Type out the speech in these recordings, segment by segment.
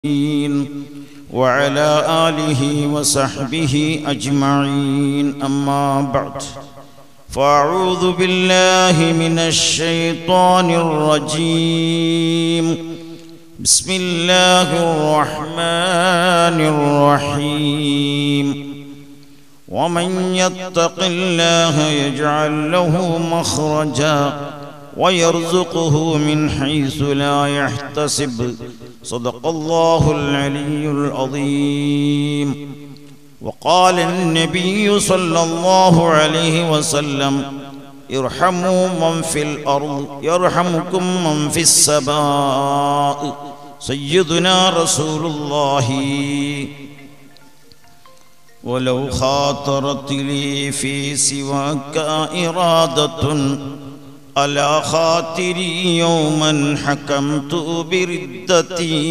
وعلى آله وصحبه أجمعين أما بعد فأعوذ بالله من الشيطان الرجيم بسم الله الرحمن الرحيم ومن يتق الله يجعل له مخرجا ويرزقه من حيث لا يحتسب صدق الله العلي العظيم وقال النبي صلى الله عليه وسلم ارحموا من في الأرض يرحمكم من في السماء سيدنا رسول الله ولو خاطرت لي في سواك إرادة على خاطري يوما حكمت بردتي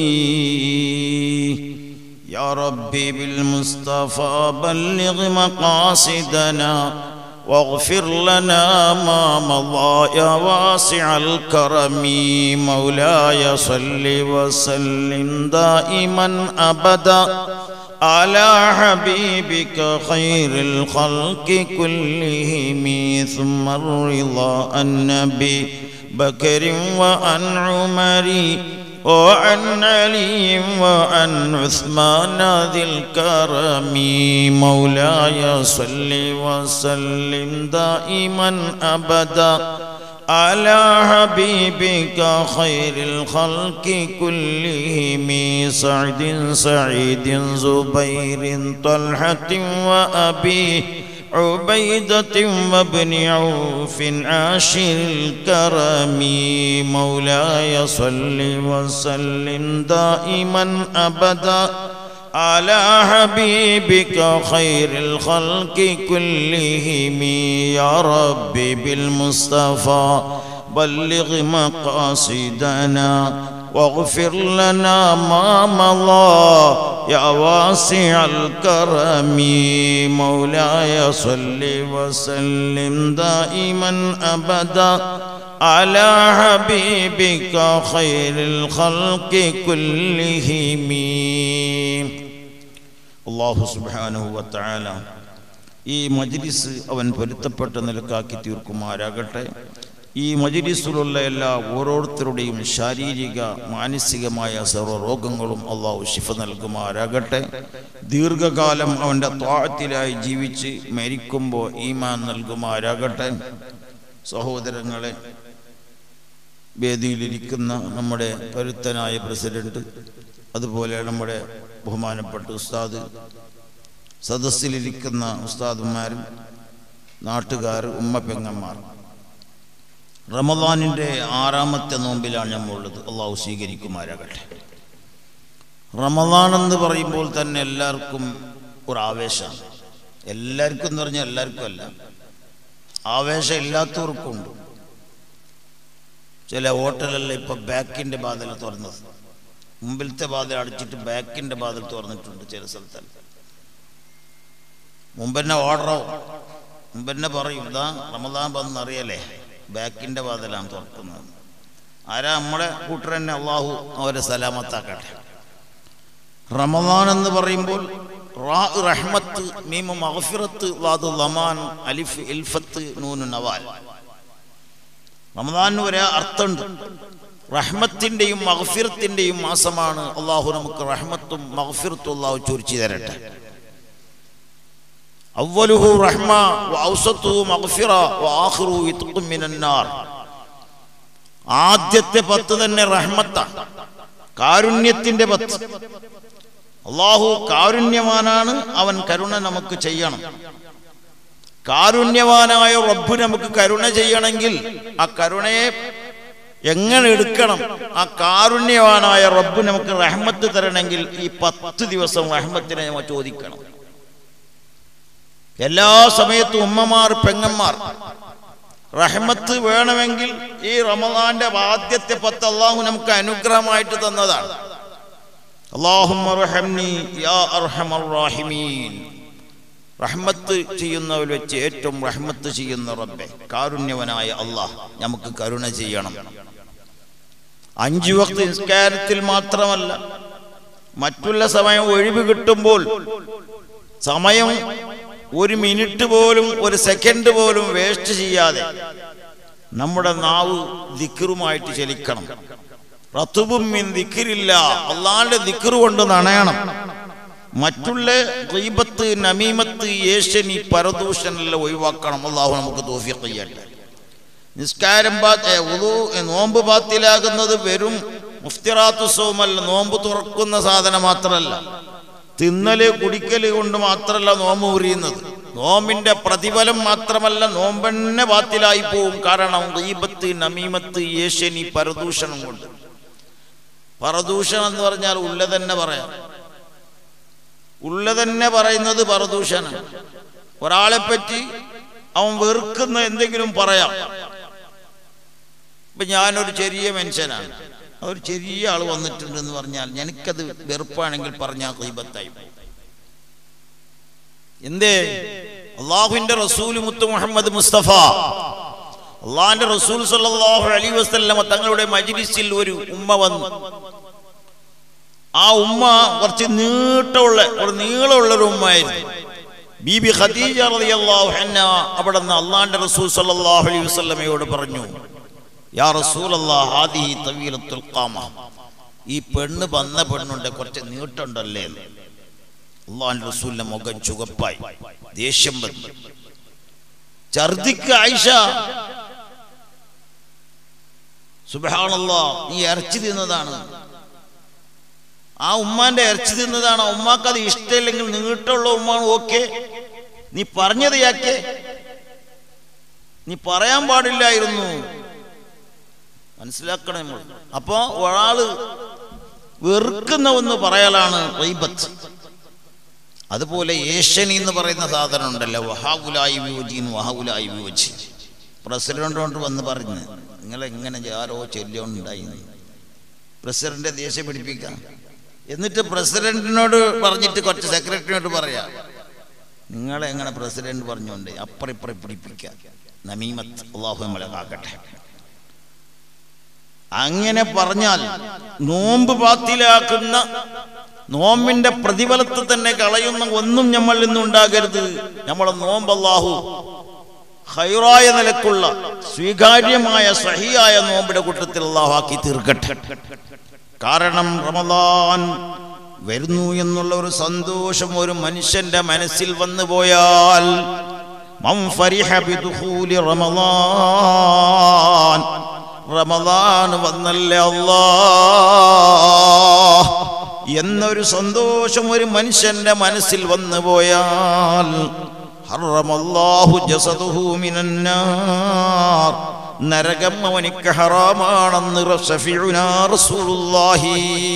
يا ربي بالمصطفى بلغ مقاصدنا واغفر لنا ما مضى يا واسع الكرم مولاي صل وسلم دائما أبدا على حبيبك خير الخلق كلهم ثم الرضا عن نبي بكر وعن عمر وعن علي وعن عثمان ذي الكرم مولاي صل وسلم دائما أبدا على حبيبك خير الخلق كلهم سعد سعيد زبير طلحة وأبي عبيدة وابن عوف عاشر الكرم مولاي صل وسلم دائما أبدا على حبيبك خير الخلق كلهم يا ربي بالمصطفى بلغ مقاصدنا واغفر لنا ما مضى يا واسع الكرم مولاي صل وسلم دائما أبدا على حبيبك خير الخلق كلهم الله سبحانه وتعالى ഈ മജ്ലിസ് അവൻ പൊരുത്തപ്പെട്ട നിലക്കാക്കി തീർക്കുമാരാകട്ടെ. ഈ മജ്ലിസിലുള്ള എല്ലാ ഓരോരുത്തരുടെയും ശാരീരിക മാനസികമായ സർവ്വരോഗങ്ങളും അള്ളാഹു ശിഫ നൽകുമാരാകട്ടെ. ദീർഘകാലം അവൻ്റെ ത്വാഅത്തിലായി ജീവിച്ച് മരിക്കുമ്പോൾ ഈമാൻ നൽകുമാരാകട്ടെ. സഹോദരങ്ങളെ, വേദിയിലിരിക്കുന്ന നമ്മുടെ കരുത്തനായ പ്രസിഡന്റ്, അതുപോലെ നമ്മുടെ ബഹുമാനപ്പെട്ട ഉസ്താദ്, സദസ്സിലിരിക്കുന്ന ഉസ്താദുമാർ, നാട്ടുകാർ, ഉമ്മ പെങ്ങന്മാർ, റമദാനിൻ്റെ 6ാമത്തെ നോമ്പിലാണ് നമ്മളുള്ളത്. അള്ളാഹു സ്വീകരിക്കുമാരാകട്ടെ. റമദാൻ എന്ന് പറയുമ്പോൾ തന്നെ എല്ലാവർക്കും ഒരു ആവേശമാണ്. എല്ലാവർക്കും എന്ന് പറഞ്ഞാൽ എല്ലാവർക്കും അല്ല, ആവേശം ഇല്ലാത്തവർക്കുണ്ട്. ചില ഹോട്ടലെല്ലാം ഇപ്പം ബാക്കിൻ്റെ വാതിൽ തുറന്നത്, മുമ്പിലത്തെ വാതിൽ അടച്ചിട്ട് ബാക്കിൻ്റെ വാതിൽ തുറന്നിട്ടുണ്ട്. ചില സ്ഥലത്തല്ല, മുമ്പെന്നെ ഓർഡറോ മുമ്പെന്നെ പറയും, ഇതാ റമദാൻ വന്നറിയല്ലേ, ബാക്കിൻ്റെ വാതിലാണ് തുറക്കുന്നത്. ആരാ? നമ്മുടെ കൂട്ടർ തന്നെ. അള്ളാഹു അവരെ സലാമത്താക്കട്ടെ. റമദാൻ എന്ന് പറയുമ്പോൾ റാ റഹ്മത്ത്, മീമു മഗ്ഫിറത്ത്, വാദു ലമാൻ, അലിഫ് ഇൽഫത്ത്, നൂനു നവാൽ. റമദാനിന് ഒരേ അർത്ഥമുണ്ട്. റഹ്മത്തിൻ്റെയും മഗ്ഫിറത്തിൻ്റെയും മാസമാണ്. അള്ളാഹു നമുക്ക് റഹ്മത്തും മഗ്ഫിറത്തും അള്ളാഹു ചൊരിച്ചു തരട്ടെ. അവ്വലുഹു റഹ്മ വഔസതുഹു മഗ്ഫിറ വആഖിറുഹു ഇത്ഖും മിനന്നാർ. ആദ്യത്തെ 10 തന്നെ റഹ്മത്താണ്, കാരുണ്യത്തിന്റെ 10. അള്ളാഹു കാരുണ്യവാനാണ്. അവൻ കരുണ നമുക്ക് ചെയ്യണം. കാരുണ്യവാനായ റബ്ബ് നമുക്ക് കരുണ ചെയ്യണമെങ്കിൽ ആ കരുണയെ എങ്ങനെ എടുക്കണം? ആ കാരുണ്യവാനായ റബ്ബ് നമുക്ക് റഹ്മത്ത് തരണമെങ്കിൽ ഈ 10 ദിവസം റഹ്മത്തിനെ നമ്മൾ ചോദിക്കണം. എല്ലാ സമയത്തും ഉമ്മമാർ, പെങ്ങന്മാർ, റഹ്മത്ത് വേണമെങ്കിൽ ഈ റമദാന്റെ ആദ്യത്തെ 10 അള്ളാഹു നമുക്ക് അനുഗ്രഹമായിട്ട് തന്നതാണ്. അല്ലാഹുമ്മ റഹംനി യാ അർഹമർ റഹീമീൻ. റഹ്മത്ത് ചെയ്യുന്നവർ വെച്ച് ഏറ്റവും റഹ്മത്ത് ചെയ്യുന്ന റബ്ബേ, കാരുണ്യവനായ അള്ളാഹ് നമുക്ക് കരുണ ചെയ്യണം. 5 വക്ത് നിസ്കാരത്തിൽ മാത്രമല്ല, മറ്റുള്ള സമയം ഒഴിവ് കിട്ടുമ്പോൾ സമയം ഒരു മിനിറ്റ് പോലും ഒരു സെക്കൻഡ് പോലും വേസ്റ്റ് ചെയ്യാതെ നമ്മുടെ നാവ് ദിക്റുമായിട്ട് ചലിക്കണം. റത്തുബും മിൻ ദിക്റില്ല, അല്ലാഹുവിന്റെ ദിക്ർ കൊണ്ട് നനയണം. മറ്റുള്ള ഗീബത്ത്, നമീമത്ത്, ഏഷനി, പരദൂഷണെല്ലാം ഒഴിവാക്കണം. അല്ലാഹു നമുക്ക് തൗഫീഖ് ചെയ്യട്ടെ. നിസ്കാരം നോമ്പ് ബാത്തിലാകുന്നത് വെറും മുഫ്തിറാത്തു സൗമല്ല, നോമ്പ് തുറക്കുന്ന സാധനം മാത്രമല്ല, തിന്നല് കുടിക്കല് കൊണ്ട് മാത്രമല്ല നോമ്പ് മുറിയുന്നത്. നോമ്പിന്റെ പ്രതിഫലം മാത്രമല്ല, നോമ്പന്നെ ബാത്തിലായി പോവും. കാരണം ഗീബത്ത്, നമീമത്ത്, ഏഷനി, പരദൂഷണം കൊണ്ട്. പരദൂഷണം എന്ന് പറഞ്ഞാൽ ഉള്ളതന്നെ പറയാം, ഉള്ളതന്നെ പറയുന്നത് പരദൂഷണം. ഒരാളെ പറ്റി അവൻ വെറുക്കുന്ന എന്തെങ്കിലും പറയാം. ഇപ്പൊ ഞാനൊരു ചെറിയ മനുഷ്യനാണ്, ഒരു ചെറിയ ആൾ വന്നിട്ടുണ്ടെന്ന് പറഞ്ഞാൽ എനിക്കത് വെറുപ്പാണെങ്കിൽ പറഞ്ഞാൽ ഗീബത്തായി. എന്തേ? അള്ളാഹുവിന്റെ റസൂൽ മുത്ത് മുഹമ്മദ് മുസ്തഫ, അള്ളാഹിന്റെ റസൂൽ സല്ലല്ലാഹു അലൈഹി വസല്ലം തങ്ങളുടെ മജ്ലിസിൽ ഒരു ഉമ്മ വന്നു. ആ ഉമ്മ കുറച്ച് നീളമുള്ള ഒരു ഉമ്മയായിരുന്നു. ബീബി ഖദീജ റളിയല്ലാഹു അൻഹാ അവിടെ നിന്ന് അള്ളാഹിന്റെ റസൂൽ സല്ലല്ലാഹു അലൈഹി വസല്ലമയോട് പറഞ്ഞു, യാ റസൂലല്ലാഹ്, ഹാദിഹി തവീലത്തുൽ ഖാമ, ഈ പെണ്ണ് വന്ന പെണ്ണുണ്ട്, കുറച്ച് നീട്ടുണ്ടല്ലേ. അള്ളാഹിന്റെ റസൂലിന്റെ മുഖം ചുവപ്പായി, ദേഷ്യം വന്നു. ഛർദിക്ക് ആയിഷ, സുബ്ഹാനല്ലാഹ്, നീ ഇറച്ചി തിന്നതാണ്, ആ ഉമ്മാന്റെ ഇറച്ചി തിന്നതാണ്. ഉമ്മാക്ക് അത് ഇഷ്ടമില്ലെങ്കിൽ നീട്ടുള്ള ഉമ്മാണ്, ഓക്കെ, നീ പറഞ്ഞത് യാക്കെ, നീ പറയാൻ പാടില്ലായിരുന്നു. മനസ്സിലാക്കണം നമ്മൾ. അപ്പോ ഒരാള് വെറുക്കുന്ന ഒന്ന് പറയലാണ് ഗീബത്ത്. അതുപോലെ ഏഷനി എന്ന് പറയുന്ന സാധനം ഉണ്ടല്ലോ, വഹാഉലായി വിവജിൻ വഹാഉലായി വിവജി. പ്രസിഡന്റോട് വന്ന് പറഞ്ഞു, നിങ്ങളെങ്ങനെ ആരോ ചൊല്ലിയോണ്ടായി, പ്രസിഡന്റ് ദേഷ്യം പിടിപ്പിക്കാം. എന്നിട്ട് പ്രസിഡന്റിനോട് പറഞ്ഞിട്ട് കുറച്ച് സെക്രട്ടറിയോട് പറയാ, നിങ്ങളെങ്ങനെ പ്രസിഡന്റ് പറഞ്ഞുകൊണ്ട് അപ്പറിപ്പറി പിടിപ്പിക്കാം. നമീമത്ത്, അല്ലാഹു നമ്മളെ കാക്കട്ടെ. അങ്ങനെ പറഞ്ഞാൽ നോമ്പ് ബാത്തിലാക്കുന്ന, നോമ്പിന്റെ പ്രതിഫലത്തെ തന്നെ കളയുന്ന ഒന്നും നമ്മളിൽ നിന്നുണ്ടാകരുത്. നമ്മളെ നോമ്പ് അല്ലാഹു ഖൈറായ നിലക്കുള്ള സ്വീകാര്യമായ സഹിയായ നോമ്പിന്റെ കൂട്ടത്തിൽ അല്ലാഹു ആക്കി തീർക്കട്ടെ. കാരണം റമദാൻ വരുന്നു എന്നുള്ള ഒരു സന്തോഷം ഒരു മനുഷ്യന്റെ മനസ്സിൽ വന്നു പോയാൽ, മൻ ഫരിഹ ബിദുഖൂലി റമദാൻ, റമദാൻ വന്നല്ലേ അല്ലാഹ് എന്നൊരു സന്തോഷം ഒരു മനുഷ്യന്റെ മനസ്സിൽ വന്നു പോയാൽ, ഹറമല്ലാഹു ജസദുഹു മിനന്നാർ, നരകം അവനിക്ക് ഹറാമാണെന്ന് റസഫിഉനാ റസൂലുള്ളാഹി,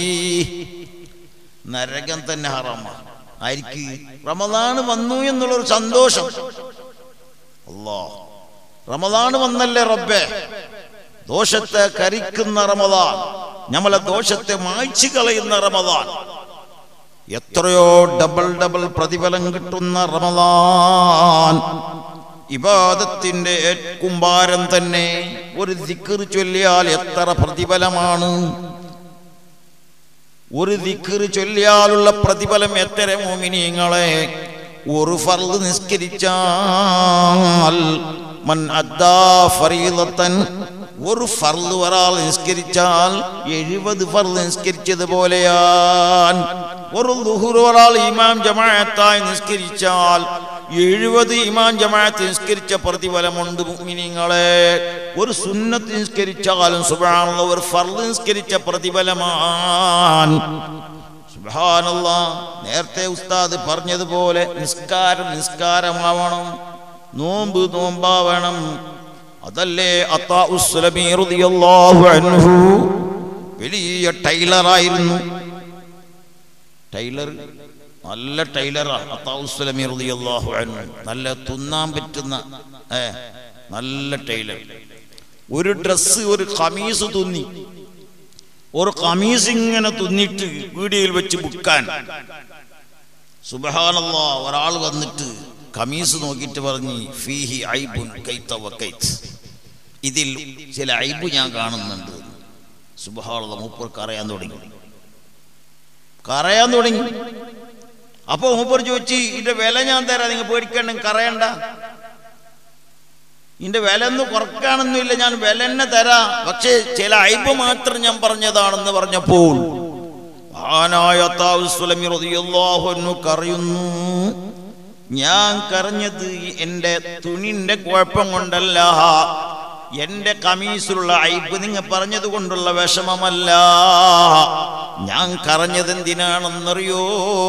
നരകം തന്നെ ഹറാമാണ്. ആയിരിക്കും റമദാൻ വന്നു എന്നുള്ളൊരു സന്തോഷം. അല്ലാഹ്, റമദാൻ വന്നല്ലേ റബ്ബേ, ദോഷത്തെ കരിക്കുന്ന റമദാൻ, നമ്മളെ ദോഷത്തെ മായ്ച്ചു കളയുന്ന റമദാൻ, എത്രയോ ഡബിൾ പ്രതിഫലം കിട്ടുന്ന റമദാൻ, ഇബാദത്തിന്റെ കുമ്പാരം തന്നെ. ഒരു ദിക്ർ ചൊല്ലിയാൽ എത്ര പ്രതിഫലമാണ്, ഒരു ദിക്ർ ചൊല്ലിയാലുള്ള പ്രതിഫലം എത്ര മുഅ്മിനീങ്ങളെ. ഒരു ഫർള് നിസ്കരിച്ചാൽ, മൻ അദ്ദാ ഫരീളതൻ, ഒരു ഫർള് ഒരാൾ നിസ്കരിച്ചാൽ 70 ഫർള് നിസ്കരിച്ചതുപോലെയാണ്. ഒരു ളുഹുർ ഒരാൾ ഇമാം ജമാഅത്തായി നിസ്കരിച്ചാൽ 70 ഇമാം ജമാഅത്ത് നിസ്കരിച്ച പ്രതിഫലമുണ്ട് മുഅ്മിനീങ്ങളെ. ഒരു സുന്നത്ത് നിസ്കരിച്ചാലും സുബ്ഹാനല്ലാഹ് ഒരു ഫർള് നിസ്കരിച്ച പ്രതിഫലമാണ്. സുബ്ഹാനല്ലാഹ്, നേരത്തെ ഉസ്താദ് പറഞ്ഞതുപോലെ നിസ്കാരം നിസ്കാരമാവണം, നോമ്പ് നോമ്പാവണം. അതല്ലേ അത്താ ഉസ്ലമി റളിയല്ലാഹു അൻഹു വലിയ ടൈലറായിരുന്നു. ടൈലർ, നല്ല ടൈലറാണ് അത്താ ഉസ്ലമി റളിയല്ലാഹു അൻഹു. നല്ല തുന്നാൻ പറ്റുന്ന നല്ല ടൈലർ. ഒരു ഡ്രസ്സ്, ഒരു ഖമീസ് തുന്നി, ഒരു ഖമീസ് ഇങ്ങനെ തുന്നിട്ട് വീഡിയോയിൽ വെച്ച് ബുക്കാൻ. സുബ്ഹാനല്ലാഹ്, ഒരാൾ വന്നിട്ട് ഖമീസ് നോക്കിയിട്ട് പറഞ്ഞു, ഫീഹി ഐബുൻ കൈത വകൈത്, ഇതിൽ ചില ഐബ് ഞാൻ കാണുന്നുണ്ട്. സുബ്ഹാനല്ലാഹ്, മൂപ്പർക്ക് അറിയാൻ തുടങ്ങി. കറയാൻ തുടങ്ങി. അപ്പൊ മൂപ്പർ ചോദിച്ചു, ഇതിന്റെ വില ഞാൻ തരാം, നിങ്ങൾ പേടിക്കണ്ട, കറയണ്ട, ഇതിന്റെ വില ഒന്നും കുറക്കാനൊന്നുമില്ല, ഞാൻ വില തന്നെ തരാം, പക്ഷേ ചില അയ്ബ് മാത്രം ഞാൻ പറഞ്ഞതാണെന്ന് പറഞ്ഞപ്പോൾ മഹാനായ അത്താഉ സുലമി റളിയല്ലാഹു അൻഹു കരയുന്നു, ഞാൻ കരഞ്ഞത് എൻ്റെ തുണിന്റെ കുഴപ്പം കൊണ്ടല്ല, എൻ്റെ കമീസിലുള്ള അയ്ബ് നിങ്ങൾ പറഞ്ഞത് കൊണ്ടുള്ള വിഷമമല്ല, ഞാൻ കരഞ്ഞത് എന്തിനാണെന്നറിയോ,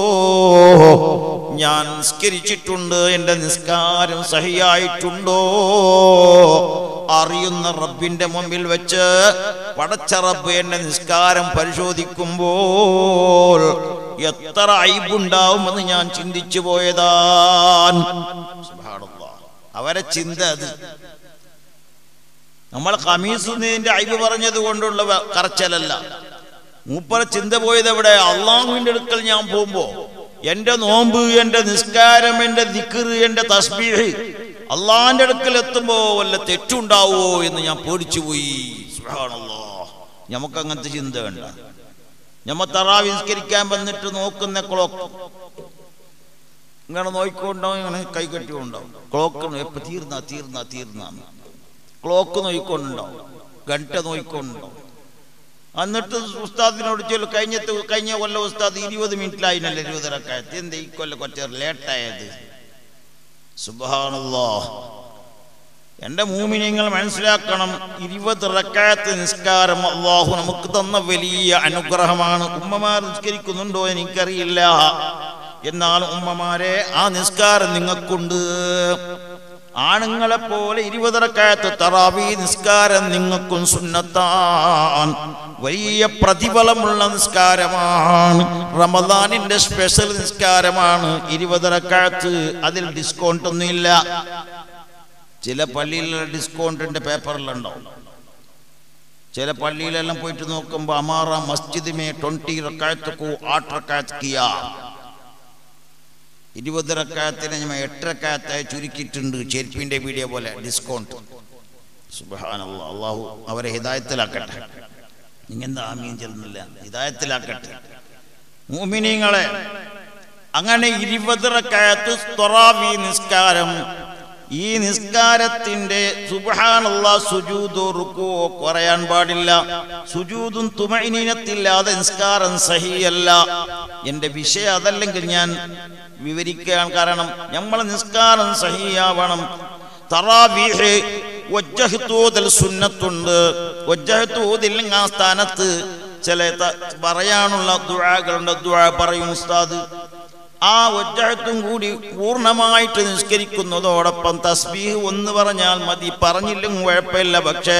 ഞാൻ നിസ്കരിച്ചിട്ടുണ്ട്, എൻ്റെ നിസ്കാരം സഹിയായിട്ടുണ്ടോ, അറിയുന്ന റബ്ബിന്റെ മുമ്പിൽ വെച്ച് പടച്ച റബ്ബ് എന്റെ നിസ്കാരം പരിശോധിക്കുമ്പോൾ എത്ര അയ്ബുണ്ടാവുമെന്ന് ഞാൻ ചിന്തിച്ചു പോയതാണ്. സുബ്ഹാനല്ലാഹ്, അവരെ ചിന്ത അത്. നമ്മൾ ഖമീസിന്റെ അയ്ബ് പറഞ്ഞത് കൊണ്ടുള്ള കറച്ചലല്ല, മൂപ്പര ചിന്ത പോയത് എവിടെ, അള്ളാഹുവിന്റെ അടുക്കൽ ഞാൻ പോകുമ്പോ എന്റെ നോമ്പ്, എന്റെ നിസ്കാരം, എന്റെ ദിക്ർ, എന്റെ തസ്ബീഹ് അള്ളാഹിന്റെ അടുക്കൽ എത്തുമ്പോ വല്ല തെറ്റുണ്ടാവോ എന്ന് ഞാൻ പേടിച്ചു പോയി. സുബ്ഹാനല്ലാഹ്, നമുക്ക് അങ്ങനത്തെ ചിന്ത വേണ്ട. നമ്മ തറാവി നിസ്കരിക്കാൻ വന്നിട്ട് നോക്കുന്ന ക്ലോക്ക് ഇങ്ങനെ നോയിക്കൊണ്ടാവും, ഇങ്ങനെ കൈ കെട്ടിക്കൊണ്ടാവും, ക്ലോക്ക് എപ്പോ തീർന്ന ക്ലോക്ക് നോയിക്കൊണ്ടുണ്ടാവും, ഗണ്ട നോയിക്കൊണ്ടുണ്ടാവും. എന്നിട്ട് ഉസ്താദിനോട് ചൊല്ലു, കഴിഞ്ഞ കൊല്ലം ഉസ്താദ് 20 മിനിറ്റിലായിനല്ലേ 20 റക്അത്ത്, എന്താ ഈ കൊല്ലം കുറച്ച് ലേറ്റായത്? സുബ്ഹാനല്ലാഹ്, എൻ്റെ മൂമിനീങ്ങൾ മനസ്സിലാക്കണം, 20 റക്അത്ത് നിസ്കാരം അല്ലാഹു നമുക്ക് തന്ന വലിയ അനുഗ്രഹമാണ്. ഉമ്മമാർ നിസ്കരിക്കുന്നുണ്ടോ എനിക്കറിയില്ല, എന്നാൽ ഉമ്മമാരെ ആ നിസ്കാരം നിങ്ങൾക്കുണ്ട്. ആണുങ്ങളെ പോലെ 20 റക്അത്ത് തറാവീ നിസ്കാരം നിങ്ങൾക്കും സുന്നത്താൻ, വലിയ പ്രതിഫലമുള്ള നിസ്കാരമാണ്, റമദാനിന്റെ സ്പെഷ്യൽ നിസ്കാരമാണ് 20 റക്അത്ത്. അതിൽ ഡിസ്കൗണ്ട് ഒന്നുമില്ല. ചില പള്ളിയിലുള്ള ഡിസ്കൗണ്ടിന്റെ പേപ്പറിലുണ്ടാവും, ചില പള്ളിയിലെല്ലാം പോയിട്ട് നോക്കുമ്പോൾ അമാറ മസ്ജിദ് മേ 20 റക്അത്ത് കോ 8 റക്അത്ത് കിയാ, 20 റക്അത്തിനെ 8 റക്അത്തായി ചുരുക്കിയിട്ടുണ്ട്, ചെരുപ്പിന്റെ വീഡിയോ പോലെ ഡിസ്കൗണ്ട്. സുബ്ഹാനല്ലാഹ്, അല്ലാഹു അവരെ ഹിദായത്തിലാക്കട്ടെ. ഇങ്ങനെന്താ ആമീൻ ചെല്ലുന്നില്ല, ഹിദായത്തിലാക്കട്ടെ മുഅ്മിനീങ്ങളെ. അങ്ങനെ 20 റക്അത്ത് തറാവീ നിസ്കാരം, ഈ നിസ്കാരത്തിന്റെ സുബ്ഹാനല്ലാഹ് സുജൂദോ റുകൂഓ കുറയാൻ പാടില്ല. സുജൂദും തുമഇനീനത്തില്ലാതെ നിസ്കാരം സഹിയല്ല. എൻ്റെ വിഷയം അതല്ലെങ്കിൽ ഞാൻ വിവരിക്കാൻ കാരണം, നമ്മളെ നിസ്കാരം സഹിയാവണം. തറാവീഹ് വജ്ജഹ്തൂദൽ സുന്നത്തുണ്ട്. വജ്ജഹ്തൂദില്ലെങ്കിൽ ആ സ്ഥാനത്ത് ചില പറയാനുള്ള ദുആകളുണ്ട്, ദുആ പറയും ഉസ്താദ്. ആ വജ്ജഹത്തും കൂടി പൂർണ്ണമായിട്ട് നിസ്കരിക്കുന്നതോടൊപ്പം തസ്ബീഹ് 1 പറഞ്ഞാൽ മതി, പറഞ്ഞില്ലെങ്കിൽ കുഴപ്പമില്ല. പക്ഷേ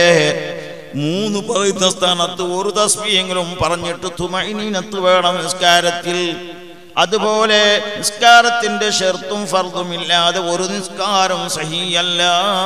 3 പറയുന്ന സ്ഥാനത്ത് 1 തസ്ബീഹെങ്കിലും പറഞ്ഞിട്ട് തുമഇനീനത്ത് വേണം നിസ്കാരത്തിൽ. അതുപോലെ നിസ്കാരത്തിന്റെ ഷർത്തും ഫർദും ഇല്ലാതെ ഒരു നിസ്കാരം സഹിയല്ല.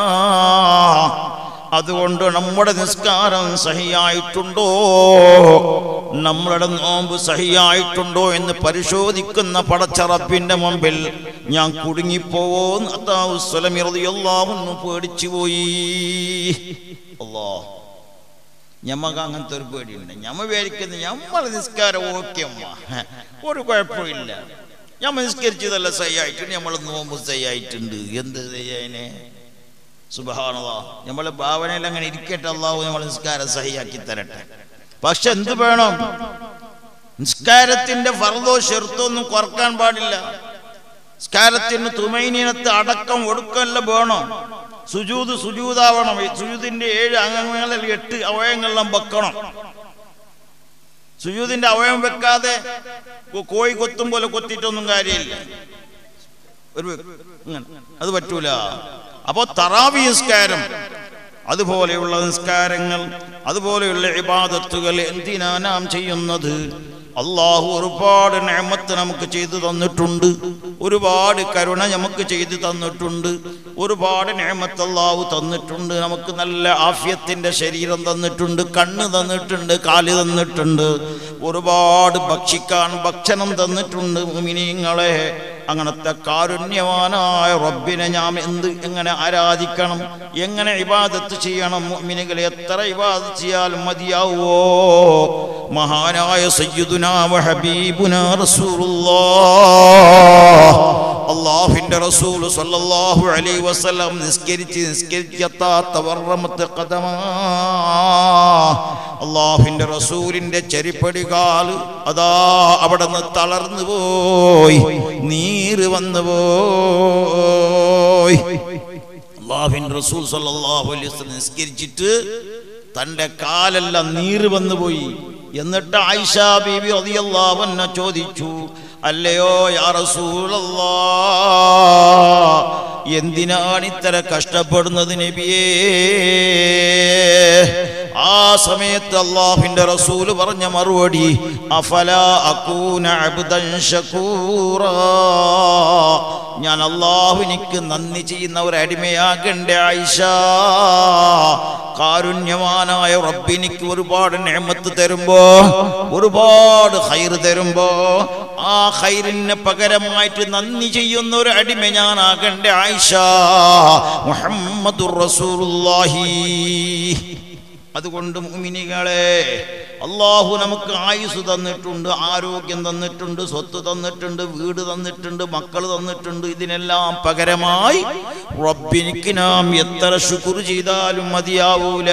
അതുകൊണ്ട് നമ്മുടെ നിസ്കാരം സഹിയായിട്ടുണ്ടോ, നമ്മളുടെ നോമ്പ് സഹിയായിട്ടുണ്ടോ എന്ന് പരിശോധിക്കുന്ന പടച്ച റബ്ബിന്റെ മുമ്പിൽ ഞാൻ കുടുങ്ങിപ്പോവോ അത്താഉ സുലമി റളിയല്ലാഹു അൻഹു പേടിച്ചു പോയി. അല്ലാഹ്, ഞമ്മക്ക് അങ്ങനത്തെ ഒരു പേടിയുണ്ട്. ഞമ്മ വിചാരിക്കുന്നത് നമ്മളെ നിസ്കാരം ഓക്കെ അമ്മ, ഒരു കുഴപ്പമില്ല, ഞമ്മ നിസ്കരിച്ചതല്ല സഹിയായിട്ടുണ്ട്, നമ്മളെ നോമ്പ് സഹിയായിട്ടുണ്ട്, എന്ത് ചെയ്യാനെ. സുബ്ഹാനല്ലാഹ്, നമ്മളെ ഭാവനയിൽ അങ്ങനെ ഇരിക്കട്ടെ, അല്ലാഹു നമ്മളെ നിസ്കാരം സഹിയാക്കി തരട്ടെ. പക്ഷെ എന്ത് വേണം, നിസ്കാരത്തിന്റെ ഫർദോ ഷർത്തോ ഒന്നും കുറക്കാൻ പാടില്ല. നിസ്കാരത്തിന് തുമൈനീനത്ത് അടക്കം ഒടുക്കല്ല വേണം. സുജൂദ് സുജൂദാവണം. സുജൂദിന്റെ 7 അംഗങ്ങളിൽ 8 അവയവങ്ങളെല്ലാം വെക്കണം. സുജൂദിന്റെ അവയവം വെക്കാതെ കോഴി കൊത്തും പോലെ കൊത്തിയിട്ടൊന്നും കാര്യമില്ല, അത് പറ്റൂല. അപ്പോ തറാവി നിസ്കാരം, അതുപോലെയുള്ള നിസ്കാരങ്ങൾ, അതുപോലെയുള്ള ഇബാദത്തുകൾ എന്തിനാ നാം ചെയ്യുന്നത്? അള്ളാഹു ഒരുപാട് നിഅമത്ത് നമുക്ക് ചെയ്തു തന്നിട്ടുണ്ട്, ഒരുപാട് കരുണ നമുക്ക് ചെയ്തു തന്നിട്ടുണ്ട്, ഒരുപാട് നിഅമത്ത് അള്ളാഹു തന്നിട്ടുണ്ട്. നമുക്ക് നല്ല ആഫിയത്തിന്റെ ശരീരം തന്നിട്ടുണ്ട്, കണ്ണ് തന്നിട്ടുണ്ട്, കാല് തന്നിട്ടുണ്ട്, ഒരുപാട് ഭക്ഷിക്കാൻ ഭക്ഷണം തന്നിട്ടുണ്ട്. മുഅ്മിനീങ്ങളെ, അങ്ങനത്തെ കാരുണ്യവാനായ റബ്ബിനെ നാം എങ്ങനെ ആരാധിക്കണം, എങ്ങനെ ഇബാദത്ത് ചെയ്യണം? മുഅ്മിനുകളെ എത്ര ഇബാദത്ത് ചെയ്യാലും മതിയാവോ? മഹാനായ സയ്യിദുനാ വ ഹബീബുനാ റസൂലുള്ളാഹ്, അല്ലാഹുവിന്റെ റസൂൽ സല്ലല്ലാഹു അലൈഹി വസല്ലം നിസ്കരിക്കാത്ത വർറമത്ത് ഖദമാ, അല്ലാഹുവിന്റെ റസൂലിന്റെ ചെരിപ്പടി കാല് അതാ അവിടെ നിന്ന് തളർന്നു പോയി, നീര് വന്നു പോയി. അല്ലാഹുവിന്റെ റസൂൽ സല്ലല്ലാഹു അലൈഹി വസല്ലം നിസ്കരിച്ചിട്ട് തന്റെ കാലെല്ലാം നീര് വന്നു പോയി. എന്നിട്ട് ആയിഷ ബീബി റളിയല്ലാഹു അൻഹ ചോദിച്ചു, അല്ലയോ യാ റസൂലല്ലാഹ്, എന്തിനാണ് ഇത്ര കഷ്ടപ്പെടുന്നത് നബിയേ? ആ സമയത്ത് അല്ലാഹുവിന്റെ റസൂല് പറഞ്ഞ മറുപടി, അഫലാ അകൂന അബ്ദൻ ശകൂറാ, ഞാൻ അല്ലാഹുവിനിക്ക് നന്ദി ചെയ്യുന്ന ഒരു അടിമയാകണ്ടേ ആയിഷ? കാരുണ്യവാനായ റബ്ബിനിക്ക് ഒരുപാട് നിഅമത്ത് തരുമ്പോ, ഒരുപാട് ഖൈർ തരുമ്പോ, ആ ഖൈറിന് പകരമായിട്ട് നന്ദി ചെയ്യുന്ന ഒരു അടിമ ഞാനാകണ്ടേ ആയിഷ? മുഹമ്മദുർ റസൂലുള്ളാഹി. അതുകൊണ്ട് മുഅ്മിനീങ്ങളെ, അല്ലാഹു നമുക്ക് ആയുസ് തന്നിട്ടുണ്ട്, ആരോഗ്യം തന്നിട്ടുണ്ട്, സ്വത്ത് തന്നിട്ടുണ്ട്, വീട് തന്നിട്ടുണ്ട്, മക്കൾ തന്നിട്ടുണ്ട്. ഇതിനെല്ലാം പകരമായി റബ്ബിനിക്ക് നാം എത്ര ശുക്ർ ചെയ്താലും മതിയാവൂല.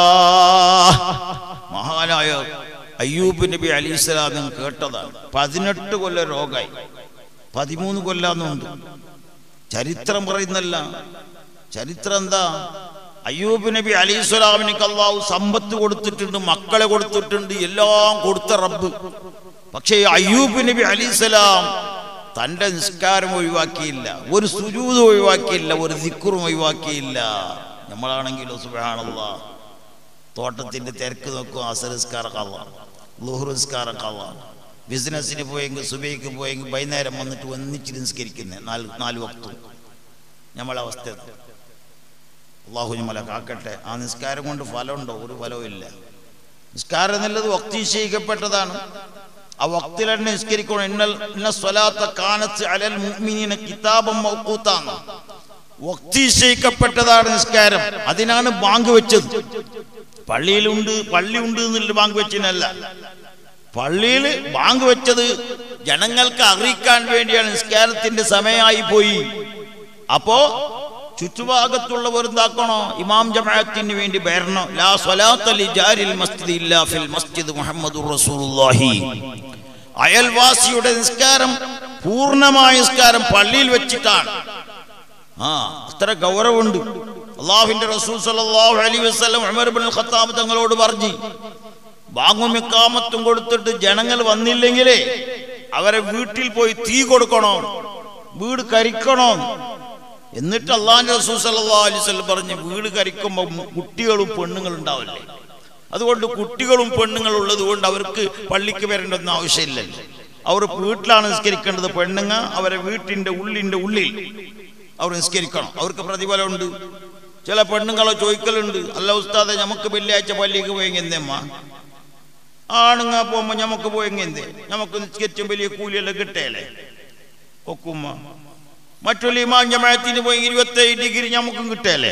മഹാനായ അയ്യൂബ് നബി അലൈഹിസ്സലാം കേട്ടതാണ്, 18 കൊല്ലം രോഗമായി, 13 കൊല്ലാന്നുണ്ട്. ചരിത്രം പറയുന്നല്ല, ചരിത്രം എന്താ? അയ്യൂബ് നബി അലൈഹിസ്സലാമിനിക്ക് അല്ലാഹു സമ്പത്ത് കൊടുത്തിട്ടുണ്ട്, മക്കളെ കൊടുത്തിട്ടുണ്ട്, എല്ലാം കൊടുത്ത റബ്ബ്. പക്ഷേ അയ്യൂബ് നബി അലൈഹിസ്സലാം തന്റെ നിസ്കാരം ഒഴിവാക്കിയില്ല, ഒരു സുജൂദ് ഒഴിവാക്കിയില്ല, ഒരു ദിക്റും ഒഴിവാക്കിയില്ല. നമ്മളാണെങ്കിലോ സുബ്ഹാനല്ലാഹ്, തോട്ടത്തിന്റെ തിരക്ക് നോക്കും, അസർ നിസ്കാരം അല്ലാഹ്, ളുഹ്ർ നിസ്കാരം അല്ലാഹ്, ബിസിനസ്സിന് പോയെങ്കിൽ സുബഹിക്ക് പോയെങ്കിൽ വൈകുന്നേരം വന്നിട്ട് ഒന്നിച്ച് നിസ്കരിക്കുന്നത് 4 വക്തും. നമ്മളെ അവസ്ഥ അല്ലാഹു നമ്മളെ കാക്കട്ടെ. ആ നിസ്കാരം കൊണ്ട് ഫലമുണ്ടോ? ഒരു ഫലവും ഇല്ല. നിസ്കാരം എന്നുള്ളത് വക്തി നിശ്ചയിക്കപ്പെട്ടതാണ്, ആ വക്തിൽ തന്നെ നിസ്കരിക്കണം. ഇന്ന സ്വലാത്ത കാനത്ത് അലൽ മുഅ്മിനീന കിതാബൻ മൗഖൂതാ, വക്തി നിശ്ചയിക്കപ്പെട്ടതാണ് നിസ്കാരം. അതിനാണ് ബാങ്ക് വെച്ചത്. പള്ളി ഉണ്ട് എന്നുള്ള ബാങ്ക് വെച്ചതിനല്ല. പള്ളിയിൽ ബാങ്ക് വെച്ചത് ജനങ്ങൾക്ക് അറിയിക്കാൻ വേണ്ടിയാണ്. നിസ്കാരത്തിന്റെ സമയമായി പോയി. അപ്പോ ചുറ്റുഭാഗത്തുള്ളവർ എന്താക്കണോ? ഇമാം ജമാഅത്തിന് വേണ്ടി വരണം. ലാ സ്വലാത്ത ലിജാരിൽ മസ്ജിദ് ഇല്ലാ ഫിൽ മസ്ജിദ് മുഹമ്മദുർ റസൂലുള്ളാഹി. അയൽവാസിയുടെ നിസ്കാരം, പൂർണ്ണമായ നിസ്കാരം പള്ളിയിൽ വെച്ചിട്ടാണ്. അത്ര ഗൗരവമുണ്ട്. അല്ലാഹുവിന്റെ റസൂൽ സല്ലല്ലാഹു അലൈഹി വസല്ലം ഉമർ ഇബ്നുൽ ഖത്താബ് തങ്ങളോട് പറഞ്ഞു, ബാങ്കും ഇഖാമത്തും കൊടുത്തിട്ട് ജനങ്ങൾ വന്നില്ലെങ്കിലേ അവരെ വീട്ടിൽ പോയി തീ കൊടുക്കണോ, വീട് കരിക്കണോ. എന്നിട്ട് അല്ലാഹുവിന്റെ റസൂൽ സല്ലല്ലാഹു അലൈഹി വസല്ലം പറഞ്ഞു, വീട് കരിക്കുമ്പോൾ കുട്ടികളും പെണ്ണുങ്ങളും ഉണ്ടാവില്ലേ, അതുകൊണ്ട് കുട്ടികളും പെണ്ണുങ്ങളും ഉള്ളത് കൊണ്ട് അവർക്ക് പള്ളിക്ക് വരേണ്ടൊന്നും ആവശ്യമില്ലല്ലോ. അവർ വീട്ടിലാണ് നിസ്കരിക്കേണ്ടത്. പെണ്ണുങ്ങ അവരെ വീട്ടിന്റെ ഉള്ളിൽ അവർ നിസ്കരിക്കണം, അവർക്ക് പ്രതിഫലമുണ്ട്. ചില പെണ്ണുങ്ങളെ ചോദിക്കലുണ്ട്, അല്ല ഉസ്താദെ നമുക്ക് വെള്ളിയാഴ്ച പള്ളിക്ക് പോയെങ്കിൽ എന്തേമ്മ, ആണുങ്ങ പോകുമ്പോ നമുക്ക് പോയെങ്കിൽ എന്തേ, നമുക്ക് നിസ്കരിച്ചും വലിയ കൂലിയെല്ലാം കിട്ടേലേ ഒക്കുമ്മ. മറ്റുള്ള ഇമാം ജമാഅത്തിന് പോയി 27 ഡിഗ്രി നമുക്കും കിട്ടേലേ.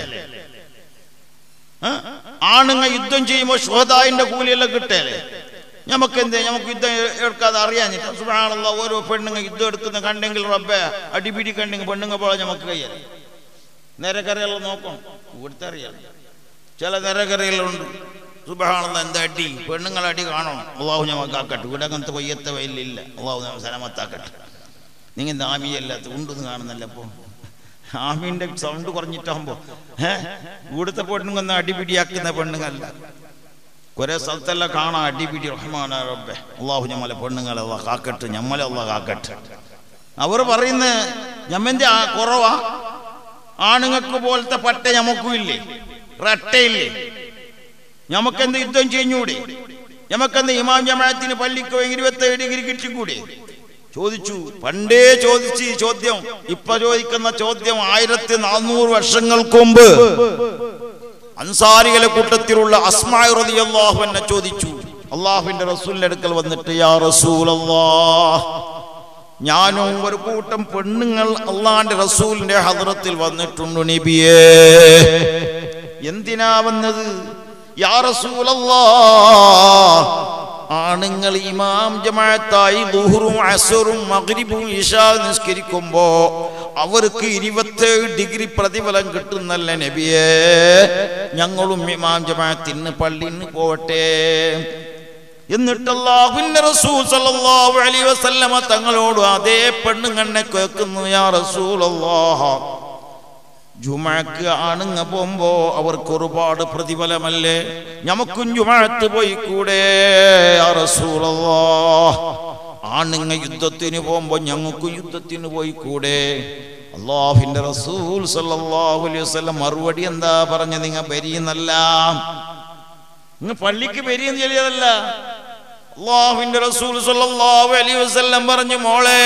ആണുങ്ങ യുദ്ധം ചെയ്യുമ്പോൾ ശുഹദാഇന്റെ കൂലിയെല്ലാം കിട്ടേലേ. നമുക്ക് എന്തേ, നമുക്ക് യുദ്ധം എടുക്കാതെ അറിയാഞ്ഞിട്ട്. സുബ്ഹാനല്ലാഹ്, ഓരോ പെണ്ണുങ്ങ യുദ്ധം എടുക്കുന്ന കണ്ടെങ്കിൽ റബ്ബേ, അടിപിടി കണ്ടെങ്കിൽ പെണ്ണുങ്ങ പോലെ നമുക്ക് കയ്യല്ല. നിരക്കരയെല്ലാം നോക്കണം, ഇവിടുത്തെ അറിയാം. ചില നിരക്കരകളുണ്ട് സുബ്ഹാനല്ലാഹ്, എന്താ അടി, പെണ്ണുങ്ങൾ അടി കാണണം. അല്ലാഹു നമുക്ക് ആക്കട്ടെ. ഇവിടെ അങ്ങനത്തെ കൊയ്യത്തെ വയലില്ല. അല്ലാഹു സലാമത്താക്കട്ടെ. നിങ്ങൾ ആമിയല്ലാത്ത ഉണ്ടെന്ന് കാണുന്നല്ല. അപ്പോൾ ആമീൻ്റെ സൗണ്ട് കുറഞ്ഞിട്ടാകുമ്പോൾ ഇവിടുത്തെ പെണ്ണുങ്ങൊന്നും അടിപിടിയാക്കുന്ന പെണ്ണുങ്ങല്ല. കുറെ സ്ഥലത്തെല്ലാം കാണാം അടിപിടി. റഹ്മാന റബ്ബേ, അല്ലാഹു ഞമ്മലെ പെണ്ണുങ്ങളെ അല്ലാഹ് കാക്കട്ടെ, ഞമ്മലെ അല്ലാഹ് കാക്കട്ടെ. അവർ പറയുന്ന ഞമ്മന്റെ കുറവാ, ആണുങ്ങൾക്ക് പോലത്തെ പട്ട ഞമ്മക്കും ഇല്ലേ, റട്ടയില്ലേ, ഞമ്മക്കെന്ത് യുദ്ധം ചെയ്യൂടെ, ഞമ്മക്കെന്ത് ഇമാം ജമാഅത്തിന് പള്ളിക്ക് 27 ഡിഗ്രി കിട്ടിക്കൂടെ? ചോദിച്ചു. പണ്ടേ ചോദിച്ചു ഈ ചോദ്യം. ഇപ്പൊ ചോദിക്കുന്ന ചോദ്യം 1400 വർഷങ്ങൾക്ക് മുമ്പ് അൻസാരികളെ കൂട്ടത്തിലുള്ള അസ്മാ റളിയല്ലാഹു അൻഹ ചോദിച്ചു. അല്ലാഹുവിന്റെ റസൂലിന്റെ അടുക്കൽ വന്നിട്ട്, യാ റസൂലല്ലാഹ്, ഞാനും ഒരു കൂട്ടം പെണ്ണുങ്ങൾ അള്ളാന്റെ റസൂലിന്റെ ഹദ്റത്തിൽ വന്നിട്ടുണ്ട് നബിയേ. എന്തിനാ വന്നത്? യാ റസൂലല്ലാഹ്, ആണുങ്ങൾ ഇമാം ജമാഅത്തായി ദുഹറും അസ്റും മഗ്രിബും ഇശാ നിസ്കരിക്കുമ്പോ അവർക്ക് 27 ഡിഗ്രി പ്രതിഫലം കിട്ടുന്നല്ല നബിയേ. ഞങ്ങളും ഇമാം ജമാഅത്തിന് പള്ളിന് പോവട്ടെ. എന്നിട്ട് അല്ലാഹുവിന്റെ റസൂൽ സല്ലല്ലാഹു അലൈഹി വസല്ലമ തങ്ങളോട് അതേ പെണ്ണുങ്ങളെ കേൾക്കുന്നു. യാ റസൂലല്ലാഹ്, ജുമഅക്ക് ആണുങ്ങ പോകുമ്പോ അവർക്ക് ഒരുപാട് പ്രതിഫലമല്ലേ, നമുക്കും ജുമഅത്ത് പോയി കൂടെ? യാ റസൂലല്ലാഹ്, ആണുങ്ങ യുദ്ധത്തിന് പോകുമ്പോ ഞങ്ങൾക്കും യുദ്ധത്തിന് പോയി കൂടെ? അല്ലാഹുവിന്റെ റസൂൽ സല്ലല്ലാഹു അലൈഹി വസല്ലം മറുപടി എന്താ പറഞ്ഞ? നിങ്ങ ബരിയെന്നല്ല, നിങ്ങൾ പള്ളിക്ക് ബരിയെന്ന് ചെല്ലിയതല്ല. അല്ലാഹുവിന്റെ റസൂൽ സല്ലല്ലാഹു അലൈഹി വസല്ലം പറഞ്ഞു, മോളെ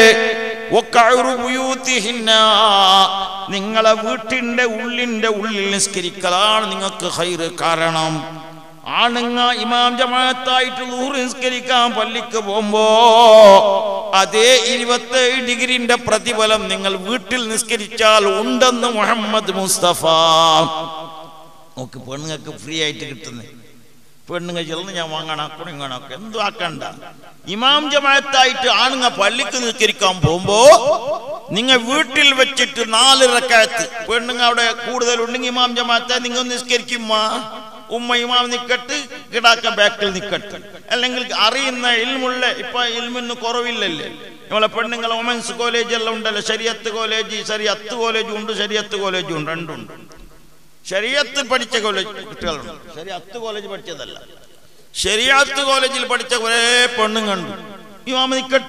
നിങ്ങളെ വീട്ടിന്റെ ഉള്ളിൽ നിസ്കരിക്കലാണ് നിങ്ങൾക്ക് ഖൈറ്. കാരണം ആണുങ്ങ ഇമാം ജമാഅത്തായിട്ട് ളുഹർ നിസ്കരിക്കാൻ പള്ളിക്ക് പോകുമ്പോ അതേ 27 ഡിഗ്രിന്റെ പ്രതിഫലം നിങ്ങൾ വീട്ടിൽ നിസ്കരിച്ചാൽ ഉണ്ടെന്ന് മുഹമ്മദ് മുസ്തഫ. നോക്ക്, പെണ്ണുങ്ങൾക്ക് ഫ്രീ ആയിട്ട് കിട്ടുന്നത്. പെണ്ണുങ്ങൾ ചെന്ന് ഞാൻ വാങ്ങണം കുണിങ്ങണൊക്കെ എന്തു ആക്കണ്ട. ഇമാം ജമാഅത്തായിട്ട് ആണുങ്ങ പള്ളിക്ക് നിസ്കരിക്കാൻ പോകുമ്പോ നിങ്ങൾ വീട്ടിൽ വെച്ചിട്ട് 4 റക്അത്ത്, പെണ്ണുങ്ങ അവിടെ കൂടുതലുണ്ടെങ്കിൽ ഇമാം ജമാഅത്തായി നിങ്ങൾ നിസ്കരിക്കുമ്മ. ഉമ്മ ഇമാം നിക്കട്ട്, കിടാക്ക ബാക്കിൽ നിക്കട്ട്. അല്ലെങ്കിൽ അറിയുന്ന ഇൽമുള്ള, ഇപ്പൊ ഇൽമിന് കുറവില്ലല്ലേ. നമ്മളെ പെണ്ണുങ്ങളെ വുമൻസ് കോളേജ് എല്ലാം ഉണ്ടല്ലോ, ശരിയത്ത് കോളേജും ഉണ്ട്, ശരിയത്ത് കോളേജും ഉണ്ട്, രണ്ടുണ്ട്. ശരിയത്ത് പഠിച്ച കോളേജ് കുട്ടികളുണ്ട്, ശരിയത്ത് കോളേജ് പഠിച്ചതല്ല. ശരിയത്ത് കോളേജിൽ പഠിച്ച കുറെ പെണ്ണും കണ്ടു. ഇമാമ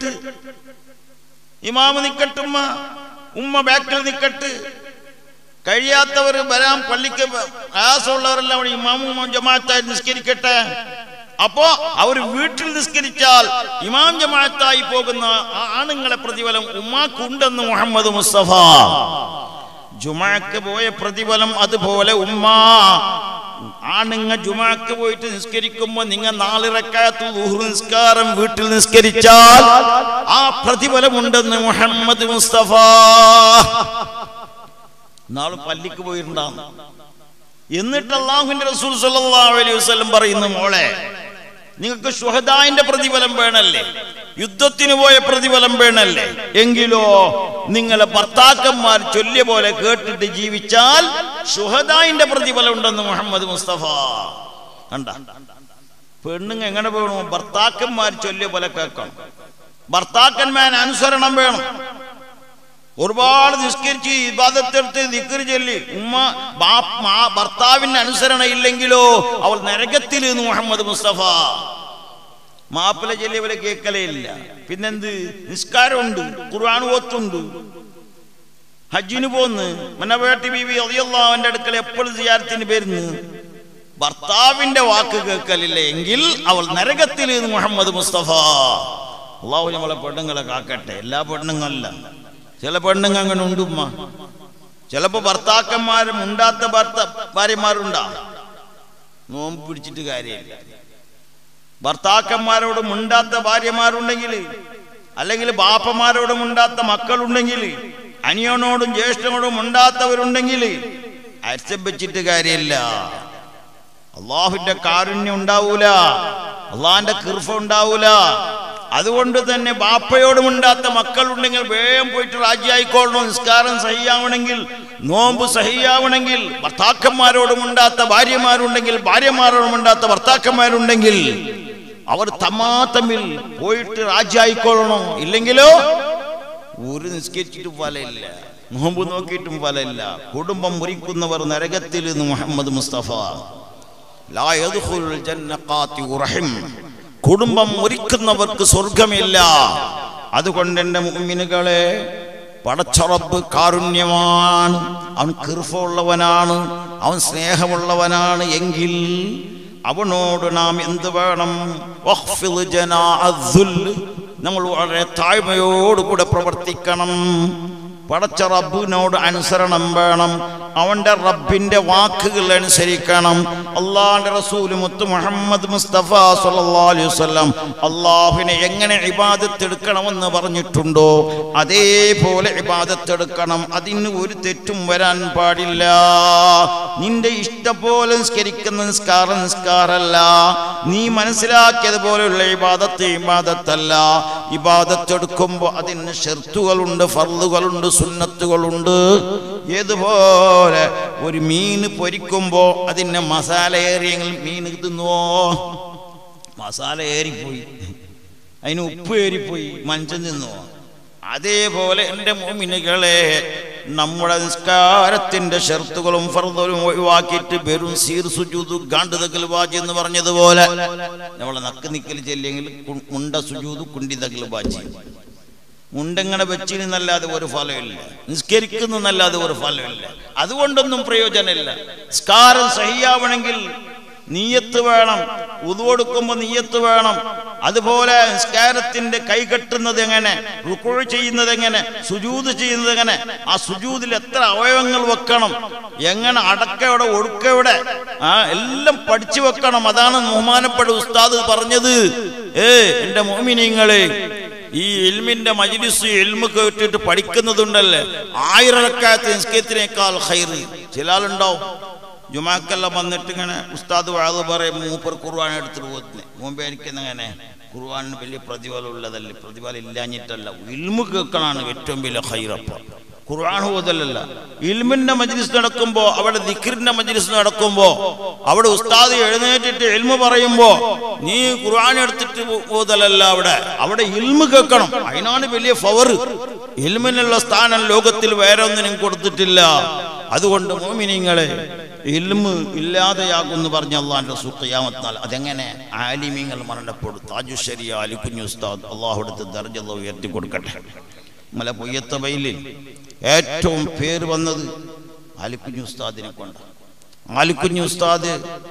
നിക്കട്ടുമ്മ, ഉമ്മ ബാക്കിൽ നിക്കട്ട്. കഴിയാത്തവർ വരാൻ പള്ളിക്ക് ആയാസമുള്ളവരെല്ലാം ഇമാമും ജമാഅത്തായി നിസ്കരിക്കട്ടെ. അപ്പോ അവർ വീട്ടിൽ നിസ്കരിച്ചാൽ ഇമാം ജമാഅത്തായി പോകുന്ന ആണുങ്ങളെ പ്രതിഫലം ഉമ്മാക്കുണ്ടെന്ന് മുഹമ്മദ് മുസ്തഫ. ജുമഅക്ക് പോയ പ്രതിഫലം അതുപോലെ ഉമ്മ. ആണുങ്ങ ജുമഅക്ക് പോയിട്ട് നിസ്കരിക്കുമ്പോ നിങ്ങൾ 4 റക്അത്ത് ളുഹർ നിസ്കാരം വീട്ടിൽ നിസ്കരിച്ചാൽ ആ പ്രതിഫലമുണ്ടെന്ന് മുഹമ്മദ് മുസ്തഫ. നാളെ പള്ളിക്ക് പോയിട്ടുണ്ടാകും. എന്നിട്ട് അല്ലാഹുവിന്റെ റസൂൽ സല്ലല്ലാഹു അലൈഹി വസല്ലം പറയുന്നു, മോളെ നിങ്ങൾക്ക് ശുഹദായിന്റെ പ്രതിഫലം വേണല്ലേ, യുദ്ധത്തിന് പോയ പ്രതിഫലം വേണല്ലേ, എങ്കിലോ നിങ്ങളെ ഭർത്താക്കന്മാർ ചൊല്ലിയ പോലെ കേട്ടിട്ട് ജീവിച്ചാൽ ശുഹദായിന്റെ പ്രതിഫലം ഉണ്ടെന്ന് മുഹമ്മദ് മുസ്തഫ. കണ്ട, പെണ്ണുങ്ങ എങ്ങനെ വേണോ? ഭർത്താക്കന്മാർ ചൊല്ലിയ പോലെ കേൾക്കണം. ഭർത്താക്കന്മാരെ അനുസരണം വേണം. ഒരുപാട് നിസ്കരിച്ച് ഇബാദത്തെടുത്ത് ദിക്ർ ചൊല്ലി ഭർത്താവിന്റെ അനുസരണ ഇല്ലെങ്കിലോ അവൾ നരകത്തിൽ എന്ന് മുഹമ്മദ് മുസ്തഫ. മാപ്പിള ചൊല്ലിയവരെ കേൾക്കലേ ഇല്ല. പിന്നെന്ത്? നിസ്കാരമുണ്ട്, ഖുർആൻ ഓത്തുണ്ട്, ഹജ്ജിന് പോന്ന് മന്നവേട്ടി ബീവി റളിയല്ലാഹു അൻഹയുടെ അടുക്കൽ എപ്പോഴും സിയാറത്തിന് വരുന്നു. ഭർത്താവിന്റെ വാക്ക് കേൾക്കലില്ല എങ്കിൽ അവൾ നരകത്തിൽ എന്ന് മുഹമ്മദ് മുസ്തഫ. അള്ളാഹു നമ്മളെ പെണ്ണുങ്ങളെ കാക്കട്ടെ. എല്ലാ പെണ്ണുങ്ങളല്ല, ചില പെണ്ണുങ്ങൾ അങ്ങനെ ഉണ്ടുമ്മ. ചിലപ്പോ ഭർത്താക്കന്മാരും ഉണ്ടാത്ത ഭാര്യമാരുണ്ടാവും. നോമ്പ് പിടിച്ചിട്ട് കാര്യമില്ല. ഭർത്താക്കന്മാരോട് മുണ്ടാത്ത ഭാര്യമാരുണ്ടെങ്കിൽ, അല്ലെങ്കിൽ ബാപ്പമാരോട് മുണ്ടാത്ത മക്കളുണ്ടെങ്കിൽ, അനിയനോടും ജ്യേഷ്ഠനോടും ഉണ്ടാത്തവരുണ്ടെങ്കിൽ അരിച്ചം വെച്ചിട്ട് കാര്യമില്ല. അള്ളാഹുവിന്റെ കാരുണ്യം ഉണ്ടാവൂല, അള്ളാഹിന്റെ കൃപ ഉണ്ടാവൂല. അതുകൊണ്ട് തന്നെ ബാപ്പയോടും ഉണ്ടാത്ത മക്കളുണ്ടെങ്കിൽ വേഗം പോയിട്ട് രാജിയായിക്കോളണം. നിസ്കാരം സഹിയാവണമെങ്കിൽ, നോമ്പ് സഹിയാവണമെങ്കിൽ, ഭർത്താക്കന്മാരോടും ഉണ്ടാത്ത ഭാര്യമാരുണ്ടെങ്കിൽ, ഭാര്യമാരോടും ഉണ്ടാത്ത ഭർത്താക്കന്മാരുണ്ടെങ്കിൽ അവർ തമ്മിൽ പോയിട്ട് രാജിയായിക്കോളണം. ഇല്ലെങ്കിലോ ഒരു നിസ്കരിച്ചിട്ടും ഫലമില്ല, നോമ്പ് നോക്കിയിട്ടും ഫലമില്ല. കുടുംബം മുറിക്കുന്നവർ നരകത്തിൽ എന്ന് മുഹമ്മദ് മുസ്തഫ. ലാ യദ്ഖുലുൽ ജന്ന ഖാതിഉ റഹിം, കുടുംബം മുറിക്കുന്നവർക്ക് സ്വർഗമില്ല. അതുകൊണ്ട് എൻ്റെ മുഅ്മിനുകളെ, പടച്ച റബ്ബ് കാരുണ്യമാണ്, അവൻ കൃപയുള്ളവനാണ്, അവൻ സ്നേഹമുള്ളവനാണ്. എങ്കിൽ അവനോട് നാം എന്ത് വേണം? നമ്മൾ വളരെ താഴ്മയോടുകൂടെ പ്രവർത്തിക്കണം. പടച്ച റബ്ബിനോട് അനുസരണം വേണം, അവന്റെ റബ്ബിന്റെ വാക്കുകൾ അനുസരിക്കണം. അള്ളാഹുവിന്റെ റസൂൽ മുത്ത് മുഹമ്മദ് മുസ്തഫ സ്വല്ലല്ലാഹു അലൈഹി വസല്ലം അള്ളാഹുവിനെ എങ്ങനെ ഇബാദത്ത് എടുക്കണമെന്ന് പറഞ്ഞിട്ടുണ്ടോ അതേപോലെ ഇബാദത്ത് എടുക്കണം. അതിന് ഒരു തെറ്റും വരാൻ പാടില്ല. നിന്റെ ഇഷ്ടം പോലെ നിസ്കരിക്കുന്ന നിസ്കാരമല്ല, നീ മനസ്സിലാക്കിയതുപോലെയുള്ള ഇബാദത്ത് ഇബാദത്തല്ല. ഇബാദത്ത് എടുക്കുമ്പോൾ അതിന് ഷർത്തുകളുണ്ട്, ഫർളുകളുണ്ട്, സുന്നത്തുകളുണ്ട്. ഏതുപോലെ ഒരു മീൻ പൊരിക്കുമ്പോൾ അതിന് മസാല ഏറിയെങ്കിൽ മീൻ തിന്നുവോ? മസാല ഏറിപ്പോയി, അതിന് ഉപ്പ് ഏറിപ്പോയി, മനുഷ്യൻ തിന്നുവോ? അതേപോലെ എൻ്റെ മുഅ്മിനുകളെ, നമ്മുടെ നിസ്കാരത്തിന്റെ ഷർത്തുകളും ഫർളുകളും ഒഴിവാക്കിയിട്ട് വെറും സീർ സുജൂദ് ഗാണ്ട് തഖൽ ബാജി എന്ന് പറഞ്ഞതുപോലെ നമ്മളെ നക്ക് നിക്കൽ ചെല്ലെങ്കിൽ മുണ്ട സുജൂദ് കുണ്ടി തഖൽ ബാജി, മുണ്ടെങ്ങനെ വെച്ചിരുന്നല്ലാതെ ഒരു ഫലമില്ല, നിസ്കരിക്കുന്നല്ലാതെ ഒരു ഫലമില്ല. അതുകൊണ്ടൊന്നും പ്രയോജനമില്ല. നിസ്കാരം സഹിയാവണമെങ്കിൽ നിയ്യത്ത് വേണം, വുദു എടുക്കുമ്പോൾ നിയ്യത്ത് വേണം. അതുപോലെ നിസ്കാരത്തിന്റെ കൈ കെട്ടുന്നത് എങ്ങനെ, റുക്ഊ ചെയ്യുന്നത് എങ്ങനെ, സുജൂദ് ചെയ്യുന്നത് എങ്ങനെ, ആ സുജൂദിൽ എത്ര അവയവങ്ങൾ വെക്കണം, എങ്ങനെ അടക്കവിടെ ഒടുക്കവിടെ, എല്ലാം പഠിച്ചു വെക്കണം. അതാണ് ബഹുമാനപ്പെട്ട ഉസ്താദ് പറഞ്ഞത്, എൻ്റെ മുഅ്മിനീങ്ങളെ, ഈ ഇൽമിന്റെ മജ്ലിസ് ഇൽമു കേട്ടിട്ട് പഠിക്കുന്നതുണ്ടല്ലേ, 1000 റക്അത്ത് നിസ്കാരത്തിനേക്കാൾ ഖൈറ്. ചില ആളുണ്ടാവും ജുമാക്കെല്ലാം വന്നിട്ട് ഇങ്ങനെ ഉസ്താദ് വാദ് പറയും, മൂപ്പർ ഖുർആൻ എടുത്തിട്ട് പോകുന്നത് മുമ്പേ എനിക്കെന്നങ്ങനെ ഖുർആനിന് വലിയ പ്രതിഫലം ഉള്ളതല്ല, പ്രതിഫലം ഇല്ലാഞ്ഞിട്ടല്ല, ഇൽമു കേൾക്കണാണ് ഏറ്റവും വലിയ ഖൈറപ്പ. ഖുർആൻ ഓതലല്ല. ഇൽമിന്റെ മജ്ലിസ് നടക്കുമ്പോ, അവിടെ ദിക്റിന്റെ മജ്ലിസ് നടക്കുമ്പോ, അവിടെ ഉസ്താദ് എഴുന്നേറ്റിട്ട് ഇൽമു പറയുമ്പോ നീ ഖുർആൻ എടുത്തിട്ട് ഓതലല്ല, അവിടെ ഇൽമു കേൾക്കണം. അതിനാണ് വലിയ പവർ. ഇൽമിനുള്ള സ്ഥാനം ലോകത്തിൽ വേറെ ഒന്നിനും കൊടുത്തിട്ടില്ല. അതുകൊണ്ട് മുഅ്മിനീങ്ങളെ, ഇൽമു ഇല്ലാതെയാകുമെന്ന് പറഞ്ഞ അള്ളാഹുവിന്റെ റസൂൽ ഖിയാമത്ത് നാൾ അതെങ്ങനെ ആലിമീങ്ങൾ മരണപ്പെടും. താജു ശരിയ അലി കുഞ്ഞു ഉസ്താദ് അള്ളാഹുവിന്റെ ദർജ ഉയർത്തി കൊടുക്കട്ടെ. മല പൊയ്യത്തബയിൽ ഏറ്റവും പേര് വന്നത് ആലിക്കുഞ്ഞു ഉസ്താദിനെ കൊണ്ട്. ആലിക്കുഞ്ഞു ഉസ്താദ്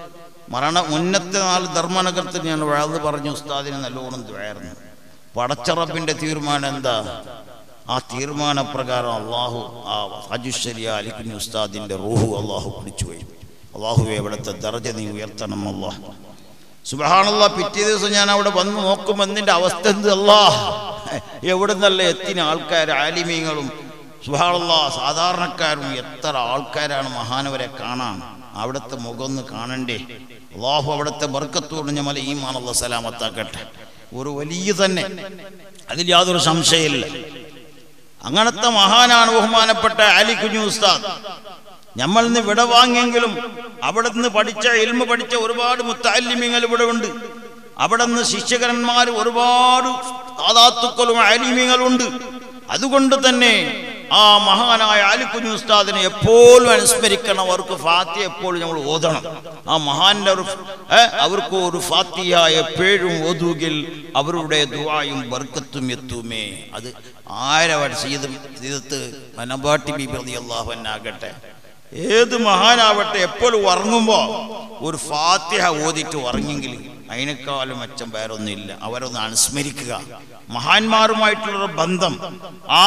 മുന്നത്തെ നാൾ ധർമ്മനഗരത്തിൽ ഞാൻ വാഴ് പറഞ്ഞു, ഉസ്താദിനെ നല്ലോണം ദുആയിരുന്നു. പടച്ച റബ്ബിന്റെ തീരുമാനം എന്താ? ആ തീരുമാനപ്രകാരം അള്ളാഹു ആ ഹജുശരിയ അലിക്കുഞ്ഞു ഉസ്താദിന്റെ റൂഹു അള്ളാഹു പിടിച്ചുപോയി. അള്ളാഹുവെ അവിടുത്തെ ദർജ നീ ഉയർത്തണം അല്ലാഹ്. സുബ്ഹാനല്ലാഹ്. പിറ്റേ ദിവസം ഞാൻ അവിടെ വന്ന് നോക്കുമ്പോൾ എന്തിന്റെ അവസ്ഥ എന്ത്? അല്ലാഹ്, എവിടെ നിന്നല്ല എത്തിന് ആൾക്കാർ, ആലിമീങ്ങളും സുബ്ഹാനല്ലാഹ് സാധാരണക്കാരും എത്ര ആൾക്കാരാണ് മഹാനവരെ കാണാൻ. അവിടുത്തെ മുഖം ഒന്ന് കാണണ്ടേ? അള്ളാഹു അവിടുത്തെ ബർക്കത്തോട് ഞമ്മലെ ഈമാൻ അല്ലാഹ് സലാമത്താക്കട്ടെ. ഒരു വലിയ തന്നെ, അതിൽ യാതൊരു സംശയമില്ല. അങ്ങനത്തെ മഹാനാണ് ബഹുമാനപ്പെട്ട അലി കുഞ്ഞു ഉസ്താദ്. നമ്മൾ ഇന്ന് വിട വാങ്ങിയെങ്കിലും അവിടെ നിന്ന് പഠിച്ച ഇൽമു പഠിച്ച ഒരുപാട് മുത്തഅല്ലിമീങ്ങൾ ഇവിടെ ഉണ്ട്. അവിടെ നിന്ന് ശിഷ്യകരന്മാർ ഒരുപാട് സാദാത്തുക്കളും ആലിമീങ്ങളുണ്ട്. അതുകൊണ്ട് തന്നെ ആ മഹാനായ അലി കുഞ്ഞു ഉസ്താദിനെ എപ്പോഴും അനുസ്മരിക്കണം. അവർക്ക് ഫാത്തിഹ എപ്പോഴും നമ്മൾ ഓതണം. ആ മഹാന്റെ അവർക്ക് ഒരു ഫാത്തിഹ എപ്പോഴും ഓതുകിൽ അവരുടെ ദുആയും ബർക്കത്തും എത്തുമേ. അത് ആരവട് സീദത്ത് മനബാട്ടി ബീബി റളിയല്ലാഹു അൻഹാകട്ടെ, ഏത് മഹാനാവട്ടെ, എപ്പോഴും ഉറങ്ങുമ്പോ ഒരു ഫാത്തിഹ ഓതിട്ട് ഉറങ്ങെങ്കിൽ അതിനേക്കാളും മെച്ചം വേറൊന്നുമില്ല. അവരൊന്ന് അനുസ്മരിക്കുക. മഹാന്മാരുമായിട്ടുള്ളൊരു ബന്ധം, ആ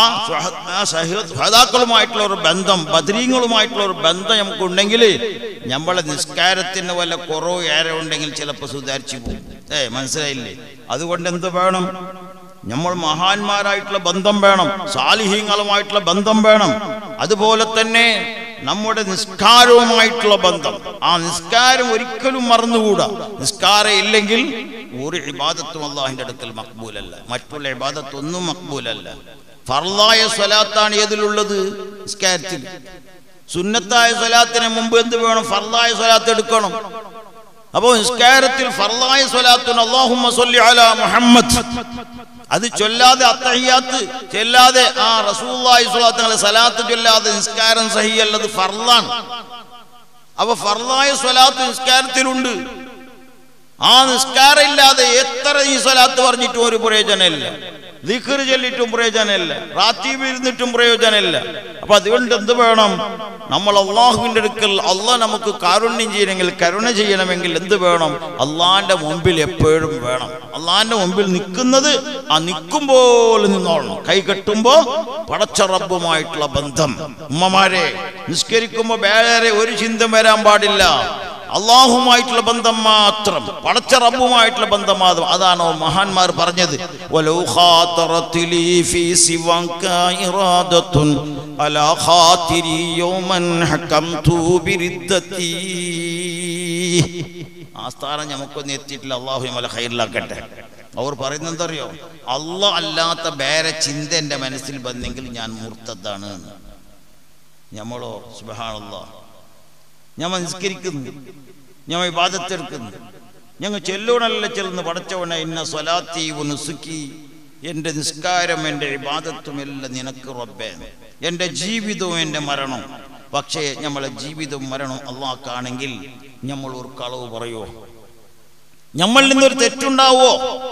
സഹതാക്കളുമായിട്ടുള്ള ഒരു ബന്ധം, ബദരീങ്ങളുമായിട്ടുള്ള ഒരു ബന്ധം നമുക്കുണ്ടെങ്കിൽ നമ്മളെ നിസ്കാരത്തിന് വല്ല കുറവ് ഏറെ ഉണ്ടെങ്കിൽ ചിലപ്പോൾ സുധാരിച്ചു പോകും. മനസ്സിലായില്ലേ? അതുകൊണ്ട് എന്ത് വേണം? നമ്മൾ മഹാന്മാരായിട്ടുള്ള ബന്ധം വേണം, സാലിഹീങ്ങളുമായിട്ടുള്ള ബന്ധം വേണം. അതുപോലെ തന്നെ നമ്മുടെ നിസ്കാരവുമായിട്ടുള്ള ബന്ധം, ആ നിസ്കാരം ഒരിക്കലും മറന്നുകൂടാ. നിസ്കാരം ഇല്ലെങ്കിൽ ഒരു ഇബാദത്തും അല്ലാഹുവിന്റെ അടുക്കൽ മഖ്ബൂലല്ല. മറ്റുള്ള ഇബാദത്തൊന്നും മഖ്ബൂലല്ല. ഫർളായ സ്വലാത്താണ് ഏതിലുള്ളത്? നിസ്കാരത്തിൽ. സുന്നത്തായ സ്വലാത്തിന് മുമ്പ് എന്ത് വേണം? ഫർളായ സ്വലാത്ത് എടുക്കണം. അപ്പോൾ നിസ്കാരത്തിൽ ഫർളായ സ്വലാത്തുൻ അല്ലാഹുമ്മ സ്വല്ലി അലാ മുഹമ്മദ്, അത് ചൊല്ലാതെ അത്തഹിയാത്ത് ചൊല്ലാതെ ആ റസൂലുള്ളാഹി സ്വല്ലല്ലാഹു അലൈഹി വസല്ലം സലാത്ത് ചൊല്ലാതെ നിസ്കാരം സഹിയല്ലത് ഫർളാണ്. അപ്പൊ ഫർളായ സ്വലാത്ത് നിസ്കാരത്തിലുണ്ട്. ആ നിസ്കാരം ഇല്ലാതെ എത്ര ഈ സ്വലാത്ത് പറഞ്ഞിട്ടും ഒരു പ്രയോജനമില്ല. ദിക്ർ ചൊല്ലിട്ടും പ്രയോജനമില്ല, റാത്തീബിൽ ഇരുന്നിട്ടും പ്രയോജനമില്ല. അപ്പൊ അതുകൊണ്ട് എന്ത് വേണം? നമ്മൾ അള്ളാഹുവിൻ്റെ അടുക്കൽ അള്ളാഹ് നമുക്ക് കാരുണ്യം ചെയ്യണമെങ്കിൽ, കരുണ ചെയ്യണമെങ്കിൽ എന്ത് വേണം? അള്ളാഹിന്റെ മുമ്പിൽ എപ്പോഴും വേണം. അള്ളാഹിന്റെ മുമ്പിൽ നിൽക്കുന്നത് ആ നിൽക്കുമ്പോൾ നിന്നോളണം. കൈ കെട്ടുമ്പോ പടച്ച റബ്ബുമായിട്ടുള്ള ബന്ധം. ഉമ്മമാരെ, നിസ്കരിക്കുമ്പോ വേറെ ഒരു ചിന്ത വരാൻ പാടില്ല. അള്ളാഹുമായിട്ടുള്ള ബന്ധം മാത്രം, പടച്ച റബ്ബുമായിട്ടുള്ള ബന്ധം മാത്രം. അതാണോ മഹാന്മാർ പറഞ്ഞത്, വലൗ ഖാതറത്ലി ഫീ സിവക ഇറാദത്തുൻ അലാ ഖാതിരി യൗമൻ ഹകംതു ബിരിദ്ദതി. ആ സ്ഥാനം നമുക്കൊന്നും എത്തിയിട്ടില്ല. അള്ളാഹു നമ്മളെ ഖൈറിലാക്കട്ടെ. അവർ പറയുന്നത് എന്തറിയോ? അള്ളാഹ് അല്ലാത്ത വേറെ ചിന്ത എൻ്റെ മനസ്സിൽ വന്നെങ്കിൽ ഞാൻ മുർത്തദ്ദാണ്. നമ്മളോ സുബ്ഹാനല്ലാഹ്, ഞമ്മ നിസ്കരിക്കുന്നു, ഞമ്മ ഇബാദത്തെടുക്കുന്നു, ഞങ്ങൾ ചെല്ലൂണല്ല ചെല്ലുന്നു പടച്ചവനെ ഇന്ന സ്വലാത്തി നുസുക്കി, എൻ്റെ നിസ്കാരം എൻ്റെ ഇബാദത്തും എല്ലാം നിനക്ക് റബ്ബേ, എൻ്റെ ജീവിതവും എൻ്റെ മരണം. പക്ഷേ നമ്മളെ ജീവിതവും മരണവും അള്ളാഹ്ക്കാണെങ്കിൽ നമ്മൾ ഒരു കളവ് പറയുമോ? നമ്മളിൽ നിന്നൊരു തെറ്റുണ്ടാവോ?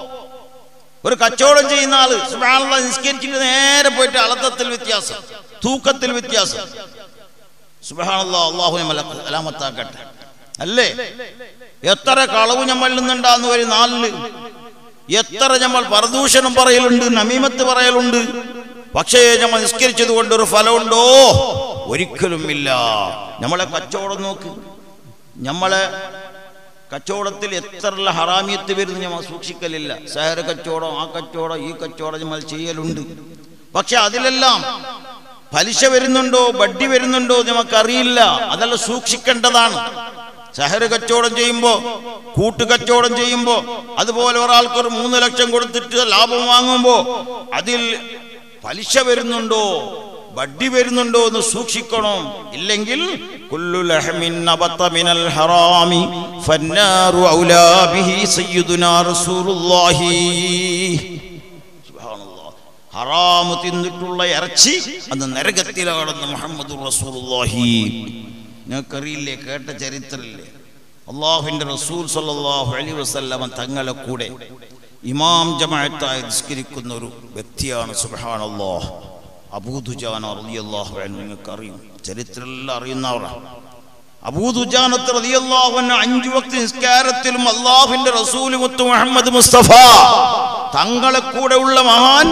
ഒരു കച്ചവടം ചെയ്യുന്ന ആള് സുബ്ഹാനല്ലാഹ് നിസ്കരിച്ചിട്ട് നേരെ പോയിട്ട് അളത്തത്തിൽ വ്യത്യാസം, തൂക്കത്തിൽ വ്യത്യാസം. സുബ്ഹാനല്ലാഹ്, അല്ലാഹു നമ്മളെ സലാമത്താക്കട്ടെ. അല്ലേ? എത്ര കളവ് നമ്മളിൽ നിന്നുണ്ടാകുന്ന ഒരു നാളില്, എത്ര നമ്മൾ പരദൂഷണം പറയലുണ്ട്, നമീമത്ത് പറയലുണ്ട്. പക്ഷേ നമ്മൾ നിസ്കരിച്ചത് കൊണ്ടൊരു ഫലമുണ്ടോ? ഒരിക്കലും ഇല്ല. നമ്മളെ കച്ചവടം നോക്ക്, നമ്മളെ കച്ചവടത്തിൽ എത്ര ഹറാമിയത്ത് വരുന്നു നമ്മൾ സൂക്ഷിക്കലില്ല. സഹര കച്ചവടം, ആ കച്ചവടം, ഈ കച്ചവടം നമ്മൾ ചെയ്യലുണ്ട്. പക്ഷെ അതിലെല്ലാം പലിശ വരുന്നുണ്ടോ, വട്ടി വരുന്നുണ്ടോ നമുക്കറിയില്ല. അതെല്ലാം സൂക്ഷിക്കേണ്ടതാണ്. സഹര കച്ചവടം ചെയ്യുമ്പോ, കൂട്ടുകച്ചവടം ചെയ്യുമ്പോ, അതുപോലെ ഒരാൾക്കൊരു 3 ലക്ഷം കൊടുത്തിട്ട് ലാഭം വാങ്ങുമ്പോ അതിൽ പലിശ വരുന്നുണ്ടോ, വട്ടി വരുന്നുണ്ടോ എന്ന് സൂക്ഷിക്കണം. ഇല്ലെങ്കിൽ കുല്ലു ലഹ്മിൻ നബത മിനൽ ഹറാമി ഫന്നാറു ഔലാ ബിഹി സയ്യിദുനാ റസൂലുള്ളാഹി. സുബ്ഹാനല്ലാഹ്, ഹറാമ് തിന്നിട്ടുള്ള ഇറച്ചി അത് നരകത്തിലാണെന്ന് മുഹമ്മദുർ റസൂലുള്ളാഹി. നിങ്ങൾക്കറിയില്ലേ, കേട്ട ചരിത്രമില്ലേ? അള്ളാഹുവിൻ്റെ റസൂൽ സല്ലല്ലാഹു അലൈഹി വസല്ലം തങ്ങളെ കൂടെ ഇമാം ജമാഅത്തായി നിസ്കരിക്കുന്ന ഒരു വ്യക്തിയാണ് സുബ്ഹാനല്ലാഹ് അബൂ ദുജാന റളിയല്ലാഹു അൻഹു. നിങ്ങൾക്കറിയും, ചരിത്രമെല്ലാം അറിയുന്നവരാണ്. അബൂ ദുജാന റളിയല്ലാഹു അൻഹു 5 വക്ത് നിസ്കാരത്തിലും അള്ളാഹുവിൻ്റെ റസൂൽ മുത്ത് മുഹമ്മദ് മുസ്തഫ തങ്ങളെ കൂടെ ഉള്ള മഹാൻ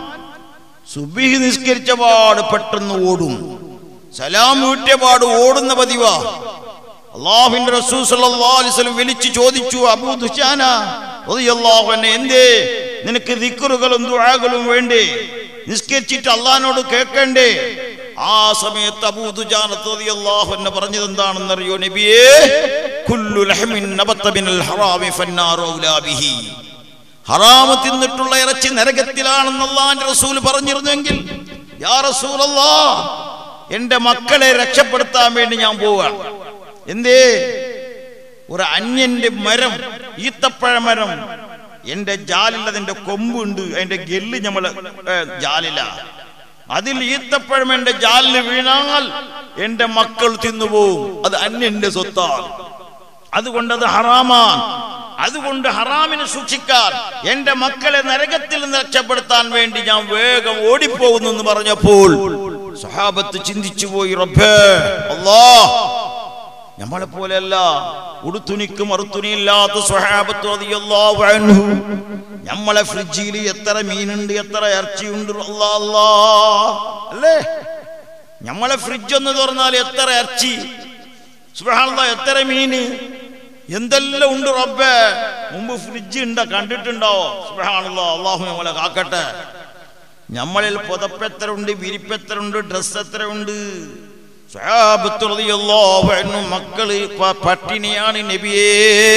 സുബ്ഹി നിസ്കരിച്ച പാട് പെട്ടെന്ന് ഓടും, സലാം വീട്ടിയ പാട് ഓടുന്ന പതിവാ. അള്ളാഹുവിന്റെ റസൂൽ സല്ലല്ലാഹു അലൈഹി വസല്ലം വിളിച്ചു ചോദിച്ചു, അബൂ ദുജാന റളിയല്ലാഹു അൻഹു, എന്തേ നിനക്ക് ദിക്റുകളും ദുആകളും വേണ്ടേ? നിസ്കരിച്ചിട്ട് അള്ളാഹിനോട് കേൾക്കണ്ടേ? ആ സമയത്ത് അബൂ ദുജാന റളിയല്ലാഹു അൻഹു പറഞ്ഞത് എന്താണെന്നറിയോ നബിയേ? കുല്ലു ലഹ്മിൻ നബത മിനൽ ഹറാമി ഫന്നാറു ഔലാ ബിഹി. ഹറാമ് തിന്നിട്ടുള്ള ഇറച്ചി നരകത്തിലാണെന്ന് അള്ളാഹിന്റെ റസൂൽ പറഞ്ഞിരുന്നെങ്കിൽ, യാ റസൂലല്ലാഹ്, എന്റെ മക്കളെ രക്ഷപ്പെടുത്താൻ വേണ്ടി ഞാൻ പോവുകയാണ്. എന്തേ? ഒരു അന്യന്റെ മരം, ഈത്തപ്പഴ മരം എന്റെ ജാലിൽ, അതിന്റെ കൊമ്പുണ്ട്, അതിന്റെ ഗെല്ല് നമ്മളെ ജാലില, അതിൽ ഈത്തപ്പഴം എന്റെ ജാലിൽ വീണാൽ എന്റെ മക്കൾ തിന്നുപോകും. അത് അന്യന്റെ സ്വത്താണ്, അതുകൊണ്ടത് ഹറാമാണ്. അതുകൊണ്ട് ഹറാമിനെ സൂക്ഷിക്കാൻ, എന്റെ മക്കളെ നരകത്തിൽ നിന്ന് രക്ഷപ്പെടുത്താൻ വേണ്ടി ഞാൻ വേഗം ഓടിപ്പോകുന്നു എന്ന് പറഞ്ഞപ്പോൾ സഹാബത്ത് ചിന്തിച്ചു പോയി, റബ്ബേ അല്ലാഹ്, നമ്മളെ പോലെയല്ല, ഉടുത്തുണിക്ക് മറുത്തുണിയില്ലാത്ത സ്വഹാബത്ത് റളിയല്ലാഹു അൻഹു. നമ്മളെ ഫ്രിഡ്ജിൽ എത്ര മീനുണ്ട്, എത്ര ഇറച്ചിയുണ്ട്, അല്ലാഹ് അല്ലേ? നമ്മളെ ഫ്രിഡ്ജ് ഒന്ന് തുറന്നാൽ എത്ര ഇറച്ചി, സുബ്ഹാനല്ലാഹ്, എത്ര മീന്, എന്തെല്ലാം ഉണ്ട് റബ്ബേ. മുമ്പ് ഫ്രിഡ്ജ് ഉണ്ടോ, കണ്ടിട്ടുണ്ടോ? സുബ്ഹാനല്ലാഹ്, അല്ലാഹു നമ്മളെ കാക്കട്ടെ. നമ്മളിൽ പുതപ്പെത്ര ഉണ്ട്, വിരിപ്പെത്ര ഉണ്ട്, ഡ്രസ് എത്ര ഉണ്ട്. സ്വഹാബത്ത് റളിയല്ലാഹു അൻഹു മക്കള് പട്ടിണിയാണ് നബിയേ,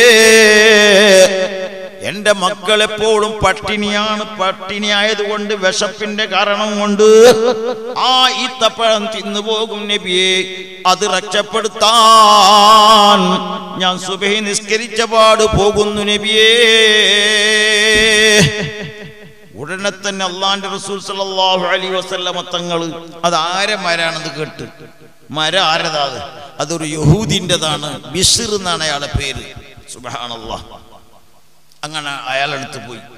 എന്റെ മക്കൾ എപ്പോഴും പട്ടിണിയാണ്. പട്ടിണി ആയതുകൊണ്ട്, വിശപ്പിന്റെ കാരണം കൊണ്ട് ആ ഈത്തപ്പഴം തിന്നുപോകും നബിയേ. അത് രക്ഷപ്പെടുത്താൻ ഞാൻ സുബ്ഹി നിസ്കരിച്ച പാട് പോകുന്നു നബിയേ. ഉടനെ തന്നെ അള്ളാന്റെ റസൂൽ സല്ലല്ലാഹു അലൈഹി വസല്ലം തങ്ങൾ അത് ആരെ മരാണെന്ന് കേട്ട്, മരം ആരതാ? അതൊരു യഹൂദിൻ്റെതാണ്, ബിശ്ർ എന്നാണ് അയാളുടെ പേര്. സുബ്ഹാനല്ലാഹ്. അങ്ങനെ അയാളെടുത്ത് പോയി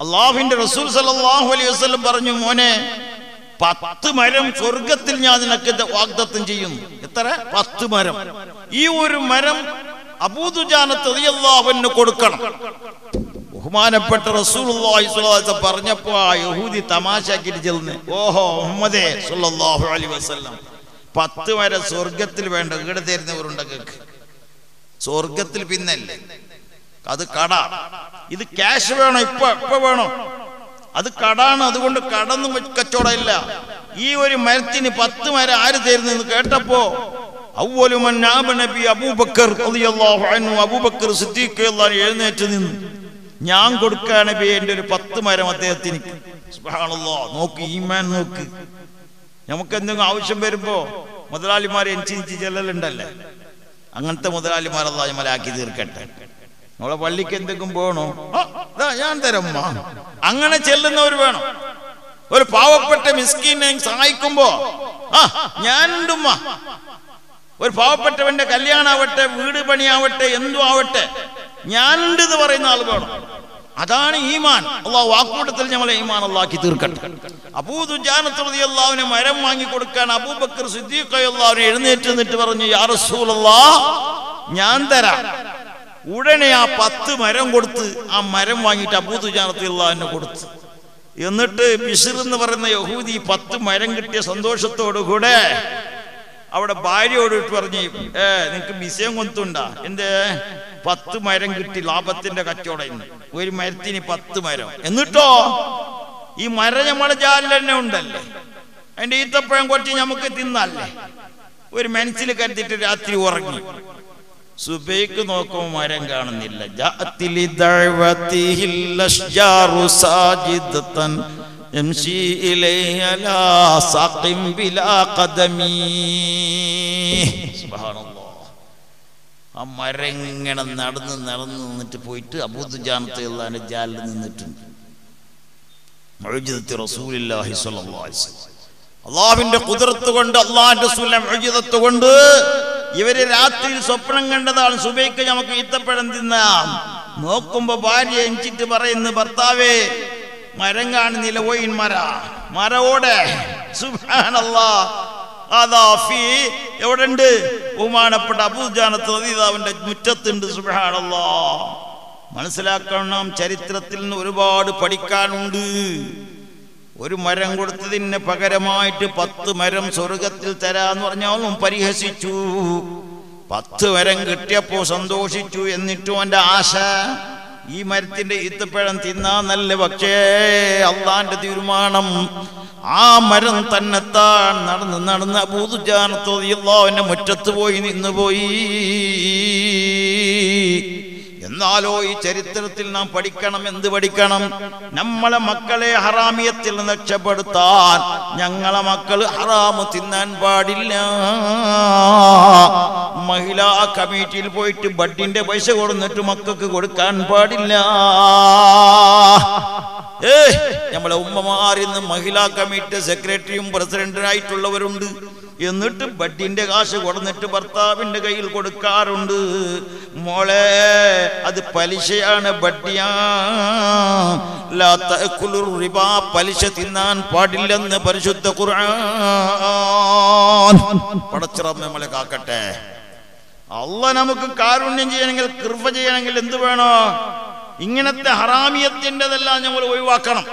അള്ളാഹുവിന്റെ റസൂൽ സല്ലല്ലാഹു അലൈഹി വസല്ലം പറഞ്ഞു, മോനെ 10 മരം സ്വർഗത്തിൽ ഞാൻ നിനക്ക് വാഗ്ദത്തം ചെയ്യുന്നു. എത്ര? 10 മരം. ഈ ഒരു മരം അബൂ ദുജാനത്ത് റളിയല്ലാഹു അൻഹു കൊടുക്കണം. ബഹുമാനപ്പെട്ട റസൂലുള്ളാഹി സ്വല്ലല്ലാഹു അലൈഹി വസല്ലം പറഞ്ഞപ്പോൾ ആ യഹൂദി തമാശാക്കിട്ട് ചെല്ലുന്നു, ഓഹോ മുഹമ്മദേ സ്വല്ലല്ലാഹു അലൈഹി വസല്ലം 10 മരം സ്വർഗത്തിൽ വേണ്ട, ഇവിടെ തരുന്നവരുണ്ടെങ്കിൽ സ്വർഗത്തിൽ പിന്നല്ലേ, അത് കട. ഇത് ക്യാഷ് വേണം, ഇപ്പൊ വേണം, അത് കടാണ്. അതുകൊണ്ട് കടന്നും കച്ചവടം ഇല്ല. ഈ ഒരു മരത്തിന് 10 മരം ആര് തരുന്നെന്ന് കേട്ടപ്പോ അവ്വലുമൻ ആമന നബി അബൂബക്കർ റളിയല്ലാഹു അൻഹു, അബൂബക്കർ സിദ്ദീഖ് റളിയല്ലാഹു എഴുന്നേറ്റ് നിന്നു, ഞാൻ കൊടുക്കാണ് നബി എൻ്റെ ഒരു 10 മരം അദ്ദേഹത്തിന്. സുബ്ഹാനല്ലാഹ്, നോക്ക് ഈമാൻ നോക്ക്. നമുക്ക് എന്തെങ്കിലും ആവശ്യം വരുമ്പോ മുതലാളിമാരെ എൻചിഞ്ചി ചെല്ലലുണ്ടല്ലേ, അങ്ങനത്തെ മുതലാളിമാർ അല്ലാഹു മലാക്കി തീർക്കട്ടെ. നമ്മളെ പള്ളിക്ക് എന്തെങ്കിലും പോകണോ, ഞാൻ തരാം, അങ്ങനെ ചെല്ലുന്നവർ വേണം. ഒരു പാവപ്പെട്ട മിസ്കീനെ സഹായിക്കുമ്പോ ഞാനുണ്ടുമ്മ. ഒരു പാവപ്പെട്ടവന്റെ കല്യാണാവട്ടെ, വീട് പണിയാവട്ടെ, എന്തും ആവട്ടെ, ഞാനുണ്ട് എന്ന് പറയുന്ന ആൾ വേണം. അതാണ് ഈമാൻ. അള്ളാഹു വാക്കൂട്ടത്തിൽ നമ്മളെ ഈമാൻ അള്ളാഹി തീർക്കട്ടെ. അബൂ ദുജാനത്ത് റളിയല്ലാഹുവിനെ മരം വാങ്ങി കൊടുക്കാൻ അബൂബക്കർ സിദ്ദീഖ് റളിയല്ലാഹു എഴുന്നേറ്റ് നിന്നിട്ട് പറഞ്ഞു, യാ റസൂലല്ലാഹ് ഞാൻ തരാം. ഉടനെ ആ 10 മരം കൊടുത്ത് ആ മരം വാങ്ങിയിട്ട് അബൂ ദുജാനത്ത് റളിയല്ലാഹു കൊടുത്തു. എന്നിട്ട് ബിശ്ർ എന്ന് പറയുന്ന യഹൂദി 10 മരം കിട്ടിയ സന്തോഷത്തോടുകൂടെ അവിടെ ഭാര്യയോട് പറഞ്ഞ്, നിനക്ക് വിഷയം കൊത്തുണ്ടാ, എന്റെ 10 മരം കിട്ടി, ലാഭത്തിന്റെ കച്ചവടം, ഒരു മരത്തിന് 10 മരം. എന്നിട്ടോ ഈ മരം നമ്മളെ ജാലിൽ തന്നെ ഉണ്ടല്ലേ, അതിന്റെ ഈത്തപ്പഴം കുറച്ച് നമുക്ക് തിന്നല്ലേ, ഒരു മനസ്സിൽ കരുതിട്ട് രാത്രി ഉറങ്ങി. സുബൈക്ക് നോക്കുമ്പോ മരം കാണുന്നില്ല. ആ മരം ഇങ്ങനെ നടന്ന് നിന്നിട്ട് പോയിട്ട് അബൂ ദുജാനത്ത് റളിയല്ലാഹു ജാലിൽ നിന്നിട്ടുണ്ട്. മുഅ്ജിസത്ത് റസൂലുള്ളാഹി സ്വല്ലല്ലാഹു അലൈഹി വസല്ലം, അല്ലാഹുവിന്റെ ഖുദ്റത്ത് കൊണ്ട്, അല്ലാഹുവിന്റെ റസൂലിന്റെ മുഅ്ജിസത്ത് കൊണ്ട് ഇവര് രാത്രിയിൽ സ്വപ്നം കണ്ടതാണ്, സുബൈക്ക് നമുക്ക് ഈത്തപ്പഴം തിന്നാം. നോക്കുമ്പോ ഭാര്യ എഞ്ചിട്ട് പറയുന്നു, ഭർത്താവേ മരം കാണുന്നില്ല, പോയി മരവോടെ. സുബ്ഹാനല്ലാഹ്, എവിടെ ഉണ്ട്? ബഹുമാനപ്പെട്ട അബൂ ദുജാനത്ത് റളിയല്ലാഹുവിന്റെ മുറ്റത്തുണ്ട്. സുബ്ഹാനല്ലാഹ്, മനസ്സിലാക്കണം, ചരിത്രത്തിൽ നിന്ന് ഒരുപാട് പഠിക്കാനുണ്ട്. ഒരു മരം കൊടുത്തതിന് പകരമായിട്ട് 10 മരം സ്വർഗത്തിൽ തരാന്ന് പറഞ്ഞാലും പരിഹസിച്ചു. 10 മരം കിട്ടിയപ്പോ സന്തോഷിച്ചു. എന്നിട്ടും അവന്റെ ആശ ഈ മരത്തിന്റെ ഈത്തപ്പഴം തിന്നാന്നല്ല. പക്ഷേ അള്ളാന്റെ തീരുമാനം, ആ മരം തന്നെത്താൻ നടന്ന് അബൂ ദുജാനത്ത് റളിയല്ലാഹു മുറ്റത്ത് പോയി നിന്നുപോയി. എന്നാലോ ഈ ചരിത്രത്തിൽ നാം പഠിക്കണം. എന്ത് പഠിക്കണം? നമ്മളെ മക്കളെ ഹറാമിയത്തിൽ നിന്ന് രക്ഷപ്പെടുത്താൻ ഞങ്ങളെ മക്കൾ ഹറാമ് തിന്നാൻ പാടില്ല. മഹിളാ കമ്മിറ്റിയിൽ പോയിട്ട് ബഡിന്റെ പൈസ കൊടുത്തിട്ട് മക്കൾക്ക് കൊടുക്കാൻ പാടില്ല. നമ്മളെ ഉമ്മമാരിന്ന് മഹിളാ കമ്മിറ്റി സെക്രട്ടറിയും പ്രസിഡന്റായിട്ടുള്ളവരുണ്ട്. എന്നിട്ട് ബഡിന്റെ കാശ് കൊടുത്തിട്ട് ഭർത്താവിന്റെ കയ്യിൽ കൊടുക്കാറുണ്ട്. മോളെ, അത് പലിശയാണ്, ബഡിയാ. ലാ തഅകുലുർ റിബാ, പലിശ തിന്നാൻ പാടില്ലെന്ന് പരിശുദ്ധ ഖുർആൻ. പടച്ചറബ് നമ്മളെ കാക്കട്ടെ. അല്ലാഹ് നമുക്ക് കാരുണ്യം ചെയ്യണമെങ്കിൽ, കൃപ ചെയ്യണമെങ്കിൽ എന്ത് വേണോ? ഇങ്ങനത്തെ ഹറാമിയത്തിൻ്റെതെല്ലാം നമ്മൾ ഒഴിവാക്കണം.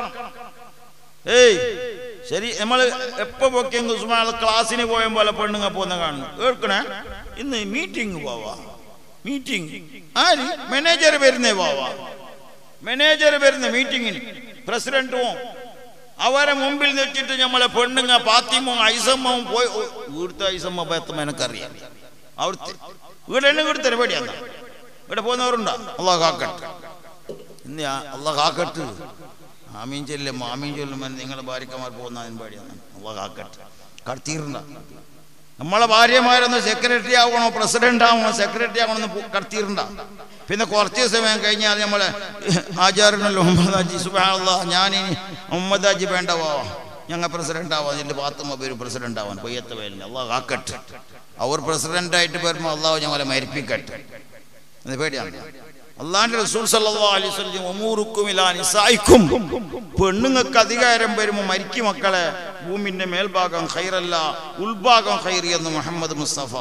ശരി, നമ്മൾ എപ്പോ പോക്കെങ്കിൽ ക്ലാസ്സിന് പോയ പോലെ പെണ്ണുങ്ങ പോകുന്ന കാണുന്നു. കേൾക്കണേ, ഇന്ന് മീറ്റിംഗ് പോവാ. മീറ്റിംഗ് ആര്? മാനേജർ വരുന്നേ പോവാ. മാനേജർ വരുന്ന മീറ്റിങ്ങിന് പ്രസിഡന്റും അവരെ മുമ്പിൽ വെച്ചിട്ട് നമ്മളെ പെണ്ണുങ്ങ പാത്തിമോ ഐസമ്മവും പോയി. ഇവിടുത്തെ ഐസമ്മ പേത്തമ്മ എനിക്കറിയാം. അവിടുത്തെ ഇവിടെ ഇവിടുത്തെ പരിപാടിയാണ്. ഇവിടെ പോകുന്നവരുണ്ടോ? അള്ളാഹ് കാക്കട്ടെ. ഇന്ന് അള്ളാഹ് കാക്കട്ട്. ആമീൻ ചൊല്ലും, ആമീൻ ചൊല്ലുമ്പോൾ നിങ്ങളെ ഭാര്യക്കന്മാർ പോകുന്ന പരിപാടിയാണ്. അള്ളാഹ് കാക്കട്ടെ. കടത്തിയിരുന്ന നമ്മളെ ഭാര്യമാരൊന്ന് സെക്രട്ടറി ആവണോ, പ്രസിഡന്റ് ആവണോ, സെക്രട്ടറി ആവണമെന്ന് കടത്തിയിരുന്ന. പിന്നെ കുറച്ച് സമയം കഴിഞ്ഞാൽ നമ്മളെ ആചാരനല്ലോ മുഹമ്മദ് ഹാജി, സുബ്ഹാനല്ലാഹ്, ഞാനിനി മുഹമ്മദ് ഹാജി വേണ്ടവോ, ഞങ്ങൾ പ്രസിഡന്റ് ആവാൻ, എൻ്റെ പാത്തുമ്മ പേര് പ്രസിഡന്റ് ആവാൻ കൊയ്യത്ത് പേരില്ല. അള്ളാഹ് കാക്കട്ടെ. അവർ പ്രസിഡന്റായിട്ട് വരുമ്പോൾ അള്ളാഹു ഞങ്ങളെ മരിപ്പിക്കട്ടെ. അത് പേടിയാണ്. അള്ളാന്റെ റസൂൽ സല്ലല്ലാഹു അലൈഹി വസല്ലം ഉമൂറുക്കും ഇലാ നിസായിക്കും, പെണ്ണുങ്ങൾക്ക് അധികാരം വരുമ്പോൾ മരിക്കും മക്കളെ, ഭൂമിന്റെ മേൽഭാഗം ഖൈറല്ല ഉൾഭാഗം ഖൈറി എന്ന് മുഹമ്മദ് മുസ്തഫ.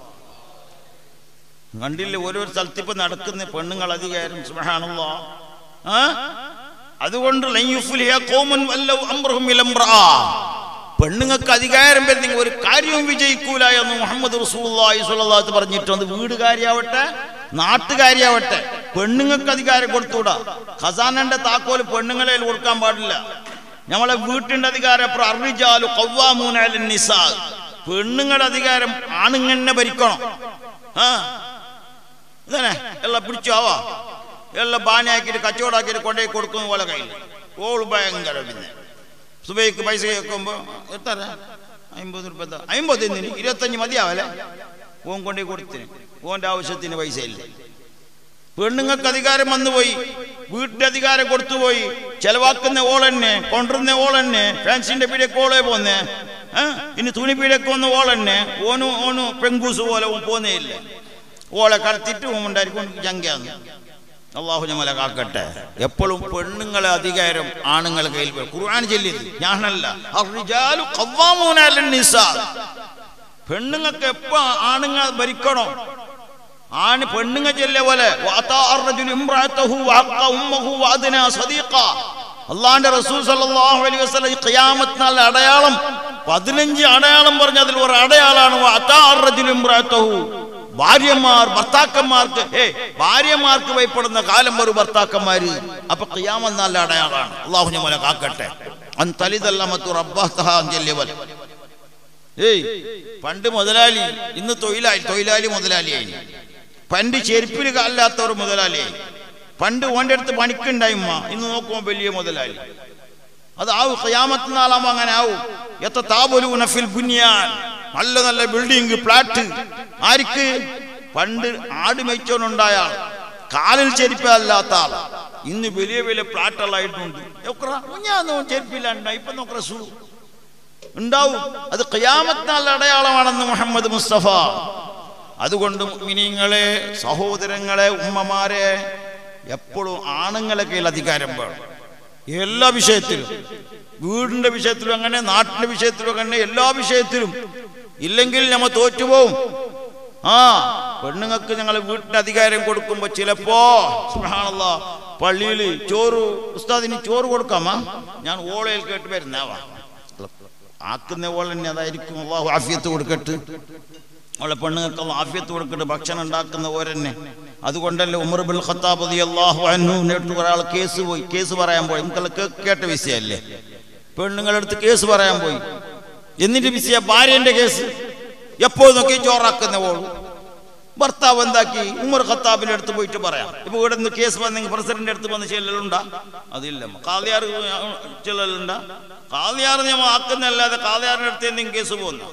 കണ്ടില്ലേ ഓരോ സ്ഥലത്ത് ഇപ്പൊ നടക്കുന്ന പെണ്ണുങ്ങൾ അധികാരം, സുബ്ഹാനല്ലാഹ്. അതുകൊണ്ട് ലൻ യുഫ്ലിഹ ഖൗമുൻ വല്ലൗ അംറഹും ഇലംറഅ, പെണ്ണുങ്ങൾക്ക് അധികാരം വരുന്നെങ്കിൽ ഒരു കാര്യവും വിജയിക്കൂല എന്ന് മുഹമ്മദ് റസൂലുള്ളാഹി സ്വല്ലല്ലാഹു അലൈഹി വസല്ലം പറഞ്ഞിട്ടുണ്ട്. വീടുകാരിയാവട്ടെ നാട്ടുകാരിയാവട്ടെ പെണ്ണുങ്ങൾക്ക് അധികാരം കൊടുത്തൂടാ. ഖസാനന്റെ താക്കോല് പെണ്ണുങ്ങളെ കൊടുക്കാൻ പാടില്ല. നമ്മളെ വീട്ടിന്റെ അധികാരം അർറിജാലു ഖവ്വാമൂന അലൻ നിസാ, പെണ്ണുങ്ങളുടെ അധികാരം ആണുങ്ങളെ ഭരിക്കണം. ഇതന്നെ എല്ലാം പിടിച്ചാവാ എല്ലാം ബാനയാക്കിയിട്ട് കച്ചവടാക്കിയിട്ട് കൊണ്ടുപോയി കൊടുക്കുന്ന പോലെ കയ്യിൽ ഓള് ഭയങ്കര. പിന്നെ സുബൈക്ക് പൈസ കേൾക്കുമ്പോൾ എത്ര 50 രൂപ, 50 എന്തിന് 25 മതിയാവല്ലേ, ഓൻ കൊണ്ടുപോയി കൊടുത്തിന്, ഓൻ്റെ ആവശ്യത്തിന് പൈസ ഇല്ല. പെണ്ണുങ്ങൾക്ക് അധികാരം വന്നുപോയി, വീട്ടിന്റെ അധികാരം കൊടുത്തുപോയി, ചെലവാക്കുന്ന ഓളെന്നെ, കൊണ്ടുവരുന്ന ഓളെന്നെ, ഫാൻസിന്റെ പീടിയൊക്കെ ഓളെ പോന്നേ, ഇനി തുണി പീടിയൊക്കെ വന്ന ഓളെന്നെ, ഓന് പെങ്കൂസ് പോലെ പോന്നേ ഇല്ല. ഓളെ കടത്തിട്ട് ഉണ്ടായിരിക്കും ചങ്കയാന്ന്. അള്ളാഹു ഞമ്മല കാക്കട്ടെ. എപ്പോഴും പെണ്ണുങ്ങളെ അധികാരം ആണുങ്ങളെ കയ്യിൽ. ഖുർആൻ ചൊല്ലിയത് ഞാനല്ല, അർറിജാലു ഖവ്വാമൂന അലൻ നിസാ, പെണ്ണുങ്ങൾക്ക് എപ്പോ ആണുങ്ങൾ ഭരിക്കണം. പെണ്ണുങ്ങൾ ചെല്ലെ പോലെ അള്ളാന്റെ റസൂൽ സല്ലല്ലാഹു അലൈഹി വസല്ലം ഖിയാമത്ത് നാൾ അടയാളം 15 അടയാളം പറഞ്ഞ അതിൽ ഒരു അടയാളാണ് ഭാര്യമാർ ഭർത്താക്കന്മാർക്ക് ഭാര്യമാർക്ക് ഭയപ്പെടുന്ന കാലം ഒരു ഭർത്താക്കന്മാര്. അപ്പൊ ഖിയാമത്ത് നാളിലെ അടയാളാണ്. അള്ളാഹു ഞമ്മലെ കാക്കട്ടെ. പണ്ട് മുതലാളി, ഇന്ന് തൊഴിലാളി മുതലാളിയായി. പണ്ട് ചെരുപ്പിന് കാലില്ലാത്ത ഒരു മുതലാളിയായി. പണ്ട് ഓൻ്റെ അടുത്ത് പണിക്കുണ്ടായിമ്മ, ഇന്ന് നോക്കുമ്പോ വലിയ മുതലാളി. അതാവും ഖിയാമത്ത് നാളാകുമ്പോ അങ്ങനെ ആവും. യതതാബലൂന ഫിൽ ബുനിയാൻ, നല്ല നല്ല ബിൽഡിംഗ് ഫ്ലാറ്റ്. ആർക്ക്? പണ്ട് ആട് മേയ്ച്ചോനുണ്ടായ ആൾ, കാലിൽ ചെരുപ്പല്ലാത്ത ആൾ, ഇന്ന് വലിയ വലിയ ഫ്ലാറ്റുകളായിട്ടുണ്ട്. ഞാൻ ചെരുപ്പില്ല, ഇപ്പൊ നോക്കറ ഉണ്ടാവും. അത് ഖിയാമത്ത് നാളിലെ അടയാളമാണെന്ന് മുഹമ്മദ് മുസ്തഫ. അതുകൊണ്ട് മുഅ്മിനീങ്ങളെ, സഹോദരങ്ങളെ, ഉമ്മമാരെ, എപ്പോഴും ആണുങ്ങളെ കയ്യിൽ അധികാരം വേണം. എല്ലാ വിഷയത്തിലും, വീടിന്റെ വിഷയത്തിലും അങ്ങനെ, നാട്ടിന്റെ വിഷയത്തിലും അങ്ങനെ, എല്ലാ വിഷയത്തിലും. ഇല്ലെങ്കിൽ നമ്മൾ തോറ്റുപോകും. പെണ്ണുങ്ങൾക്ക് ഞങ്ങൾ വീട്ടിന്റെ അധികാരം കൊടുക്കുമ്പോ ചിലപ്പോ സുബ്ഹാനല്ലാഹ് പള്ളിയിൽ ചോറ്, ഉസ്താദിന് ചോറ് കൊടുക്കാമാ, ഞാൻ ഓളയിൽ കേട്ട് വരുന്നവാ ആക്കുന്ന ഓൾ തന്നെ അതായിരിക്കും. അല്ലാഹു ആഫിയത്ത് കൊടുക്കട്ടെ. അവളെ പെണ്ണുങ്ങൾക്ക് ആഫിയത്ത് കൊടുക്കട്ടെ. ഭക്ഷണം ഉണ്ടാക്കുന്ന ഓരെന്നെ. അതുകൊണ്ടല്ലേ ഉമർ ഇബ്നുൽ ഖത്താബ് റളിയല്ലാഹു അൻഹു നേരിട്ട് ഒരാൾ കേസ് പറയാൻ പോയി. നമുക്കെല്ലാം കേട്ട വിഷയമല്ലേ. പെണ്ണുങ്ങളുടെ അടുത്ത് കേസ് പറയാൻ പോയി. എന്നിട്ട് വിഷയ ഭാര്യന്റെ കേസ്. എപ്പോഴും നോക്കി ചോറാക്കുന്ന ഓളും ഭർത്താവ് എന്താക്കി ഉമർ ഖത്താബിന്റെ അടുത്ത് പോയിട്ട് പറയാം. ഇപ്പൊ ഇവിടെ നിന്ന് കേസ് വന്നെങ്കിൽ പ്രസിഡന്റിന്റെ അടുത്ത് വന്ന് ചെല്ലലുണ്ടാ? അതില്ല. കാളിയാർ ചെല്ലലുണ്ടാ? കാളിയാർ നമ്മൾ ആക്കുന്നല്ലാതെ കാളിയാറിന്റെ അടുത്ത് എന്തെങ്കിലും കേസ് പോകുന്ന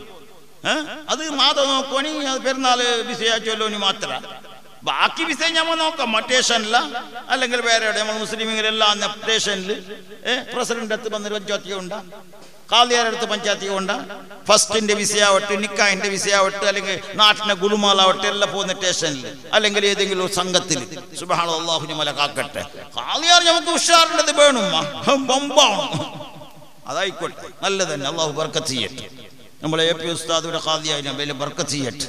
അത് മാതം നോക്കുവാണെങ്കിൽ അത് പെരുന്നാള് വിഷയ ചൊല്ലോനി മാത്ര. ബാക്കി വിഷയം നമ്മൾ നോക്കാം. സ്റ്റേഷനില അല്ലെങ്കിൽ വേറെ എവിടെ നമ്മൾ മുസ്ലിമുകളെല്ലാം സ്റ്റേഷനിൽ പ്രസിഡന്റ് അടുത്ത് വന്നൊരു പഞ്ചായത്തിക ഉണ്ടാ, കാളിയാരടുത്ത് പഞ്ചായത്തിക ഉണ്ടാ, ഫസ്റ്റിന്റെ വിഷയാവട്ടെ, നിക്കാഹിന്റെ വിഷയാവട്ടെ, അല്ലെങ്കിൽ നാട്ടിന്റെ ഗുലുമാലാവട്ടെ, എല്ലാം പോകുന്ന സ്റ്റേഷനിൽ അല്ലെങ്കിൽ ഏതെങ്കിലും ഒരു സംഘത്തിൽ. സുബ്ഹാനല്ലാഹ്, അല്ലാഹു ഞമ്മലെ കാക്കട്ടെ. കാളിയാർ നമുക്ക് ഉഷാറുള്ളത് വേണം, ബൊമ്പാണ്. അതായിക്കോട്ടെ, നല്ലത് തന്നെ. അല്ലാഹു ബർക്കത്ത് ചെയ്യട്ടെ. നമ്മളെ എ പി ഉസ്താദിയുടെ ഖാദിയായി വലിയ ബർക്കത്ത് ചെയ്യട്ടെ.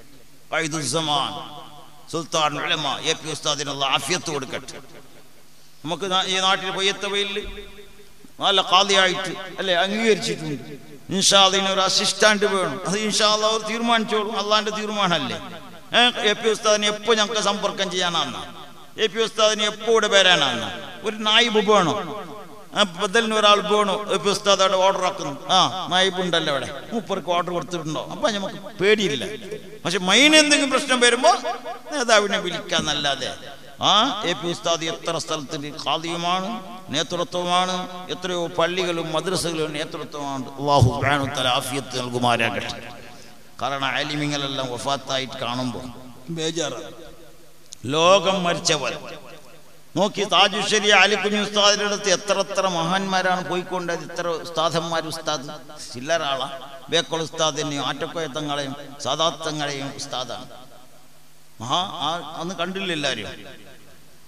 ഖൈദുസ്സമാൻ സുൽത്താൻ ഉലമ എ പി ഉസ്താദിന് അല്ലാഹു ആഫിയത്ത് കൊടുക്കട്ടെ. നമുക്ക് ഈ നാട്ടിൽ പൊയ്യത്തവയിൽ നല്ല ഖാദിയായിട്ട് അല്ലേ അംഗീകരിച്ചിട്ടുണ്ട്. ഇൻഷാ അല്ലാഹ് ഇതിനൊരു അസിസ്റ്റന്റ് വേണം. അത് ഇൻഷാ അല്ലാഹ് അവർ തീരുമാനിച്ചോളും. അള്ളാന്റെ തീരുമാനമല്ലേ. എ പി ഉസ്താദിനെ എപ്പോ ഞങ്ങൾക്ക് സമ്പർക്കം ചെയ്യാനാന്ന, എ പി ഉസ്താദിനെ എപ്പോ ഇവിടെ വരാനാന്ന. ഒരു നായിബ് വേണം, ബദലിന് ഒരാൾ വേണോ. എ പി ഉസ്താദ് അവിടെ ഓർഡർ ആക്കുന്നു. നായിബ് ഉണ്ടല്ലോ അവിടെ, മൂപ്പർക്ക് ഓർഡർ കൊടുത്തിട്ടുണ്ടോ? അപ്പൊ നമുക്ക് പേടിയില്ല. പക്ഷെ മൈൻ എന്തെങ്കിലും പ്രശ്നം വരുമ്പോ നേതാവിനെ വിളിക്കാന്നല്ലാതെ എ പി ഉസ്താദ് എത്ര സ്ഥലത്തിന് ഖാദിയുമാണ്, നേതൃത്വമാണ്. എത്രയോ പള്ളികളും മദ്രസകളും നേതൃത്വമാണ്. അല്ലാഹു സുബ്ഹാനഹു വ തആല ആഫിയത്ത് നൽകുമാറാകട്ടെ. കാരണം ആലിമീങ്ങളെല്ലാം വഫാത്തായിട്ട് കാണുമ്പോൾ ബേജാറാണ്. ലോകം മരിച്ചവർ നോക്കി. താജുശ്ശേരി അലിക്കുഞ്ഞി ഉസ്താദിന്റെ അടുത്ത് എത്ര മഹാന്മാരാണ് പോയിക്കൊണ്ടത്. ഇത്ര ഉസ്താദന്മാർ. ഉസ്താദ് ചില്ലറ ആളാ. ബേക്കോൾ ഉസ്താദിനെയും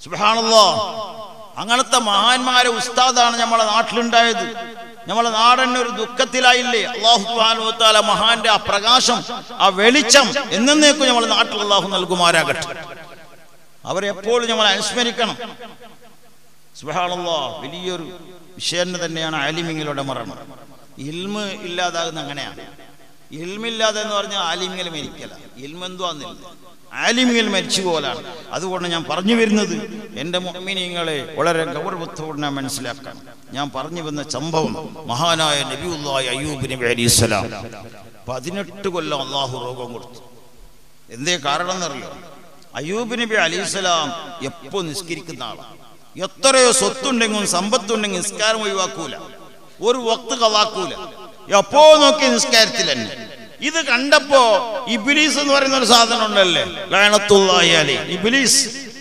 സുബ്ഹാനല്ലാഹ്. അങ്ങനത്തെ മഹാന്മാരെ ഉസ്താദാണ് നമ്മളെ നാട്ടിലുണ്ടായത്. നമ്മളെ നാടന്നെ ഒരു ദുഃഖത്തിലായില്ലേ. അല്ലാഹു സുബ്ഹാനഹു വ തആല മഹാന്റെ ആ പ്രകാശം, ആ വെളിച്ചം എന്നേക്കും നമ്മളെ നാട്ടിൽ അല്ലാഹു നൽകുമാരാകട്ടെ. അവരെ എപ്പോഴും നമ്മൾ അനുസ്മരിക്കണം. സുബ്ഹാനല്ലാഹ്. വലിയൊരു വിഷയം തന്നെയാണ് ആലിമീങ്ങളുടെ മരണം. ഇൽമ് ഇല്ലാതാകുന്ന അങ്ങനെയാണ്. ഇൽമില്ലാതെ എന്ന് പറഞ്ഞാൽ ആലിമീങ്ങൾ മരിക്കല. ഇൽമ് എന്തുവാന്നില്ല, ആലിമീങ്ങൾ മരിച്ചു പോലാണ്. അതുകൊണ്ട് ഞാൻ പറഞ്ഞു വരുന്നത്, എൻ്റെ മുഅ്മിനീങ്ങളെ വളരെ ഗൗരവത്തോടെ ഞാൻ മനസ്സിലാക്കണം. ഞാൻ പറഞ്ഞു വന്ന സംഭവം മഹാനായ നബിയുല്ലാഹി അയ്യൂബ് നബി അലൈഹിസ്സലാം 18 കൊല്ലം അള്ളാഹു രോഗം കൊടുത്തു. എന്തേ കാരണം എന്നറിയോ? അയ്യൂബ് നബി അലൈഹിസ്സലാം എപ്പോ നിസ്കരിക്കുന്ന ആളാണ്. എത്രയോ സ്വത്തുണ്ടെങ്കിലും സമ്പത്തുണ്ടെങ്കിൽ നിസ്കാരം ഒഴിവാക്കൂല, ഒരു വക്ത് കളാക്കൂല, എപ്പോ നോക്കി നിസ്കാരത്തിൽ തന്നെ. ഇത് കണ്ടപ്പോ ഇബ്ലീസ് എന്ന് പറയുന്ന ഒരു സാധനം ഉണ്ടല്ലേ, ലഅനത്തുല്ലാഹി അലൈഹി, ഇബ്ലീസ്.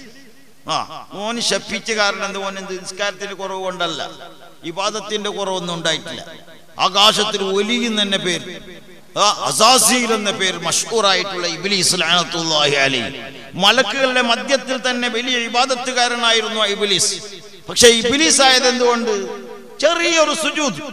ഓന് ശപ്പിച്ച കാരണം എന്ത്? ഓൻ എന്ത് നിസ്കാരത്തിന്റെ കുറവ് കൊണ്ടല്ല, ഇബാദത്തിന്റെ കുറവൊന്നും ഉണ്ടായിട്ടില്ല. ആകാശത്തിൽ ഒലിയും തന്നെ പേര്, അസാസീൽ എന്ന പേര് മഷ്ഹൂറായിട്ടുള്ള ഇബ്ലീസ് ലഅനത്തുല്ലാഹി അലൈഹി. മലക്കുകളുടെ മധ്യത്തിൽ തന്നെ വലിയ ഇബാദത്തുകാരനായിരുന്നു ഇബ്ലീസ്. പക്ഷെ ഇബ്ലീസ് ആയത് എന്തുകൊണ്ട്? ചെറിയൊരു സുജൂദ്.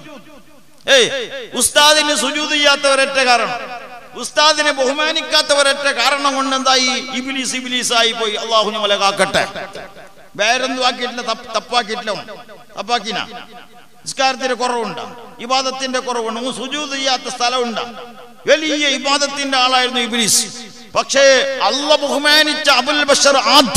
ഉസ്താദിന് സുജൂദ് ചെയ്യാത്തവരൊറ്റ കാരണം, ഉസ്താദിനെ ബഹുമാനിക്കാത്തവരൊറ്റ കാരണം കൊണ്ട് എന്തായി? ഇബ്ലീസ് ഇബ്ലീസായി പോയി. അള്ളാഹു നമ്മളെ കാക്കട്ടെ. വേറെന്തും ആക്കിയിട്ടില്ല, തപ്പാക്കിയിട്ടില്ല. തപ്പാക്കിന നിസ്കാരത്തിന്റെ കുറവുണ്ട്, ഇബാദത്തിന്റെ കുറവുണ്ട്, സുജൂദ് ചെയ്യാത്ത സ്ഥലമുണ്ട്. വലിയ ഇബാദത്തിന്റെ ആളായിരുന്നു ഇബ്ലീസ്. പക്ഷേ അല്ലാഹ് ബഹുമാനിച്ച അബുൽ ബശർ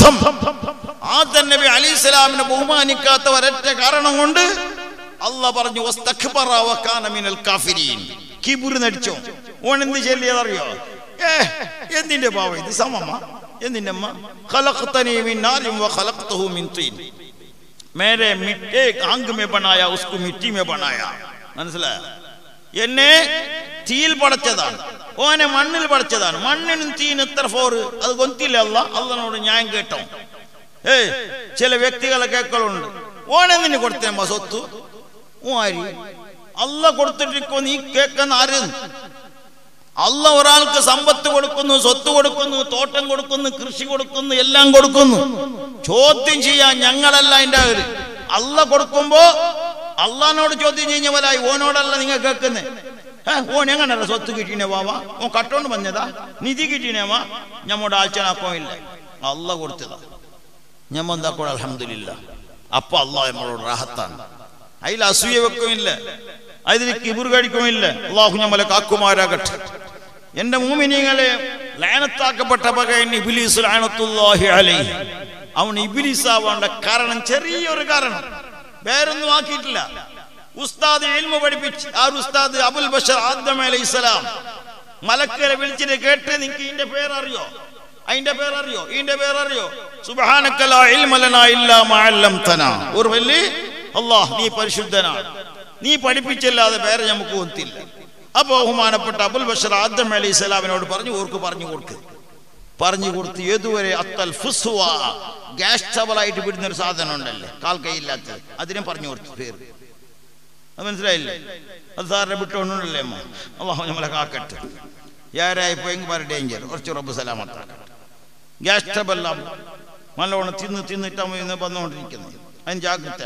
ആദം നബി അലൈഹിസ്സലാമിനെ ബഹുമാനിക്കാത്ത ഒരൊറ്റ കാരണം കൊണ്ട് അല്ലാഹ് പറഞ്ഞു വസ്തക്ബറ വകാന മിനൽ കാഫിരീൻ. കിബ്ർ നടിച്ചോ. ഓൻ എന്ത് ചൊല്ലിയതറിയോ? എന്തിന്റെ ഭാവം ഇത്? സമമ എന്തിന്റെ അമ്മ? ഖലഖതനി മിൻ നാരിൻ വ ഖലഖതഹു മിൻ തീൻ. മേരെ മിട്ടേ ആംഗ് മേ ബനായ ഉസ്കു മിട്ടി മേ ബനായ. മനസ്സിലായോ? എന്നെ തീയിൽ പടച്ചതാണ്, ഓനെ മണ്ണിൽ പടച്ചതാണ്. മണ്ണിനും തീന് എത്ര ഫോറ് അത് കൊത്തില്ല. അള്ളാഹുവിനോട് ഞാൻ കേട്ടോ. ചില വ്യക്തികളെ കേൾക്കലുണ്ട്, ഓനെന്തിന് കൊടുത്തേമ്മ സ്വത്ത്? ആര്? അള്ളാഹ് കൊടുത്തിട്ടിരിക്കോ? നീ കേൾക്കുന്ന ആര്? അള്ളാഹ് ഒരാൾക്ക് സമ്പത്ത് കൊടുക്കുന്നു, സ്വത്ത് കൊടുക്കുന്നു, തോട്ടം കൊടുക്കുന്നു, കൃഷി കൊടുക്കുന്നു, എല്ലാം കൊടുക്കുന്നു. ചോദ്യം ചെയ്യാൻ ഞങ്ങളല്ല അതിൻ്റെ ആര്. അള്ളാഹ് കൊടുക്കുമ്പോ അള്ളാഹിനോട് ചോദ്യം ചെയ്യുന്നവരായി. ഓനോടല്ല നിങ്ങൾ കേൾക്കുന്നേ. ഓൻ എങ്ങനെ സ്വത്ത് കിട്ടീനെ വാവാ? ഓൻ കട്ടോണ്ട് വന്നതാ? നിധി കിട്ടീനേവാ? ഞമ്മോട് ആഴ്ചനാക്കോ ഇല്ല, അള്ളാഹ് കൊടുത്തതാ. ഞമ്മ എന്താക്കോ അൽഹംദുലില്ലാ. അപ്പൊ അള്ളാഹ് നമ്മളോട് റാഹത്താണ്. അതിൽ അസൂയ വെക്കുമില്ല, അതിൽ കിബിർ കഴിക്കുമില്ല. അള്ളാഹു നമ്മളെ കാക്കുമാരാകട്ടെ. എന്റെ മുഅ്മിനീങ്ങളെ, ലഅനത്താക്കപ്പെട്ട പകയൻ ഇബ്ലീസ് ലഅനത്തുല്ലാഹി അലൈഹി. അവൻ ഇബ്ലീസ് ആവാണ്ട കാരണം ചെറിയൊരു കാരണം, വേറൊന്നും ആക്കിയിട്ടില്ല. ഉസ്താദ് ഇൽമു പഠിപ്പിച്ച് ആ ഉസ്താദ് അബുൽ ബശർ ആദം അലൈഹിസ്സലാം മലക്കുകളെ വിളിച്ചിട്ട് കേട്ട്, നിങ്ങൾക്ക് ഇതിന്റെ പേരറിയോ? അതിന്റെ പേരറിയോ? ഇതിന്റെ പേരറിയോ? സുബ്ഹാനക ലാ ഇൽമ ലനാ ഇല്ലാ മാ അല്ലംതനാ. ഒരു വലിയ അല്ലാഹ്, നീ പരിശുദ്ധനാണ്, നീ പഠിപ്പിച്ചല്ലാതെ വേറെ നമുക്ക് ഒത്തില്ല. അപ്പൊ ബഹുമാനപ്പെട്ട അബുൽ ബശർ ആദം അലൈഹിസ്സലാമിനോട് പറഞ്ഞു, ഓർക്ക് പറഞ്ഞു കൊടുക്ക്. പറഞ്ഞു കൊടുത്ത് ഏതുവരെ അത്തൽ ഫുസ്വ, ഗ്യാസ് ട്രബിളായിട്ട് വിടുന്ന ഒരു സാധനം ഉണ്ടല്ലേ, കാൽ കൈയില്ലാത്തത്, അതിനെ പറഞ്ഞു കൊടുത്തു പേര്. അത് മനസ്സിലായില്ലേ? അത് സാറിനെ വിട്ടോണ്ടല്ലേ അമ്മ. അള്ളാഹു നമ്മളെ കാക്കട്ടെ. യാരായിപ്പോ എങ്കിൽ പറ ഡേഞ്ചർ, കുറച്ച് റബ്ബ് സലാമത്താക്കട്ടെ. ഗ്യാസ് ട്രബിളെല്ലാം നല്ലോണം തിന്നിട്ടാകുമ്പോൾ വന്നുകൊണ്ടിരിക്കുന്നത്, അതിന് ജാഗ്രത.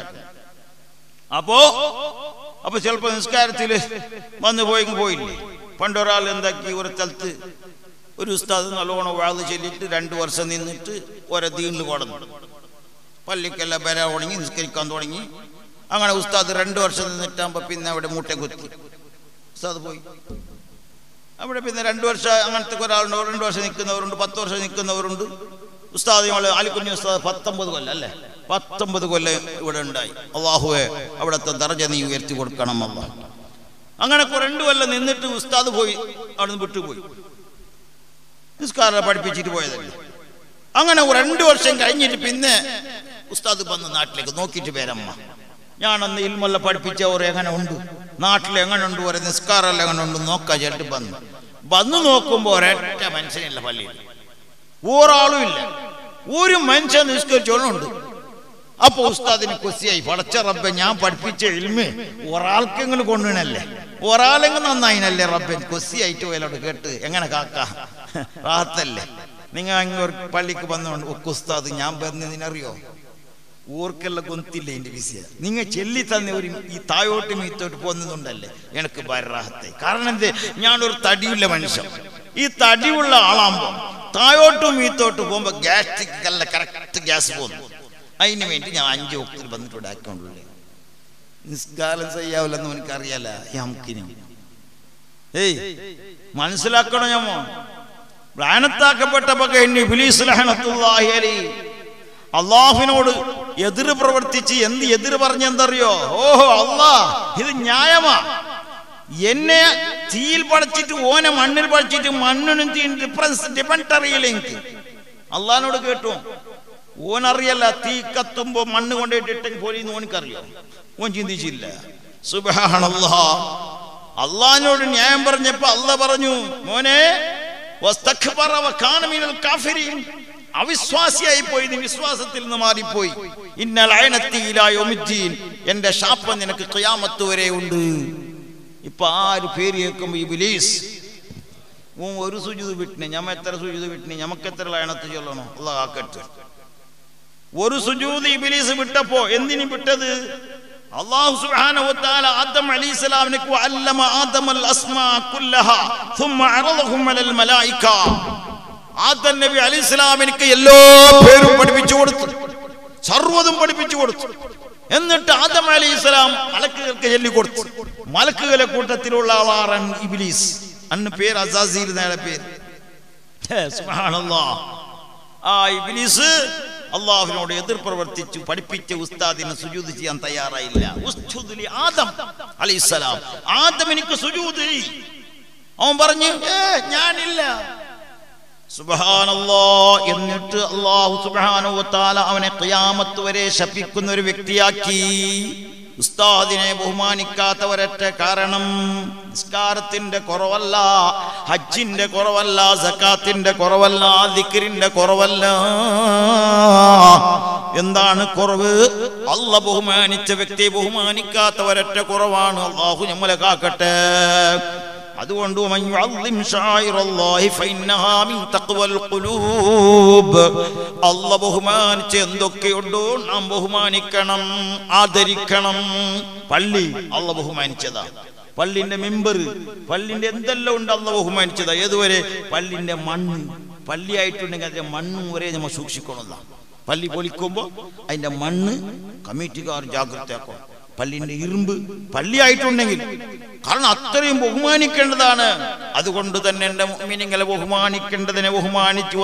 അപ്പൊ ചിലപ്പോ നിസ്കാരത്തിൽ വന്നു പോയില്ലേ. പണ്ടൊരാൾ എന്താക്കി, ഒരു സ്ഥലത്ത് ഒരു ഉസ്താദ് നല്ലോണം വാഴ് ചൊല്ലിയിട്ട് 2 വർഷം നിന്നിട്ട് ഒരേ ദീനിൽ കൊടന്നു, പള്ളിക്കെല്ലാം വരാൻ തുടങ്ങി, നിസ്കരിക്കാൻ തുടങ്ങി. അങ്ങനെ ഉസ്താദ് 2 വർഷം നിന്നിട്ടാകുമ്പോ പിന്നെ അവിടെ മൂട്ട കുത്തി ഉസ്താദ് പോയി. അവിടെ പിന്നെ 2 വർഷം അങ്ങനത്തെ ഒരാളുണ്ട്, 2 വർഷം നിൽക്കുന്നവരുണ്ട്, 10 വർഷം നിൽക്കുന്നവരുണ്ട്. ഉസ്താദ് നമ്മൾ അലിക്കുഞ്ഞി ഉസ്താദ് 19 കൊല്ലം അല്ലേ, 19 കൊല്ലം ഇവിടെ ഉണ്ടായി. അള്ളാഹുവെ അവിടുത്തെ ദർജ നീ ഉയർത്തി കൊടുക്കണം അല്ലാഹ്. അങ്ങനെ 2 കൊല്ലം നിന്നിട്ട് ഉസ്താദ് പോയി, അവിടുന്ന് വിട്ടുപോയി. നിസ്കാരം പഠിപ്പിച്ചിട്ട് പോയതല്ലേ. അങ്ങനെ 2 വർഷം കഴിഞ്ഞിട്ട് പിന്നെ ഉസ്താദ് വന്ന് നാട്ടിലേക്ക് നോക്കിയിട്ട് പേരമ്മ, ഞാനന്ന് ഇൽമെല്ലാം പഠിപ്പിച്ചവർ എങ്ങനെ ഉണ്ട്, നാട്ടിൽ എങ്ങനെ ഉണ്ട്, ഒരു നിസ്കാരം എങ്ങനെ ഉണ്ട് നോക്കാൻ ചേട്ട് വന്ന് നോക്കുമ്പോ ഒരൊറ്റ മനുഷ്യനില്ല പള്ളിയിൽ, ഒരാളും ഇല്ല. ഒരു മനുഷ്യൻ നിസ്കരിച്ചോളുണ്ട്. അപ്പൊ ഉസ്താദിന് കൊസിയായി, പടച്ച റബ്ബെ, ഞാൻ പഠിപ്പിച്ച ഇൽമ് ഒരാൾക്കെങ്കിലും കൊണ്ടുവനല്ലേ, ഒരാളെങ്കിലും നന്നായിനല്ലേ റബ്ബെ. കൊസിയായിട്ട് പോയാലോട് കേട്ട് എങ്ങനെ കാക്ക റാഹത്തല്ലേ. നിങ്ങൾ അങ്ങ് പള്ളിക്ക് വന്നുകൊണ്ട് ഉസ്താദ് ഞാൻ പറഞ്ഞതിനറിയോ, ഓർക്കെല്ലാം കൊന്നില്ല എൻ്റെ വിഷയ. നിങ്ങൾ ചെല്ലി തന്നെ ഒരു ഈ തായോട്ട് മീത്തോട്ട് പോകുന്നുണ്ടല്ലേ എനിക്ക് ബരാഹത്തെ. കാരണം എന്ത്, ഞാനൊരു തടിയുള്ള മനുഷ്യൻ. ഈ തടിയുള്ള ആളാകുമ്പോൾ തായോട്ടും മീത്തോട്ട് പോകുമ്പോൾ ഗ്യാസ്ട്രിക് അല്ല കറക്റ്റ് ഗ്യാസ് പോകുന്നു. അതിന് വേണ്ടി ഞാൻ 5 വക്തിൽ വന്നിട്ട് ഉണ്ടാക്കിക്കൊണ്ടുള്ളേ. നിസ്കാരം ചെയ്യാവില്ലെന്ന് എനിക്കറിയാല. നമുക്കിനും മനസ്സിലാക്കണം. ഞമ്മോ ലാനത്താക്കപ്പെട്ടപ്പോ ഇബ്ലീസ് ലഅനത്തുല്ലാഹി അലൈഹി അള്ളാഹുവിനോട് എതിര് പ്രവർത്തിച്ച് എതിര് പറഞ്ഞെന്തറിയോ? ഓഹോ അല്ലാ, ഇത് ന്യായമാ. എന്നെ തീയിൽ പടച്ചിട്ട് ഓനെ മണ്ണിൽ പടച്ചിട്ട് മണ്ണിനും തീ ഡിഫറൻസ് അറിയില്ല എനിക്ക്. അള്ളാഹിനോട് കേട്ടു, ഓനറിയല്ല തീ കത്തുമ്പോ മണ്ണ് കൊണ്ടിട്ടിട്ട് പോലെന്ന് ഓനക്കറിയോ? ഓൻ ചിന്തിച്ചില്ല. സുബ്ഹാനല്ലാഹ്. അള്ളാഹിനോട് ന്യായം പറഞ്ഞപ്പോ അള്ളാഹ് പറഞ്ഞു, മോനെ വസ്തക്ബറ വകാന മിനൽ കാഫിരീൻ, അവിശ്വാസിയായി പോയി, നീ വിശ്വാസത്തിൽ നിന്ന് മാറിപ്പോയി. ഇന്നൽ ലഅനതി ഇലാ യൗമിദ്ദീൻ, എന്റെ ശാപം നിനക്ക് ഖിയാമത്ത് വരെ ഉണ്ട്. ഇപ്പൊ ആര് പേര് കേൾക്കുമ്പോ ഇബ്ലീസ് ഒരു സുജൂദ് വിട്ടിനെ, ഞമ്മ എത്ര സുജൂദ് വിട്ടിനെ, നമുക്ക് എത്ര ലഅനത്ത് ചൊല്ലണോ? അല്ലാഹ് ആക്കട്ടെ. ഒരു സുജൂദ് ഇബ്ലീസ് വിട്ടപ്പോ എന്തിനു വിട്ടത്? അല്ലാഹു സുബ്ഹാനഹു വ തആല ആദം അലൈഹിസ്സലാമിനു വഅല്ലമ ആദമൽ അസ്മാ കുല്ലഹാ ثم عرضهم على الملائكه. ആദം നബി അലൈഹിസ്സലാമിനു എല്ലാ പേരും പഠിപ്പിച്ചു കൊടുത്തു, സർവ്വതും പഠിപ്പിച്ചു കൊടുത്തു. എന്നിട്ട് ആദം അലൈഹിസ്സലാം മലക്കുകൾക്ക് ചൊല്ലി കൊടുത്തു. മലക്കുകളെ കൂട്ടത്തിലുള്ള ആളാണ് ഇബ്ലീസ്. അന്ന് പേര് അസാസീൽ എന്നാണ് പേര്. സുബ്ഹാനല്ലാഹ്. ആ ഇബ്ലീസ് അള്ളാഹുവിനോട് എതിർ പ്രവർത്തിച്ചു. പഠിപ്പിച്ച ഉസ്താദിന് സുജൂദ് ചെയ്യാൻ തയ്യാറായില്ല. ഉസ്ജുദ് ലി ആദം അലൈഹിസ്സലാം, ആദം എനിക്ക് സുജൂദ് ചെയ്യ്. അവൻ പറഞ്ഞു ഞാനില്ല. സുബ്ഹാനല്ലാഹ്. എന്നിട്ട് അല്ലാഹു സുബ്ഹാനഹു വ തആല അവനെ ഖിയാമത്ത് വരെ ശപിക്കുന്ന ഒരു വ്യക്തിയാക്കി. ഉസ്താദിനെ ബഹുമാനിക്കാത്തവരൊറ്റ കാരണം നിസ്കാരത്തിന്റെ കുറവല്ല, ഹജ്ജിന്റെ കുറവല്ല, സകാത്തിന്റെ കുറവല്ല, ദിക്റിന്റെ കുറവല്ല. എന്താണ് കുറവ്? അല്ലാഹ് ബഹുമാനിച്ച വ്യക്തിയെ ബഹുമാനിക്കാത്തവരൊറ്റ കുറവാണ്. അല്ലാഹു നമ്മളെ കാക്കട്ടെ. അതുകൊണ്ട് അല്ലാഹ് ബഹുമാനിച്ച എന്തൊക്കെയുണ്ടോ നാം ബഹുമാനിക്കണം, ആദരിക്കണം. പള്ളി അല്ലാഹ് ബഹുമാനിച്ചതാ. പള്ളിന്റെ മെമ്പർ, പള്ളിന്റെ എന്തെല്ലാം ഉണ്ട് അല്ലാഹ് ബഹുമാനിച്ചതാ. ഏതുവരെ? പള്ളിന്റെ മണ്ണ്. പള്ളിയായിട്ടുണ്ടെങ്കിൽ അതിന്റെ മണ്ണ് വരെ നമ്മൾ സൂക്ഷിക്കണമല്ല. പള്ളി പൊളിക്കുമ്പോ അതിന്റെ മണ്ണ് കമ്മിറ്റിക്കാർ ജാഗ്രതയാക്കണം. പള്ളിന്റെ ഇരുമ്പ് പള്ളിയായിട്ടുണ്ടെങ്കിൽ, കാരണം അത്രയും ബഹുമാനിക്കേണ്ടതാണ്. അതുകൊണ്ട് തന്നെ എന്റെ മുഅ്മിനീങ്ങളെ ബഹുമാനിക്കേണ്ടതിനെ ബഹുമാനിച്ചു.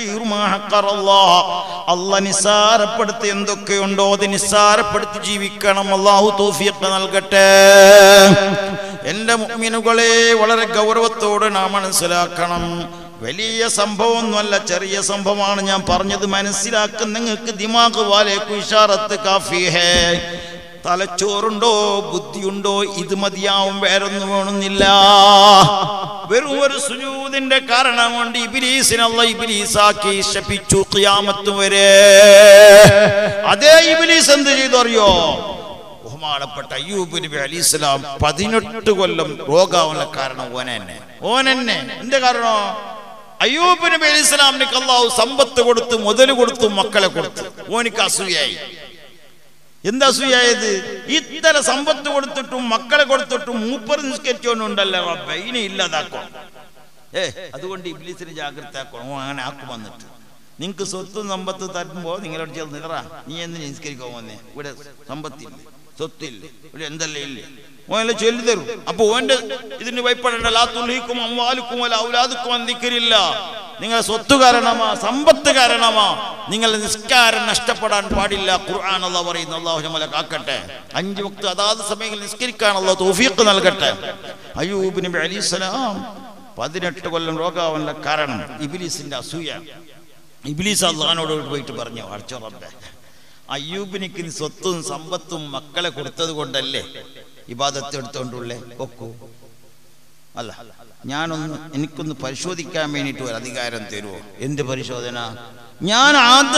അല്ലാഹ് നിസ്സാരപ്പെടുത്തി എന്തൊക്കെയുണ്ടോ അത് നിസ്സാരപ്പെടുത്തി ജീവിക്കണം. അല്ലാഹു തൗഫീഖ് നൽകട്ടെ. എന്റെ മുഅ്മിനുകളെ വളരെ ഗൗരവത്തോടെ നാം മനസ്സിലാക്കണം. വലിയ സംഭവമൊന്നുമല്ല, ചെറിയ സംഭവമാണ് ഞാൻ പറഞ്ഞത്. മനസ്സിലാക്കുന്ന നിങ്ങൾക്ക് ദിമാഗ് വാലേക്കു ഇഷാറത്ത് കാഫി ഹേ. തലച്ചോറുണ്ടോ ബുദ്ധിയുണ്ടോ ഇത് മതിയാവും, വേറൊന്നും വേണമെന്നില്ല. വെറും ഒരു സുജൂദിന്റെ കാരണം കൊണ്ട് ഇബ്ലീസിനെ അല്ലാഹ് ഇബ്ലീസാക്കി ശപിച്ചു ഖിയാമത്ത് വരെ. അതേ ഇബ്ലീസ് എന്ത് ചെയ്തറിയോ? ബഹുമാനപ്പെട്ട അയ്യൂബ് നബി അലൈഹിസ്സലാം 18 കൊല്ലം രോഗാവന കാരണം ഓനെന്നെ. എന്ത് കാരണം? അയ്യൂബ് നബി അലൈഹിസ്സലാമിന് അല്ലാഹു സമ്പത്ത് കൊടുത്തു, മുതൽ കൊടുത്തു, മക്കളെ കൊടുത്തു. ഓനിക്ക് അസൂയായി. എന്താ അസൂയായത്? ഇത്ര സമ്പത്ത് കൊടുത്തിട്ടും മക്കളെ കൊടുത്തിട്ടും മൂപ്പർ നിസ്കരിച്ചോണ്ടുണ്ടല്ലോ റബ്ബേ, ഇനി ഇല്ലാതാക്കും. അതുകൊണ്ട് ഇബ്ലീസിനെ ജാഗ്രതയാക്കണം. അങ്ങനെ ആക്കും. വന്നിട്ട് നിങ്ങൾക്ക് സ്വത്തും സമ്പത്ത് തരുമ്പോ നിങ്ങളോട് ചേർന്ന് നിറ, നീ എന്തിനു നിസ്കരിക്കാൻ വന്നേ? ഇവിടെ സമ്പത്തില്ല, സ്വത്തില്ല, ഇവിടെ എന്തെല്ലാം ഇല്ലേ? ഓനെ ചൊല്ലി തരും. അപ്പൊ ഓന്റെ ഇതിന് ഭയപ്പെടേണ്ട. ലാ തുൽഹിക്കും അംവാലുക്കും വലാ ഔലാദുക്കും അൻ ദിക്രില്ലാ. നിങ്ങളെ സ്വത്ത് കാരണമാ, സമ്പത്ത് കാരണമാ നിങ്ങളുടെ നിസ്കാരം നഷ്ടപ്പെടാൻ പാടില്ല. ഖുർആൻ അല്ലാഹ് പറയുന്നു. അല്ലാഹു നമ്മളെ കാക്കട്ടെ. 5 വക്ത് അതാത് സമയങ്ങളിൽ നിസ്കരിക്കാൻ അല്ലാഹു തൗഫീഖ് നൽകട്ടെ. അയ്യൂബ് നബി അലൈഹിസ്സലാം 18 കൊല്ലം രോഗാവനുള്ള കാരണം ഇബ്ലീസിന്റെ അസൂയ. ഇബ്ലീസ് അല്ലാഹുവിനോട് പോയിട്ട് പറഞ്ഞു, അർച്ചോ റബ്ബേ, അയ്യൂബിനിക്ക് സ്വത്തും സമ്പത്തും മക്കളെ കൊടുത്തത് കൊണ്ടല്ലേ ഇബാദത്ത് എടുത്തോണ്ടുള്ളേ ഒക്കൂ? അല്ല, എനിക്കൊന്ന് പരിശോധിക്കാൻ വേണ്ടിയിട്ട് ഒരു അധികാരം തരുമോ? എന്ത് പരിശോധന? ഞാൻ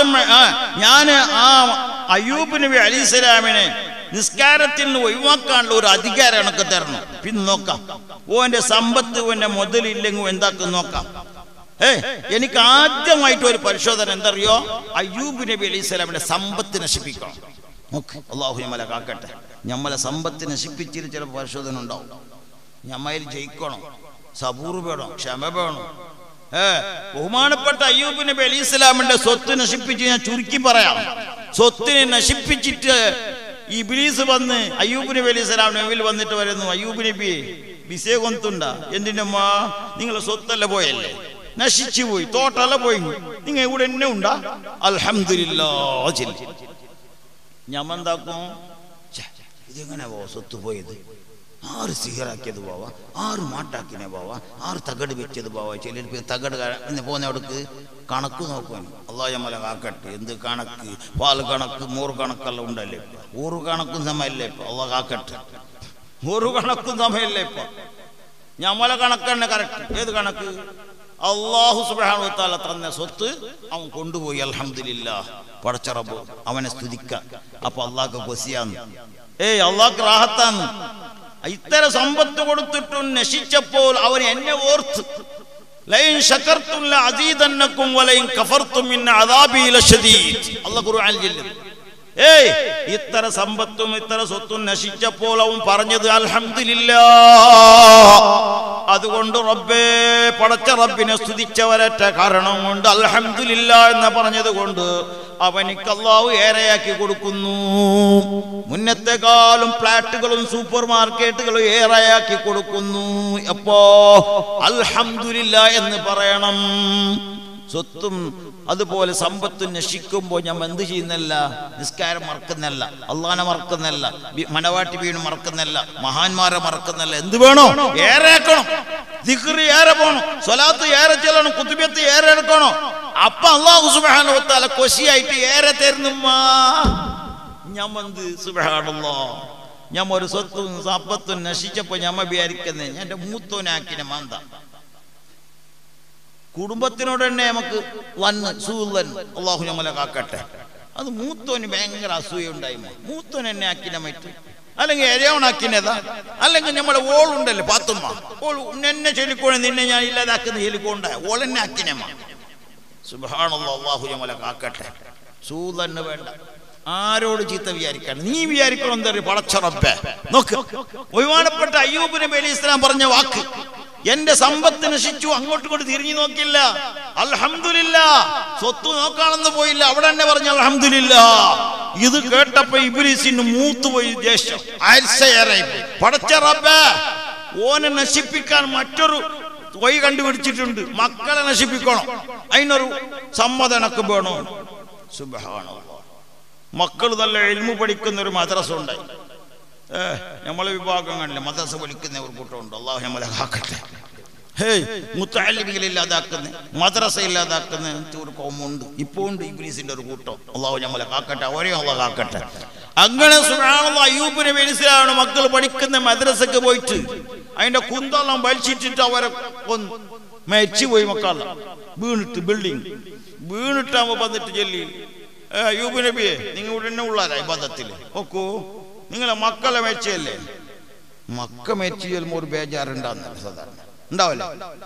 ആ അയ്യൂബ് നബി അലൈഹിസ്സലാമിനെ നിസ്കാരത്തിൽ നിന്ന് ഒഴിവാക്കാനുള്ള ഒരു അധികാരം എനിക്ക് തരണം. പിന്നെ നോക്കാം, ഓന്റെ സമ്പത്ത് ഓന്റെ മുതലില്ലെങ്കിൽ എന്താക്കും നോക്കാം. എനിക്ക് ആദ്യമായിട്ട് ഒരു പരിശോധന എന്തറിയോ? അയ്യൂബ് നബി അലൈഹി സ്വലാമിന്റെ സമ്പത്ത് നശിപ്പിക്കണം. അള്ളാഹു ഞമ്മളെ കാക്കട്ടെ. ഞമ്മളെ സമ്പത്ത് നശിപ്പിച്ചിട്ട് ചില പരിശോധന ഉണ്ടാവും. ഞമ്മയിൽ ജയിക്കണം, സബൂർ വേണം, ക്ഷമ വേണം. ബഹുമാനപ്പെട്ട അയ്യൂബ് നബി അലൈഹി സ്വലാമിന്റെ സ്വത്ത് നശിപ്പിച്ച് ഞാൻ ചുരുക്കി പറയാം. സ്വത്തിനെ നശിപ്പിച്ചിട്ട് ഇബ്ലീസ് വന്ന് അയ്യൂബ് നബി അലൈഹി സ്വലാമിന്റെ മുമ്പിൽ വന്നിട്ട് വരുന്നു, അയ്യൂബ് നബി ബിസേ കൊന്തുണ്ട, എന്തിനമ്മ നിങ്ങളെ സ്വത്തല്ല പോയല്ലേ, നശിച്ചു പോയി, തോട്ടല്ല പോയി, നിങ്ങൾ ഇവിടെ എന്നെ ഉണ്ടാ? അൽഹംദുലില്ലാഹ്. ഞമ്മന്താക്കും, ഇതെങ്ങനെ പോവാ സ്വത്ത് പോയത്? ആറ് സിഹറാക്കിയത് പോവാ, ആറ് മാട്ടാക്കിനെ പോവാ, ആറ് തകട് വെച്ചത് പോവാ. ചിലർ തകട് പോകുന്ന അവിടേക്ക് കണക്ക് നോക്കുവാൻ. അള്ളാഹു ഞമ്മളെ കാക്കട്ടെ. എന്ത് കണക്ക്? പാൽ കണക്ക്, മോറ് കണക്കെല്ലാം ഉണ്ടല്ലേ. ഊറ് കണക്കും സമയല്ലേ ഇപ്പൊ. അള്ളാഹു കാക്കട്ടെ. ഒരു കണക്കും സമയല്ലേ ഇപ്പൊ. ഞമ്മളെ കണക്ക് തന്നെ കറക്റ്റ്. ഏത് കണക്ക്? അല്ലാഹു സുബ്ഹാനഹു വ തആല തന്ന സ്വത്ത് അവൻ കൊണ്ടുപോയി. അൽഹംദുലില്ലാഹ്. പടച്ച റബ്ബ് അവനെ സ്തുതിക്ക. അപ്പൊ അള്ളാഹ്ക്ക് കൊസിയാന്ന്, അള്ളാഹ്ക്ക് റാഹത്താന്ന്. ഇത്തരം സമ്പത്ത് കൊടുത്തിട്ടും നശിച്ചപ്പോൾ അവൻ എന്നെ ഓർത്ത്, ലൈൻ ശകർതും ലഅസീദന്നകും വലൈൻ കഫർതും മിൻ അദാബി ലശദീദ്. അല്ലാഹു ഖുർആനിൽ ചൊല്ലുന്നു. ഇത്തര സമ്പത്തും ഇത്തര സ്വത്തും നശിച്ചപ്പോൾ അവൻ പറഞ്ഞത് അൽഹംദുലില്ലാഹ്. അതുകൊണ്ട് റബ്ബേ, പടച്ച റബ്ബിനെ സ്തുതിച്ചവരറ്റ കാരണം കൊണ്ട് അൽഹംദുലില്ലാഹ് എന്ന് പറഞ്ഞത് കൊണ്ട് അവനിക്ക് അല്ലാഹു ഏറെയാക്കി കൊടുക്കുന്നു. മുന്നത്തെക്കാളും ഫ്ലാറ്റുകളും സൂപ്പർ മാർക്കറ്റുകളും ഏറെയാക്കി കൊടുക്കുന്നു. അപ്പോ അൽഹംദുലില്ലാഹ് എന്ന് പറയണം. സ്വത്തും അതുപോലെ സമ്പത്തും നശിക്കുമ്പോൾ ഞാൻ എന്ത് ചെയ്യുന്നല്ല? നിസ്കാരം മറക്കുന്നല്ല, അള്ളാനെ മറക്കുന്നല്ല, മനവാട്ടി വീണ് മറക്കുന്നല്ല, മഹാന്മാരെ മറക്കുന്നല്ല. എന്ത് വേണോ? ഏറെ ആക്കണം. ദിക്റ് ഏറെ പോണം, സ്വലാത്ത് ഏറെ ചെല്ലണം, കുതുബിയത്ത് ഏറെ എടുക്കണം. അപ്പൊ അല്ലാഹു സുബ്ഹാനഹു വ തആല കൊശിയായിട്ട് ഏറെ തരുന്നുമ്മ. ഞമ്മന്ത് സുബ്ഹാനല്ലാഹ്. ഞമ്മ ഒരു സ്വത്തും സമ്പത്തും നശിച്ചപ്പോ ഞമ്മ വിചാരിക്കുന്നേ ഞാൻ എന്റെ മൂത്തോനാക്കിനെ മാന്ത. കുടുംബത്തിനോട് തന്നെ നമുക്ക് വന്ന് സൂല്ലൻ, അള്ളാഹു ഞമ്മലെ കാക്കട്ടെ. അത് മൂത്തോന് ഭയങ്കര അസൂയ ഉണ്ടായിമോ? മൂത്തോൻ എന്നെ ആക്കിനെ മറ്റ്, അല്ലെങ്കിൽ എരയോണാക്കിനേതാ, അല്ലെങ്കിൽ നമ്മളെ ഓളുണ്ടല്ലേ പാത്തുമ്മ, ഓൾ എന്നെ ചൊല്ലിക്കോണെ നിന്നെ ഞാൻ ഇല്ലാതാക്കുന്ന ചൊല്ലിക്കോണ്ട ഓളെന്നെ ആക്കിനെമ്മ. സുബ്ഹാനല്ലാഹ്. അള്ളാഹു ഞമ്മലെ കാക്കട്ടെ. സൂല്ലന് വേണ്ട. ആരോട് ചീത്ത വിചാരിക്കാൻ? നീ വിചാരിക്കണം എന്താ? പടച്ച റബ്ബേ നോക്ക്. ബഹുമാനപ്പെട്ട അയ്യൂബ് നബി അലൈഹി സ്വലാം പറഞ്ഞ വാക്ക്, എന്റെ സമ്പത്ത് നശിച്ചു, അങ്ങോട്ടും ഇങ്ങോട്ട് തിരിഞ്ഞു നോക്കില്ല, അൽഹംദുലില്ലാഹ്. സ്വത്ത് നോക്കാണെന്ന് പോയില്ല, അവിടെ തന്നെ പറഞ്ഞു അൽഹംദുലില്ലാഹ്. ഇത് കേട്ടപ്പോ ഇബ്ലീസിന് മൂത്തുപോയി ദേഷ്യം, ആഴ്ചയേറെ. പടച്ച റബ്ബേ, ഓനെ നശിപ്പിക്കാൻ മറ്റൊരു വഴി കണ്ടുപിടിച്ചിട്ടുണ്ട്. മക്കളെ നശിപ്പിക്കണം, അതിനൊരു സമ്മതനക്ക് വേണോ? സുബ്ഹാനല്ലാഹ്. മക്കൾ നല്ല ഇൽമു പഠിക്കുന്ന ഒരു മദ്രസ ഉണ്ടായി. നമ്മളെ വിഭാഗം കണ്ടില്ല, മദ്രസ പഠിക്കുന്ന ഒരു കൂട്ടമുണ്ട്. അള്ളാഹു നമ്മളെ കാക്കട്ടെ. മുത്തഅല്ലിമീങ്ങൾ ഇല്ലാതാക്കുന്ന, മദ്രസ ഇല്ലാതാക്കുന്ന ഒരു കൗമുണ്ട്. ഇപ്പോൾ ഉണ്ട് ഇബ്ലീസിന്റെ ഒരു കൂട്ടം. അള്ളാഹു നമ്മളെ കാക്കട്ടെ, അവരെയും അള്ളാഹു കാക്കട്ടെ. അങ്ങനെ സുബ്ഹാനല്ലാഹ്, അയ്യൂബ് നബി അലൈഹി സ്വലാമിന്റെ മക്കൾ പഠിക്കുന്ന മദ്രസക്ക് പോയിട്ട് അതിന്റെ കുന്തെല്ലാം വലിച്ചിട്ടിട്ട് അവരെ മരിച്ചുപോയി. മക്കള വീണിട്ട്, ബിൽഡിങ് വീണിട്ടാകുമ്പോ വന്നിട്ട് ചൊല്ലി, അയ്യൂബ് നബിയെ നിങ്ങൾ ഉടനെ ഉള്ളാരാ ഇബാദത്തിൽ നോക്കൂ, നിങ്ങളെ മക്കളെ മെച്ചല്ലേ? മക്ക മെച്ചു ചെല്ലുമ്പോ ഒരു ബേജാറുണ്ടാകുന്നില്ല, സാധാരണ ഉണ്ടാവില്ല.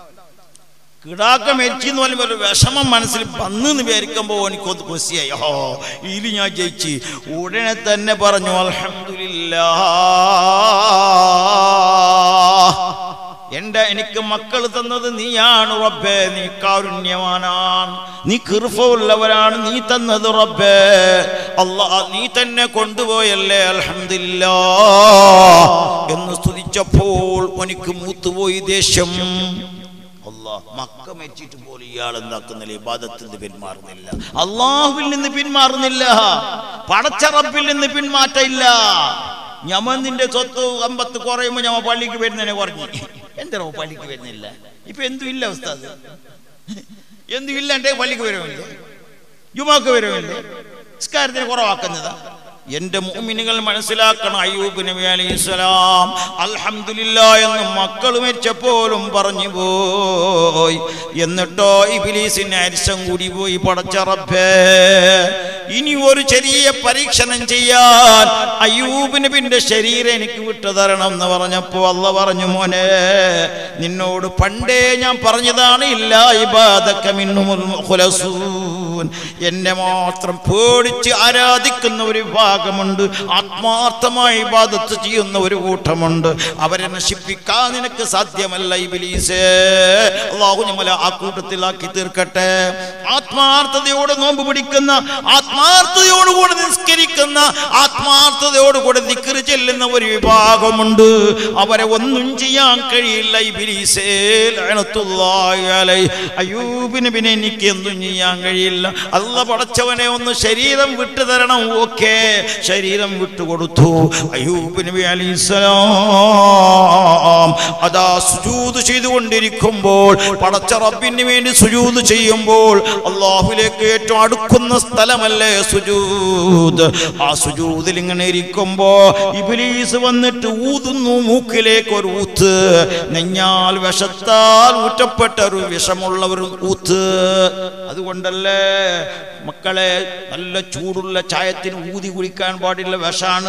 കിടാക്ക മെച്ചെന്ന് പറയുമ്പോൾ ഒരു വിഷമം മനസ്സിൽ വന്നെന്ന് വിചാരിക്കുമ്പോ എനിക്കൊന്ന് കൊസിയായി. ഇതിൽ ഞാൻ ജയിച്ച് ഉടനെ തന്നെ പറഞ്ഞു അൽഹംദുലില്ലാഹ്. എനിക്ക് മക്കൾ തന്നത് നീയാണ് റബ്ബേ, നീ കാരുണ്യവാനാണ്, നീ കൃപയുള്ളവരാണ്, നീ തന്നത് റബ്ബേ. അല്ലാഹ് നീ തന്നെ കൊണ്ടുപോയല്ലേ, അൽഹംദുലില്ലാഹ് എന്ന് സ്തുതിച്ചപ്പോൾ എനിക്ക് മൂത്തുപോയി ദേഷ്യം. അല്ലാഹ് മക്ക മെച്ചിട്ട് പോലും ഇയാൾ എന്താക്കുന്നില്ല, ഇബാദത്തിൽ നിന്ന് പിന്മാറുന്നില്ല, അള്ളാഹുവിൽ നിന്ന് പിന്മാറുന്നില്ല, പടച്ച റബ്ബിൽ നിന്ന് പിന്മാറ്റമില്ല. ഞമ്മ നിന്റെ സ്വത്ത് സമ്പത്ത് കുറയുമ്പോ ഞമ്മ പള്ളിക്ക് വരുന്നതിനെ കുറഞ്ഞു. എന്താ പള്ളിക്ക് വരുന്നില്ല? ഇപ്പൊ എന്തും ഇല്ല ഉസ്താദ്, എന്തും ഇല്ല. എന്റെ പള്ളിക്ക് വരുമില്ലേ, ജുമാക്ക് വരുമില്ലേ, നിസ്കാരത്തിന് കുറവാക്കുന്നതാ. എന്റെ മുഅ്മിനുകൾ മനസ്സിലാക്കണം, അയ്യൂബ് നബി അലൈഹിസ്സലാം അൽഹംദുലില്ലാഹ് എന്ന് മക്കൾ മരിച്ചപ്പോഴും പറഞ്ഞു പോയി. എന്നിട്ടോ ഇബ്ലീസിന്റെ അരിശം കൂടി പോയി. പടച്ച റബ്ബേ, ഇനി ഒരു ചെറിയ പരീക്ഷണം ചെയ്യാൻ അയ്യൂബ് നബിന്റെ ശരീരം എനിക്ക് വിട്ടു തരണം എന്ന് പറഞ്ഞപ്പോ അല്ലാഹ് പറഞ്ഞു, മോനെ നിന്നോട് പണ്ടേ ഞാൻ പറഞ്ഞതാണ്, ഇല്ലാ ഇബാദക മിൻഹുൽ മുഖ്ലസൂൻ, എന്നെ മാത്രം പേടിച്ച് ആരാധിക്കുന്ന ഒരു വിഭാഗമുണ്ട്, ആത്മാർത്ഥമായി ഇബാദത്ത് ചെയ്യുന്ന ഒരു കൂട്ടമുണ്ട്, അവരെ നശിപ്പിക്കാൻ നിനക്ക് സാധ്യമല്ല ഇബ്ലീസേ. അല്ലാഹു നമ്മളെ ആ കൂട്ടത്തിലാക്കി തീർക്കട്ടെ. ആത്മാർത്ഥതയോടെ നോമ്പ് പിടിക്കുന്ന, ആത്മാർത്ഥതയോടുകൂടെ നിസ്കരിക്കുന്ന, ആത്മാർത്ഥതയോടുകൂടെ ദിക്ർ ചെല്ലുന്ന ഒരു വിഭാഗമുണ്ട്, അവരെ ഒന്നും ചെയ്യാൻ കഴിയില്ല ഇബ്ലീസേ ലഅനത്തുല്ലാഹി അലൈഹി. അയ്യൂബ് നബിനെ എനിക്ക് എന്തും ചെയ്യാൻ കഴിയില്ല. അല്ലാഹ് പടച്ചവനെ ഒന്ന് ശരീരം വിട്ടു തരണം. ഓക്കേ, ശരീരം വിട്ടുകൊടുത്തു. അയ്യൂബ് നബി അലൈഹിസ്സലാം അതാ സുജൂദ് ചെയ്തുകൊണ്ടിരിക്കുമ്പോൾ, പടച്ച റബ്ബിന് വേണ്ടി സുജൂദ് ചെയ്യുമ്പോൾ അല്ലാഹുവിലേക്ക് ഏറ്റവും അടുക്കുന്ന സ്ഥലമല്ലേ സുജൂദ്. ആ സുജൂദിൽ ഇങ്ങനെ ഇരിക്കുമ്പോ ഇബ്ലീസ് വന്നിട്ട് ഊതുന്നു മൂക്കിലേക്ക് ഒരു ഊത്ത്, നെഞ്ഞാൽ വിഷത്താൽ ഊറ്റപ്പെട്ട ഒരു വിഷമുള്ള ഒരു ഊത്ത്. അതുകൊണ്ടല്ലേ മക്കളെ നല്ല ചൂടുള്ള ചായത്തിന് ഊതി കുടിക്കാൻ പാടില്ല, വിഷാണ്.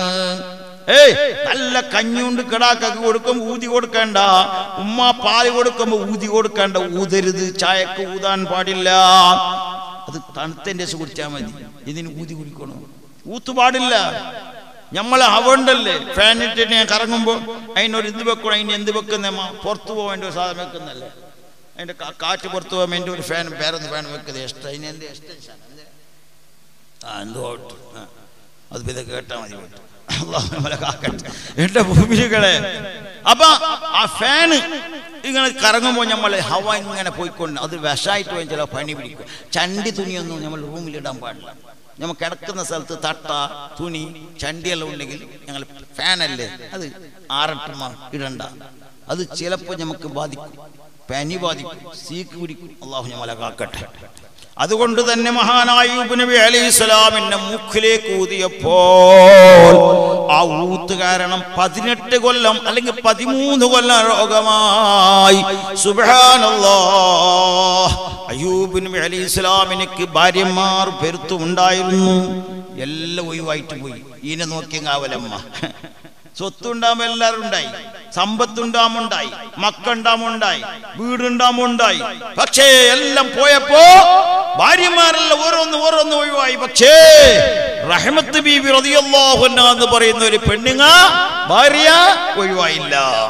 നല്ല കഞ്ഞുണ്ട് കിടാക്കൊക്കെ കൊടുക്കുമ്പോ ഊതി കൊടുക്കേണ്ട, ഉമ്മ പാല് കൊടുക്കുമ്പോ ഊതി കൊടുക്കേണ്ട, ഊതരുത്, ചായക്ക് ഊതാൻ പാടില്ല. അത് തണുത്തന്റെ കുടിച്ചാൽ മതി, ഇതിന് ഊതി കുടിക്കണം, ഊത്ത് പാടില്ല. നമ്മളെ അവണ്ടല്ലേ ഫാനിട്ട് കറങ്ങുമ്പോ അതിനൊരു ഇത് വെക്കണം, അതിന് എന്ത് വെക്കുന്ന പുറത്തു പോവേണ്ട ഒരു സാധനം വെക്കുന്നല്ലേ, അതിന്റെ കാറ്റ് പുറത്തു പോകാൻ വേണ്ടി ഒരു ഫാൻ വേറൊന്ന് ഫാൻ വെക്കുന്നത് ഇഷ്ടം, അതിന് എന്ത് എക്സ്റ്റൻഷൻ എന്തോ അത് ഇത് കേട്ടാ മതി. എന്റെ ഭൂമികളെ, അപ്പൊ ആ ഫാന് ഇങ്ങനെ കറങ്ങുമ്പോൾ നമ്മള് ഹവ ഇങ്ങനെ പോയിക്കൊണ്ട് അത് വിഷായിട്ട് പോയി ചില പണി പിടിക്കും. ചണ്ടി തുണിയൊന്നും നമ്മൾ റൂമിലിടാൻ പാടില്ല. നമ്മൾ കിടക്കുന്ന സ്ഥലത്ത് തട്ട തുണി ചണ്ടിയെല്ലാം ഉണ്ടെങ്കിൽ ഞങ്ങൾ ഫാനല്ലേ അത് ആറട്ടുമ ഇടണ്ട, അത് ചിലപ്പോൾ നമുക്ക് ബാധിക്കും, പനി ബാധിക്കും, സീക്ക് പിടിക്കും. അള്ളാഹു ഞമ്മളെ കാക്കട്ടെ. അതുകൊണ്ട് തന്നെ മഹാനായ അയ്യൂബ് നബി അലൈഹിസ്സലാമിന്റെ മൂക്കിലേക്ക് ഊതിയപ്പോൾ ആ ഊത്ത് കാരണം 18 കൊല്ലം അല്ലെങ്കിൽ 13 കൊല്ലം രോഗമായി. സുബ്ഹാനല്ലാഹ്. അയ്യൂബ് നബി അലൈഹിസ്സലാമിനിക്ക് ഭാര്യമാർ പെരുത്തുണ്ടായിരുന്നു, എല്ലാം ഒഴിവായിട്ട് പോയി. ഈനെ നോക്കിയങ്ങാവലമ്മ. സ്വത്തുണ്ടാകുമ്പോ എല്ലാവരും ഉണ്ടായി, സമ്പത്തുണ്ടാമുണ്ടായി, മക്കുണ്ടാമുണ്ടായി, വീടുണ്ടാമുണ്ടായി. പക്ഷേ എല്ലാം പോയപ്പോ ഭാര്യമാരെല്ലാം ഓരോന്ന് ഒഴിവായി. പക്ഷേ റഹ്മത്ത് ബീബി റളിയല്ലാഹു അൻഹ എന്ന് പറയുന്ന ഒരു പെണ്ണുങ്ങ ഭാര്യ ഒഴിവായില്ല.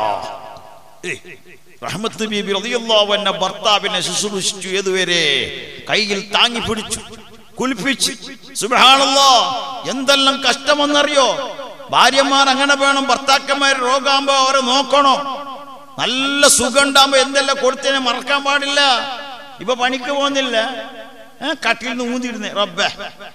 റഹ്മത്ത് ബീബി റളിയല്ലാഹു അൻഹ ഭർത്താവിനെ ശുശ്രൂഷിച്ചു. ഏതുവരെ? കൈയിൽ താങ്ങി പിടിച്ചു, കുളിപ്പിച്ചു. സുബ്ഹാനല്ലാഹ്, എന്തെല്ലാം കഷ്ടമെന്നറിയോ? ഭാര്യമാർ അങ്ങനെ വേണം. ഭർത്താക്കന്മാർ രോഗാകുമ്പോ അവരെ നോക്കണോ, നല്ല സുഖം ഉണ്ടാകുമ്പോ എന്തെല്ലാം കൊടുത്തതിനെ മറക്കാൻ പാടില്ല. ഇപ്പൊ പണിക്ക് പോകുന്നില്ല, കട്ടിൽ നിന്ന് ഊന്തിടുന്നേ റബ്ബേ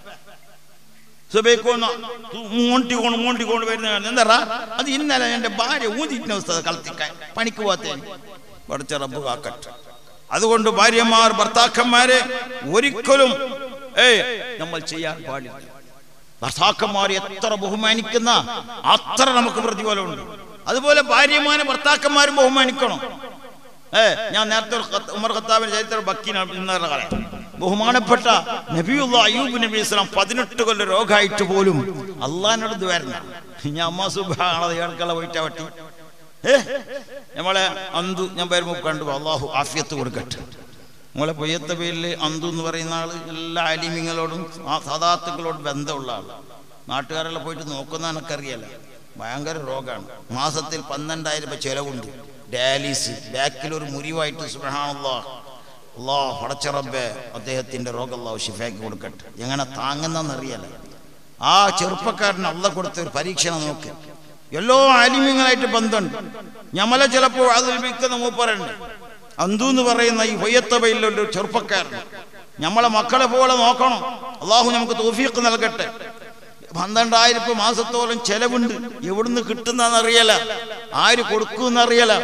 മോണ്ടിക്കൊണ്ട് വരുന്ന എന്താ അത് ഇന്നലെ എന്റെ ഭാര്യ ഊന്തിട്ടുന്ന അവസ്ഥ കളത്തിക്കാൻ പണിക്ക് പോകാത്തേ പഠിച്ച റബ്ബ് കാക്കട്ടെ. അതുകൊണ്ട് ഭാര്യമാർ ഭർത്താക്കന്മാരെ ഒരിക്കലും നമ്മൾ ചെയ്യാൻ പാടില്ല. ഭർത്താക്കന്മാരെ എത്ര ബഹുമാനിക്കുന്ന അത്ര നമുക്ക് പ്രതിഫലമുണ്ട്. അതുപോലെ ഭാര്യമാരെ ഭർത്താക്കന്മാരും ബഹുമാനിക്കണം. ഞാൻ നേരത്തെ ഉമർ ഖത്താബിന്റെ ചരിത്രം ബക്കീനാണ്. ബഹുമാനപ്പെട്ട നബിയുല്ലാഹ് അയ്യൂബ് നബി അലൈഹിസ്സലാം 18 കൊല്ലം രോഗമായിട്ട് പോലും അള്ളാഹിനോട് ദുആ. ഞാൻ അമ്മ സുബ്ഹാനല്ലാഹ് ഇയാൾക്കുള്ള പോയിട്ടാവട്ടി നമ്മളെ അന്തു ഞാൻ വരുമ്പോൾ കണ്ടു. അള്ളാഹു ആഫിയത്ത് കൊടുക്കട്ടെ. നമ്മളെ പൊയ്യത്തെ പേരിൽ അന്തു എന്ന് പറയുന്ന ആള് എല്ലാ അലിമിങ്ങളോടും സാദാത്തുക്കളോടും ബന്ധമുള്ള ആള്. നാട്ടുകാരെല്ലാം പോയിട്ട് നോക്കുന്ന എനിക്കറിയാല. ഭയങ്കര രോഗമാണ്. മാസത്തിൽ 12,000 രൂപ ചെലവുണ്ട്. ഡയാലിസിസ്, ബാക്കിൽ ഒരു മുറിവായിട്ട്. സുബ്ഹാനല്ലാഹ്. അല്ലാഹ് പടച്ച റബ്ബേ അദ്ദേഹത്തിന്റെ രോഗം അല്ലാഹു ശിഫാക്കി കൊടുക്കട്ടെ. എങ്ങനെ താങ്ങുന്നറിയാല. ആ ചെറുപ്പക്കാരന് അല്ലാഹ് കൊടുത്ത ഒരു പരീക്ഷണം നോക്ക്. എല്ലാ ആലിമ്യങ്ങളായിട്ട് ബന്ധമുണ്ട്. ഞമ്മലെ ചിലപ്പോൾ അതിൽ മിക്കുന്ന മൂപ്പറുണ്ട്. അന്തു എന്ന് പറയുന്ന ഈ വയ്യത്തബയിലൊരു ചെറുപ്പക്കാരൻ നമ്മളെ മക്കളെ പോലെ നോക്കണം. അള്ളാഹു നമുക്ക് തൗഫീഖ് നൽകട്ടെ. 12,000 രൂപ മാസത്തോളം ചെലവുണ്ട്. എവിടുന്ന് കിട്ടുന്നറിയല, ആര് കൊടുക്കുമെന്നറിയല.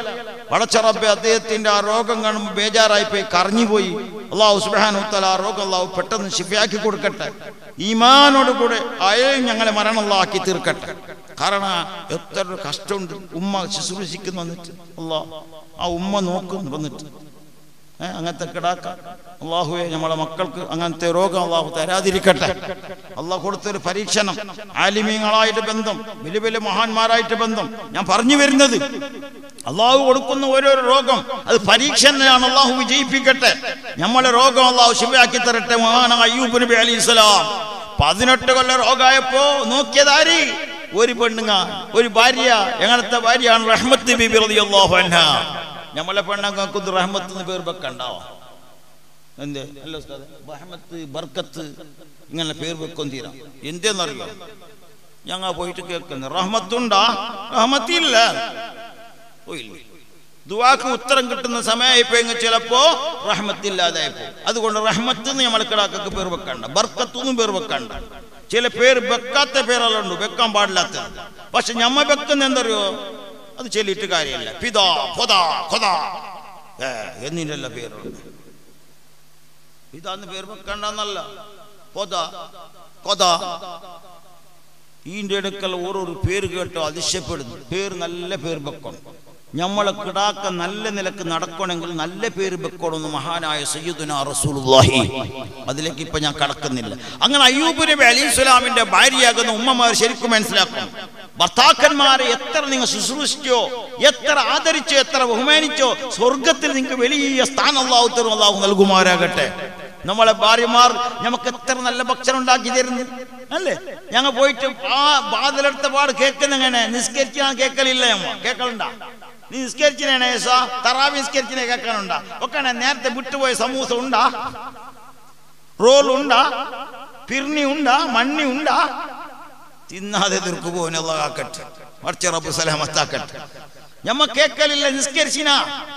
പടച്ച റബ്ബേ അദ്ദേഹത്തിന്റെ ആ രോഗം കാണുമ്പോൾ ബേജാറായി പോയി കരഞ്ഞുപോയി. അല്ലാഹു സുബ്ഹാനഹു വ തആല ആ രോഗം അല്ലാഹു പെട്ടെന്ന് ശിഫയാക്കി കൊടുക്കട്ടെ. ഈമാനോട് കൂടെ അയാൾ ഞങ്ങളെ മരണമുള്ളാക്കി തീർക്കട്ടെ. കാരണം എത്ര കഷ്ടമുണ്ട്. ഉമ്മ ശുശ്രൂഷിക്കുന്നു വന്നിട്ട് അല്ലാഹ് ആ ഉമ്മ നോക്കുന്നു വന്നിട്ട് അങ്ങനത്തെ കിടാക്ക. അള്ളാഹുവെ നമ്മളെ മക്കൾക്ക് അങ്ങനത്തെ രോഗം അള്ളാഹു തരാതിരിക്കട്ടെ. അള്ളാഹു കൊടുത്തൊരു പരീക്ഷണം, ആലിമീങ്ങളായിട്ട് ബന്ധം, വലിയ വലിയ മഹാന്മാരായിട്ട് ബന്ധം. ഞാൻ പറഞ്ഞു വരുന്നത് അള്ളാഹു കൊടുക്കുന്ന ഓരോരോ രോഗം അത് പരീക്ഷണമാണ്. അള്ളാഹു വിജയിപ്പിക്കട്ടെ. നമ്മളെ രോഗം അള്ളാഹു ശിഫയാക്കി തരട്ടെ. മഹാനായ അയ്യൂബ് നബി അലൈഹിസ്സലാം 18 കൊല്ലം രോഗമായപ്പോ നോക്കിയതാരി ഒരു പെണ്ണുങ്ങ, ഒരു ഭാര്യ. എങ്ങനത്തെ ഭാര്യയാണ്? റഹ്മത്ത് ബീബി റളിയല്ലാഹു അൻഹാ. നമ്മളെ പെണ്ണുങ്ങൾക്ക് റഹ്മത്ത് എന്ന് പേർ വെക്കണ്ടാവോ? എന്തേ അല്ല ഉസ്താദേ, റഹ്മത്ത് ബർക്കത്ത് ഇങ്ങനെ പേർ വെക്കും തീരാം. എന്തെന്നറിയോ? ഞങ്ങൾ പോയിട്ട് കേൾക്കുന്നത് റഹ്മത്തുണ്ടാ? റഹ്മത്തില്ല. ദുആക്ക് ഉത്തരം കിട്ടുന്ന സമയമായിപ്പോ ചിലപ്പോ റഹ്മത്തില്ലാതായപ്പോ. അതുകൊണ്ട് റഹ്മത്ത് എന്ന് നമ്മളെ കിടാക്കൊക്കെ പേർ വെക്കണ്ട, ബർക്കത്തൊന്നും പേർ വെക്കണ്ട. ചില പേര് വെക്കാത്ത പേരെല്ലാം ഉണ്ട്, വെക്കാൻ പാടില്ലാത്തത്. പക്ഷെ ഞമ്മ വെക്കുന്ന എന്തറിയോ? അത് ചൊല്ലിയിട്ട് കാര്യമില്ല. പിതാ പൊതാ കൊതാ എന്നില്ല പേരുണ്ട്. പിതാന്ന് പേര് വെക്കണ്ടെന്നല്ല, പൊതാ കൊതാ. ഈൻ്റെ ഇടക്കൽ ഓരോരോ പേര് കേട്ടോ അതിശയപ്പെടുന്നു. പേര് നല്ല പേര് വെക്കണം. നമ്മളെ കിടാക്ക നല്ല നിലക്ക് നടക്കണമെങ്കിൽ നല്ല പേര് വെക്കണമെന്ന് മഹാനായ സയ്യിദുനാ റസൂലുള്ളാഹി. അതിലേക്ക് ഇപ്പൊ ഞാൻ കടക്കുന്നില്ല. അങ്ങനെ അയ്യൂബ് നബി അലൈഹിസ്സലാമിന്റെ ഭാര്യയാകുന്ന ഉമ്മമാർ ശരിക്കും മനസ്സിലാക്കണം. ഭർത്താക്കന്മാരെ എത്ര നിങ്ങൾ ശുശ്രൂഷിച്ചോ, എത്ര ആദരിച്ചോ, എത്ര ബഹുമാനിച്ചോ, സ്വർഗത്തിൽ നിങ്ങൾക്ക് വലിയ സ്ഥാനം അല്ലാഹു തരും. അല്ലാഹു നൽകുമാരാകട്ടെ. നമ്മളെ ഭാര്യമാർ നമുക്ക് എത്ര നല്ല ഭക്ഷണം ഉണ്ടാക്കി തരുന്നു അല്ലേ? ഞങ്ങൾ പോയിട്ട് ആ ബാധലെടുത്ത പാട് കേൾക്കുന്ന എങ്ങനെ? നിസ്കരിക്കാൻ കേൾക്കലില്ല. ഞമ്മ കേൾക്കലുണ്ടാ? നീ നിസ്കരിച്ചിനെ തറാവി നിസ്കരിച്ചിനെ കേൾക്കാനുണ്ടാ? ഒക്കെ നേരത്തെ വിട്ടുപോയ സമൂസ ഉണ്ടാ? റോൾ ഉണ്ടാ? പിർണി ഉണ്ടാ? മണ്ണി ഉണ്ടാ? തിന്നാതെ തീർക്കു പോകുന്നതാക്കട്ടെ. മറിച്ച റബ്ബ് സലാമത്താക്കട്ടെ. ഞമ്മ കേൾക്കലില്ല. നിസ്കരിച്ചിന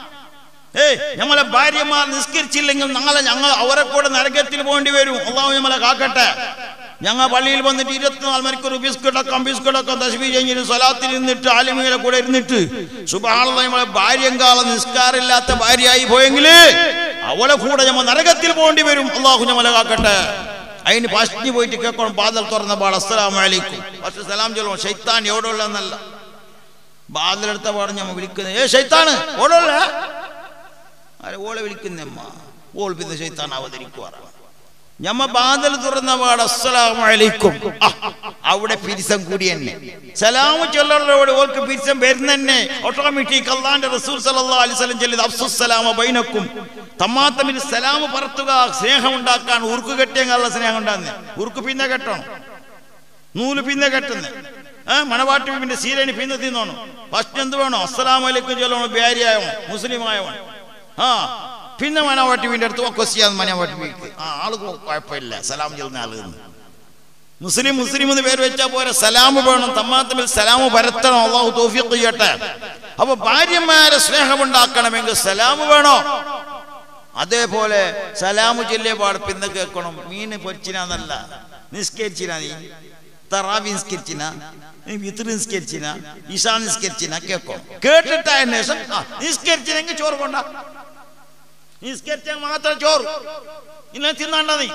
നമ്മളെ ഭാര്യമാർ നിസ്കരിച്ചില്ലെങ്കിൽ ഞങ്ങൾ അവരെ കൂടെ നരകത്തിൽ പോകേണ്ടി വരും. അല്ലാഹു നമ്മളെ കാക്കട്ടെ. ഞങ്ങൾ പള്ളിയിൽ വന്നിട്ട് 24 മണിക്കൂർ ബിസ്ക്കറ്റൊക്കെ തസ്ബീഹ് കഴിഞ്ഞിട്ട് സ്വലാത്തിൽ ഇരുന്നിട്ട് ആലിമീങ്ങളെ കൂടെ ഇരുന്നിട്ട് സുബ്ഹാനല്ലാഹ് നമ്മളെ ഭാര്യങ്കാലം നിസ്കാരമില്ലാത്ത ഭാര്യയായി പോയെങ്കിൽ അവളെ കൂടെ നമ്മൾ നരകത്തിൽ പോകേണ്ടി വരും. അല്ലാഹു നമ്മളെ കാക്കട്ടെ. അതിന് ഫസ്റ്റ് പോയിട്ട് കേൾക്കണം. ബാദൽ തുറന്ന പാട് അസ്സലാമു അലൈക്കും ഫസ്റ്റ് സലാം ചൊല്ലും. ശൈത്താൻ എവിടെ എന്നല്ല, ബാദലെടുത്ത പാട് ഞമ്മ വിളിക്കുന്നത് ശൈത്താന് ഓടല്ല. ആരെ ഓളെ വിളിക്കുന്നമ്മ? ഓൾ പിന്നെ ശൈത്താൻ അവതരിക്കുവാറാണ്. ഞമ്മ ബാദൽ തുറന്ന പാട് അസ്സലാമു അലൈക്കും. അവിടെ പിരിസം കൂടി തന്നെ സലാമു ചൊല്ലലോട് ഓൾക്ക് പിരിസം വരുന്നെ ഓട്ടോമാറ്റിക്. അല്ലാഹുവിന്റെ റസൂൽ സല്ലല്ലാഹു അലൈഹി വസല്ലം ചൊല്ലിയത് അഫ്സുസ്സലാമ ബൈനക്കും. തമ്മാത്തമിൽ സലാം പറത്തുക, സ്നേഹം ഉണ്ടാക്കാൻ. ഉറുക്ക് കെട്ടിയെങ്കിൽ സ്നേഹം ഉണ്ടാകുന്നേ. ഉറുക്ക് പിന്നെ കെട്ടണം, നൂല് പിന്നെ കെട്ടുന്നേ. മണവാട്ടി പിന്നെ സീരണി പിന്നെ തിന്നോണം. ഫസ്റ്റ് എന്ത് വേണോ? അസ്സലാമു അലൈക്കും ചൊല്ലണം. ബേരിയായോ മുസ്ലിം ആയവൻ. പിന്നെ മണവാട്ടിവിന്റെ അടുത്ത് കൊസിയാന്ന് മണവാട്ടി ആള് കുഴപ്പമില്ല. സലാം ചൊല്ലുന്ന ആള് മുസ്ലിം എന്ന് പേര് വെച്ചാൽ പോരെ, സലാമ് വേണം. തമ്മാത്തമിൽ സലാമ് പരത്തണം. അല്ലാഹു തൗഫീഖ് ചെയ്യട്ടെ. അപ്പൊ ഭാര്യമാരെ സ്നേഹമുണ്ടാക്കണമെങ്കിൽ സലാമ് വേണോ? അതേപോലെ സലാമു ചൊല്ലിയ പാട് പിന്നെ കേൾക്കണം. മീന് പൊരിച്ചിനല്ല, നിസ്കരിച്ചിന, നീ തറാവി നിസ്കരിച്ചിന, നീ വിത്ർ നിസ്കരിച്ചിന, ഇശാ നിസ്കരിച്ചിന കേൾക്കണം. കേട്ടിട്ടായതിനു ശേഷം നിസ്കരിച്ചിനെങ്കിൽ ചോറ് കൊണ്ട, നിസ്കരിച്ച മാത്രം ചോറ് ഇന്ന തിന്നണ്ട. നീ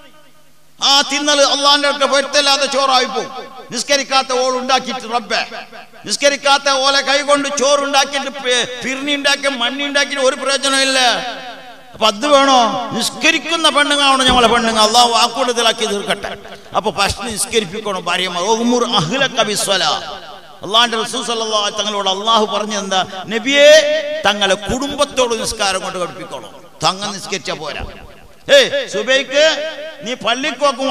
ആ തിന്നല് അള്ളാന്റെ അടുത്ത് പൊരുത്തല്ലാതെ ചോറായിപ്പോ. നിസ്കരിക്കാത്ത ഓൾ ഉണ്ടാക്കിയിട്ട് റബ്ബെ, നിസ്കരിക്കാത്ത ഓലെ കൈകൊണ്ട് ചോറുണ്ടാക്കിയിട്ട് പിർണി ഉണ്ടാക്കി മണ്ണി ഉണ്ടാക്കിയിട്ട് ഒരു പ്രയോജനമില്ല. അപ്പൊ അത് വേണോ? നിസ്കരിക്കുന്ന പെണ്ണുങ്ങളാണോ നമ്മളെ പെണ്ണുങ്ങ? അള്ളാഹു വാക്കൂടുതലാക്കി തീർക്കട്ടെ. അപ്പൊ ഫസ്റ്റ് നിസ്കരിപ്പിക്കണം ഭാര്യമാർ. അള്ളാന്റെ റസൂൽ സല്ലല്ലാഹു അലൈഹി തങ്ങളോട് അള്ളാഹു പറഞ്ഞെന്താ? നബിയെ, തങ്ങളെ കുടുംബത്തോട് നിസ്കാരം കൊണ്ട് പഠിപ്പിക്കണം. തങ്ങ നിസ്കരിച്ച പോരാ. സുബൈക്ക് നീ പള്ളിക്ക് നോക്കും,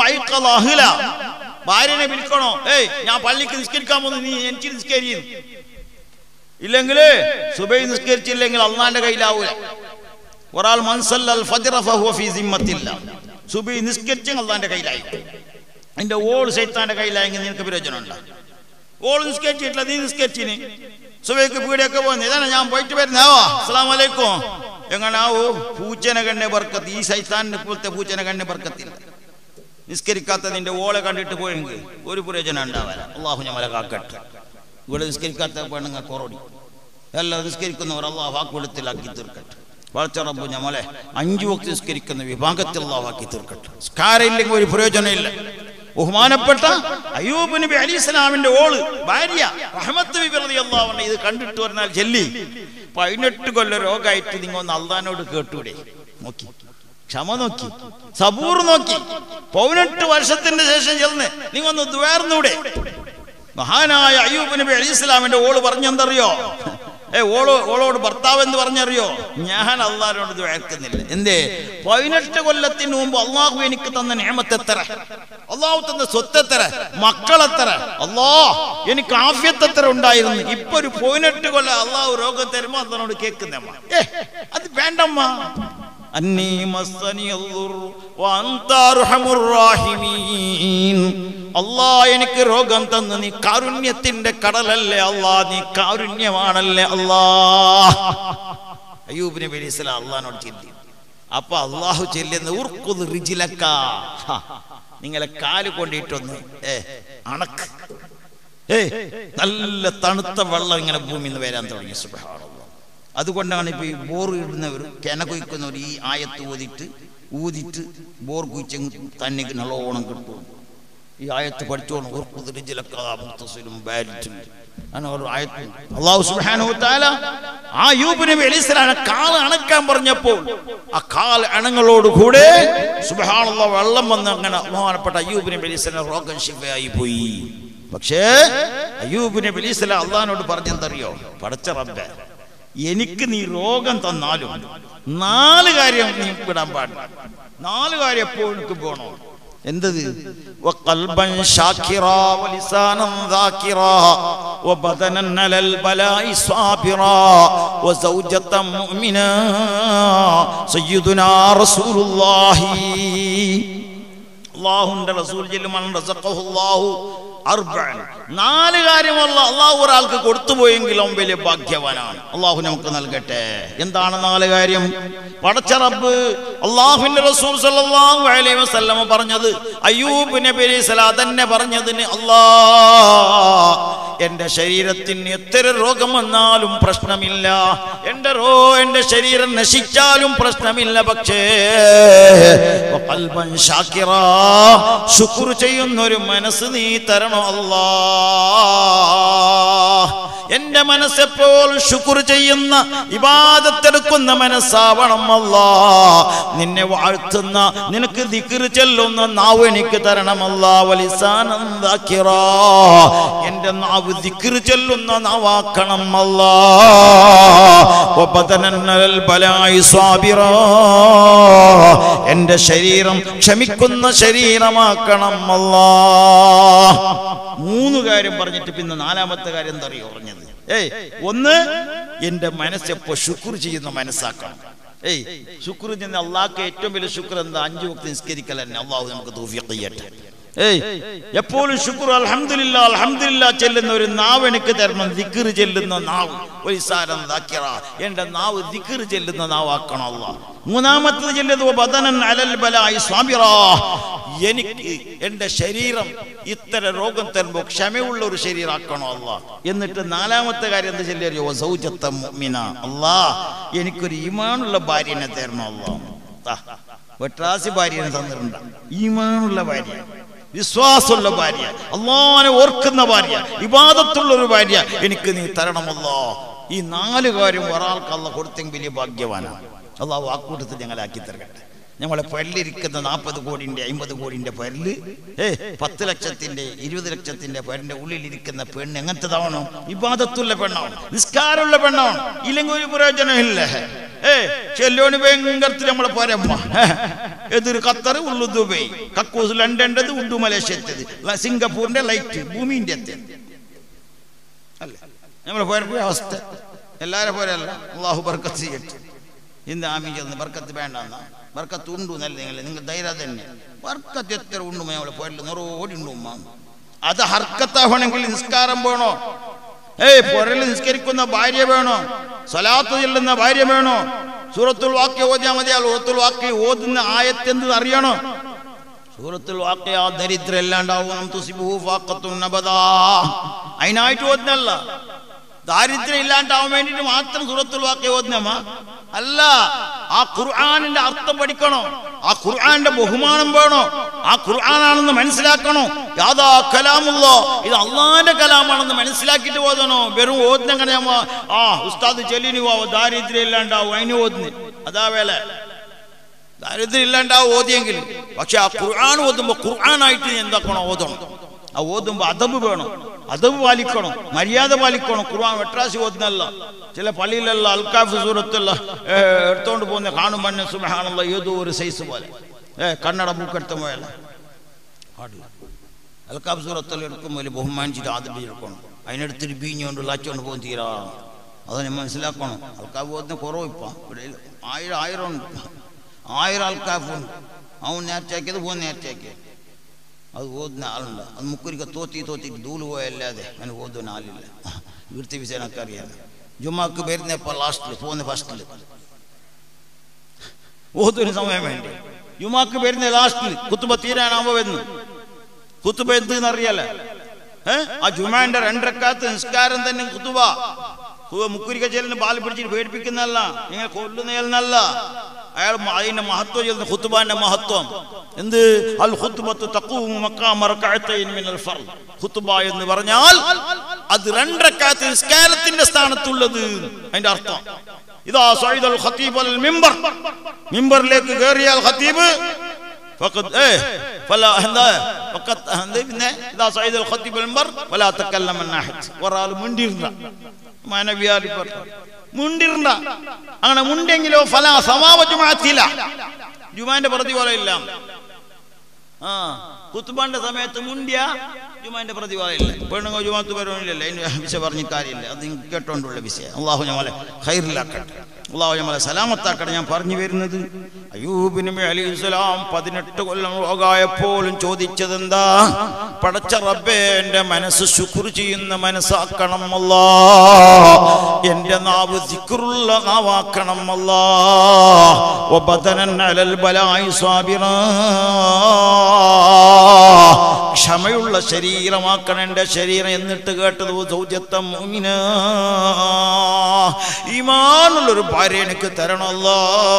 ഭാര്യനെ വിളിക്കണോ? ഞാൻ പള്ളിക്ക് നിസ്കരിക്കാൻ പോകുന്നു, നീ എനിക്ക് നിസ്കരിക്കും. ഇല്ലെങ്കിൽ സുബൈ നിസ്കരിച്ചില്ലെങ്കിൽ അള്ളാന്റെ കയ്യിലാവൂല. ഒരാൾ മൻസല്ലൽ ഫജ്റ ഫഹുവ ഫീ സിമ്മത്തില്ലാ. സുബൈ നിസ്കരിച്ച അള്ളാന്റെ കയ്യിലായി. അതിന്റെ ഓൾ ശൈത്താന്റെ കയ്യിലായെങ്കിൽ നിനക്ക് പ്രയോജനം ഉണ്ടാ? ഓൾ നിസ്കരിച്ചിട്ടില്ല, നീ നിസ്കരിച്ചിന്. സുബൈക്ക് പീടിയൊക്കെ പോകുന്നത് ഇതാണ്. ഞാൻ പോയിട്ട് വരുന്നാവോ അസ്സലാമു അലൈക്കും. എങ്ങനാവോ? പൂച്ചനെ കണ്ണെ ബർക്കത്ത്. ഈ ശൈത്താന്റെ പോലത്തെ പൂച്ചനെ കണ്ണെ ബർക്കത്തില്ല. നിസ്കരിക്കാത്ത നിന്റെ ഓളെ കണ്ടിട്ട് പോയെങ്കിൽ ഒരു പ്രയോജനം ഉണ്ടാവാൻ. അള്ളാഹു ഞമ്മളെ കാക്കട്ടെ. ഇവിടെ നിസ്കരിക്കാത്ത പെണ്ണുങ്ങൾ കുറോടി എല്ലാം നിസ്കരിക്കുന്നവർ അള്ളാഹു വാക്കുവെടുത്തിലാക്കി തീർക്കട്ടെ. പടച്ച റബ്ബ് നമ്മളെ 5 വക്ത് നിസ്കരിക്കുന്ന വിഭാഗത്തിൽ അള്ളാഹു ആക്കി തീർക്കട്ടെ. നിസ്കാരമില്ലെങ്കിൽ ഒരു പ്രയോജനമില്ല. ബഹുമാനപ്പെട്ട അയ്യൂബ് നബി അലൈഹിസ്സലാമിന്റെ ഓള് ഭാര്യ റഹ്മത്ത് ബിബി റളിയല്ലാഹു അൻഹ ഇത് കണ്ടിട്ട് പറഞ്ഞാൽ ചെല്ലി 18 കൊല്ലം രോഗമായിട്ട് നിങ്ങൾ ഒന്ന് അള്ളാഹിനോട് കേട്ടൂടെ? നോക്കി ക്ഷമ നോക്കി സബൂർ നോക്കി 18 വർഷത്തിന്റെ ശേഷം ചെന്ന് നിങ്ങൾ ഒന്ന് ദ്വാർന്നൂടെ? മഹാനായ അയ്യൂബ് നബി അലൈഹിസ്സലാമിന്റെ ഓള് പറഞ്ഞെന്തറിയോ? ഓളോട് ഭർത്താവ് എന്ന് പറഞ്ഞറിയോ? ഞാൻ അള്ളാഹിനോട് ദ്വാർക്കുന്നില്ല. എന്തേ? 18 കൊല്ലത്തിന് മുമ്പ് അള്ളാഹു എനിക്ക് തന്ന നിഅമത്തെത്ര, അള്ളാഹു തന്ന സ്വത്തെത്ര, മക്കളെത്ര, എനിക്ക് ആഫിയത്തെത്ര ഉണ്ടായിരുന്നു. ഇപ്പൊ ഒരു 18 കൊല്ലം അള്ളാഹു രോഗം തരുമ്പോ അള്ളാഹിനോട് കേൾക്കുന്നമ്മ അത് വേണ്ടമ്മ. അന്നീ മസ്സനിയൽ വഅൻത അർഹമുർ റഹീമീൻ. അല്ലാഹ് എനിക്ക് രോഗം തന്നു, നീ കാരുണ്യത്തിന്റെ കടലല്ലേ അല്ലാഹ്, നീ കാരുണ്യമാണല്ലേ അല്ലാഹ്. അയ്യൂബ് നബി അലൈഹിസ്സലാം അള്ളാഹിനോട് ചൊല്ലി. അപ്പൊ അള്ളാഹു ചെല്ലുന്ന ഉർഖുദ് റിജ്ലക, നിങ്ങളെ കാല് കൊണ്ടിട്ടൊന്ന് അണക്ക്. നല്ല തണുത്ത വെള്ളം ഇങ്ങനെ ഭൂമിയിൽ നിന്ന് വരാൻ തുടങ്ങി. സുബ്ഹാനല്ലാഹ്. അതുകൊണ്ടാണ് ഇപ്പൊ ഈ ബോർ ഇടുന്നവർ കിണ കുഴിക്കുന്നവർ ഈ ആയത്ത് ഊതിട്ട് ബോർ കുഴിച്ചെങ്കിൽ തന്നെ നല്ലോണം കിട്ടും. ഈ ആയത്ത് പഠിച്ചോണം. അല്ലാഹു സുബ്ഹാനഹു വ തആല ആ അയ്യൂബ് നബി അലൈഹിസ്സലാമിനെ കാൽ അണക്കാൻ പറഞ്ഞപ്പോൾ ആ കാൽ അണങ്ങളോട് കൂടെ സുബ്ഹാനല്ലാഹ് വെള്ളം വന്ന് അങ്ങനെ ബഹുമാനപ്പെട്ട അയ്യൂബ് നബി അലൈഹിസ്സലാം രോഗം ശിഫയായി പോയി. പക്ഷേ അയ്യൂബ് നബി അലൈഹിസ്സലാം അല്ലാഹുവിനോട് പറഞ്ഞെന്തറിയോ? പടച്ച റബ്ബേ, എനിക്ക് നീ രോഗം തന്നാലും 4 കാര്യം നീ വിടാൻ പാടില്ല. 4 കാര്യം എപ്പോഴും എനിക്ക് പോണോ? എന്തത്? വഖൽബൻ ശാകിറാ വലിസാനൻ ദാകിറാ വബദനൻ അലൽ ബലാഇ സ്വാബിറാ വസൗജതൻ മുഅ്മിനാ സയ്യിദുനാ റസൂലുള്ളാഹി. അല്ലാഹുവിന്റെ റസൂൽ ജല്ലമൻ റസഖഹുല്ലാഹു 4 കാര്യമല്ല അള്ളാഹു ഒരാൾക്ക് കൊടുത്തുപോയെങ്കിലും വലിയ ഭാഗ്യവാനാണ്. അള്ളാഹു നമുക്ക് നൽകട്ടെ. എന്താണ് 4 കാര്യം? പടച്ച റബ്ബ് അള്ളാഹുവിന്റെ റസൂൽ സല്ലല്ലാഹു അലൈഹി വസല്ലം പറഞ്ഞത്, അയ്യൂബ് നബി അലൈഹിസ്സലാം തന്നെ പറഞ്ഞതിന്, അല്ലാഹ് എന്റെ ശരീരത്തിന് എത്ര രോഗം വന്നാലും പ്രശ്നമില്ല, എന്റെ ശരീരം നശിച്ചാലും പ്രശ്നമില്ല, പക്ഷേ ഖൽബൻ ശാകിറാ, ശുക്ർ ചെയ്യുന്നൊരു മനസ്സ് നീ തരണം അല്ലാഹ്. എന്റെ മനസ്സെപ്പോൾ ശുക്ർ ചെയ്യുന്ന ഇബാദത്തെടുക്കുന്ന മനസ്സാവണം അല്ലാഹ്. നിന്നെ വാഴ്ത്തുന്ന, നിനക്ക് ദിക്ർ ചൊല്ലുന്ന നാവ് എനിക്ക് തരണം അല്ലാഹ്. വലിസാനൻ ദാകിറാ, എന്റെ നാവ് ദിക്ർ ചൊല്ലുന്ന നാവാക്കണം അല്ലാഹ്. വബദനൻ അലൽ ബലാഇ സ്വാബിറാ, എന്റെ ശരീരം ക്ഷമിക്കുന്ന ശരീരമാക്കണം അല്ലാഹ്. 3 കാര്യം പറഞ്ഞിട്ട് പിന്നെ 4ാമത്തെ കാര്യം എന്താ അറിയോ പറഞ്ഞത്? ഒന്ന്, എന്റെ മനസ്സെപ്പോ ശുക്ർ ചെയ്യുന്ന മനസ്സാക്കണം. ശുക്ർ ചെയ്യുന്ന അള്ളാഹ്ക്ക് ഏറ്റവും വലിയ ശുക്ർ എന്താ? 5 വക്ത് നിസ്കരിക്കൽ തന്നെ. അള്ളാഹു നമുക്ക് തൗഫീഖ് ചെയ്യട്ടെ. എപ്പോഴും ശുക്ർ അൽഹംദുലില്ലാ അൽഹംദുലില്ലാ ചെല്ലുന്ന ഒരു നാവ് എനിക്ക് തരണം. ദിക്ർ ചെല്ലുന്ന നാവ്, എന്റെ നാവ് ദിക്ർ ചെല്ലുന്ന നാവാക്കണം അല്ലാഹ്. 3ാമത്തത് ചെല്ലുന്നത് വബദനൻ അലൽ ബലാഇ സ്വാബിറാ, എനിക്ക് എന്റെ ശരീരം ഇത്തരം രോഗം തരുമ്പോൾ ക്ഷമയുള്ള ഒരു ശരീരമാക്കണം അല്ലാഹ്. എന്നിട്ട് 4ാമത്തെ കാര്യം എന്താ ചെല്ലിയോ? സൗജത്തൻ മുഅ്മിനാ, അല്ലാഹ് എനിക്കൊരു ഈമാനുള്ള ഭാര്യനെ തരണം അല്ലാഹ്. വെട്രാസി ഭാര്യനെ തന്നിട്ടുണ്ട്. ഈമാനുള്ള ഭാര്യ, വിശ്വാസമുള്ള ഭാര്യ, അല്ലാഹുവിനെ ഓർക്കുന്ന ഭാര്യ, ഇബാദത്തുള്ള ഒരു ഭാര്യ എനിക്ക് നീ തരണമല്ലോ. ഈ 4 കാര്യം ഒരാൾക്ക് അല്ലാഹ് കൊടുത്തെങ്കിൽ വലിയ ഭാഗ്യവാനാണ്. അല്ലാഹു ആ കൂട്ടത്തിൽ ഞങ്ങളാക്കി തരട്ടെ. ഞങ്ങളെ പെരലിരിക്കുന്ന 40 കോടിന്റെ 50 കോടിന്റെ പെരല് 10 ലക്ഷത്തിന്റെ 20 ലക്ഷത്തിന്റെ പെരന്റെ ഉള്ളിലിരിക്കുന്ന പെണ്ണ് എങ്ങനത്തതാവണം? ഇബാദത്തുള്ള പെണ്ണാണ്, നിസ്കാരമുള്ള പെണ്ണാണ്. ഇല്ലെങ്കിൽ ഒരു പ്രയോജനമില്ല. ചെല്ലോന് ഭയങ്കരത്തിൽ നമ്മളെ പോരമ്മ എതിർ ഖത്തർ, ഉള്ളു ദുബൈ, കക്കൂസ് ലണ്ടൻ്റെത്, ഉണ്ടു മലേഷ്യത്തത്, സിംഗപ്പൂരിന്റെ ലൈറ്റ്, ഭൂമിന്റെ അല്ലേ നമ്മളെ പോരപ്പോ അവസ്ഥ. എല്ലാരെ പോരല്ല. അള്ളാഹു ബർക്കത്ത് ചെയ്യട്ടെ. ഇന്ന് ആമീൻ ചെന്ന് ബർക്കത്ത് വേണ്ടെന്ന ബർക്കത്ത് ഉണ്ടു എന്നല്ല നിങ്ങൾ ധൈര്യം തന്നെ. ബർക്കത്ത് എത്ര ഉണ്ടു നമ്മളെ പോരല്ല, നിറോടി ഉണ്ടുമ്മ. അത് ഹർക്കത്താവണമെങ്കിൽ നിസ്കാരം വേണോ? പൊരല് നിസ്കരിക്കുന്ന ഭാര്യ വേണോ? സ്വലാത്ത് ചൊല്ലുന്ന ഭാര്യ വേണോ? സൂറത്തുൽ വാഖിയ ഓതിയാൽ മതിയാൽ. സൂറത്തുൽ വാഖിയ ഓതുന്ന ആയത്ത് എന്ത് അറിയണോ? സൂറത്തുൽ വാഖിയ ദരിദ്രം എല്ലാണ്ടാവും. തുസിബുഹു ഫാഖത്തുൻ നബദാ, അതിനായിട്ട് ഓതുന്നല്ല. ദാരിദ്ര്യം ഇല്ലാണ്ടാവാൻ വേണ്ടിയിട്ട് മാത്രം സൂറത്തുൽ വാഖിഅ ഓതുന്നമ അല്ല. ആ ഖുർആനിന്റെ അർത്ഥം പഠിക്കണോ, ആ ഖുർആന്റെ ബഹുമാനം വേണോ, ആ ഖുർആനാണെന്ന് മനസ്സിലാക്കണോ. യാദാ കലാമുല്ലാഹ്, ഇത് അള്ളാന്റെ കലാമാണെന്ന് മനസ്സിലാക്കിയിട്ട് ഓതണോ. വെറും ഓതുന്നെങ്ങനെ ഉസ്താദ് ചെല്ലിന് പോവോ ദാരിദ്ര്യം ഇല്ലാണ്ടാവും അതിന് ഓതുന്നു, അതാ വേല. ദാരിദ്ര്യം ഇല്ലാണ്ടാവും ഓതിയെങ്കിൽ. പക്ഷെ ആ ഖുർആൻ ഓതുമ്പോ ഖുർആനായിട്ട് എന്താക്കണോ ഓതണം. ആ ഓതുമ്പോ അദബ് വേണം, അദബ് പാലിക്കണം, മര്യാദ പാലിക്കണം. ഖുർആൻ വെട്രാശി ഓതുന്നല്ല. ചില പള്ളിയിലല്ല അൽക്കാഫ് സൂറത്തല്ല എടുത്തോണ്ട് പോകുന്ന കാണുമ്പന്നെ സുബ്ഹാനല്ലാഹ് ഏതോ ഒരു സൈസ് പോലെ കണ്ണട മൂക്കെടുത്ത പോയല്ല. അൽക്കാഫ് സൂറത്തെല്ലാം എടുക്കുമ്പോൾ ബഹുമാനിച്ചിട്ട് ആദബ് എടുക്കണം. അതിനെടുത്തിട്ട് ബീഞ്ഞുകൊണ്ട് ലാച്ചുകൊണ്ട് പോകുന്ന തീരാ. അത് ഞാൻ മനസ്സിലാക്കണം. അൽക്കാഫ് ഓതുന്ന കുറവ് ഇപ്പം ഇവിടെ 1000 ഉണ്ട്, 1000 അൽക്കാഫുണ്ട്. അവൻ നേർച്ചയാക്കിയത് പോകുന്ന നേർച്ചയാക്കിയത് അത് ഓതുന്ന ആളുണ്ട്. അത് മുക്കരിക്ക തോത്തിട്ട് ദൂല് പോയല്ലാതെ അവന് ഓതുന്ന ആളില്ല. ഇവിടുത്തെ വിഷയം എനിക്ക് അറിയാതെ. ജുമാക്ക് വരുന്നപ്പോൾ ലാസ്റ്റിൽ പോകുന്ന ഫസ്റ്റിൽ ഓതുവിന് സമയം വേണ്ടി. ജുമാക്ക് വരുന്ന ലാസ്റ്റിൽ കുത്തുബ തീരാനാകുമ്പോ വരുന്നു. കുത്തുബ എന്തെന്ന് അറിയാലേ? ആ ജുമാന്റെ 2 റക്അത്ത് നിസ്കാരം തന്നെ കുത്തുബ. മുക്കരിക്ക ചെല്ലിന് പാല് പിടിച്ചിട്ട് പേടിപ്പിക്കുന്നല്ല, നിങ്ങൾ കൊല്ലുന്നല്ല. അയാൾ അതിന്റെ മഹത്വം ചെയ്യുന്ന ഖുത്ബാന്റെ മഹത്വം എന്ത്? അൽ ഖുത്ബത്തു തഖൂമു മഖാമ റകഅത്തൈൻ മിനൽ ഫർദ്. ഖുത്ബ എന്ന് പറഞ്ഞാൽ അത് 2 റക്അത്ത് നിസ്കാരത്തിന്റെ സ്ഥാനത്തുള്ളത്. അതിന്റെ അർത്ഥം ഇദാ സഈദൽ ഖതീബ് അൽ മിമ്പർ, മിമ്പറിലേക്ക് കയറിയാൽ ഖതീബ് ഫഖദ് ഫലാ ഫഖദ് പിന്നെ ഇദാ സഈദൽ ഖതീബ് അൽ മിമ്പർ ഫലാ തകല്ലമ അഹദ്. ഒരാൾ മുണ്ടിരുന്ന മാനവിയാലി മുണ്ടിരുന്ന. അങ്ങനെ മുണ്ടെങ്കിലോ ഫലാ സവാബ ജുമാഅത്തില, ജുമാന്റെ പ്രതിഫലം ഇല്ല. ഖുത്ബാന്റെ സമയത്ത് മുണ്ടിയ ജുമാന്റെ പ്രതിഫലം ഇല്ല. പെണ്ണുങ്ങോ ജുമാത്ത് വരുന്നില്ലല്ലോ, അതിന് വിഷയം പറഞ്ഞ കാര്യമില്ല. അത് നിങ്ങൾക്ക് കേട്ടോണ്ടുള്ള വിഷയം. അള്ളാഹു ഞമ്മളെ ഖൈറിലാക്കട്ടെ, അള്ളാഹു ഞമ്മളെ സലാമത്താക്കട്ടെ. ഞാൻ പറഞ്ഞു വരുന്നത് അയ്യൂബ് നബി അലൈഹിസ്സലാം 18 കൊല്ലം രോഗായപ്പോഴും ചോദിച്ചതെന്താ? പടച്ച റബ്ബേ, എന്റെ മനസ്സ് ശുക്ർ ചെയ്യുന്ന മനസ്സാക്കണം അല്ലാ, എന്റെ നാവ് സിക്റുള്ള നാവാക്കണം അല്ലാ. വബദനൻ അലൽ ബലായി സാബിറാ, ക്ഷമയുള്ള ശരീരമാക്കണം എന്റെ ശരീരം. എന്നിട്ട് കേട്ടത് സൗജത്തം മുഅ്മിനാ, ഈമാനുള്ളൊരു ഭാര്യ എനിക്ക് തരണമല്ലോ.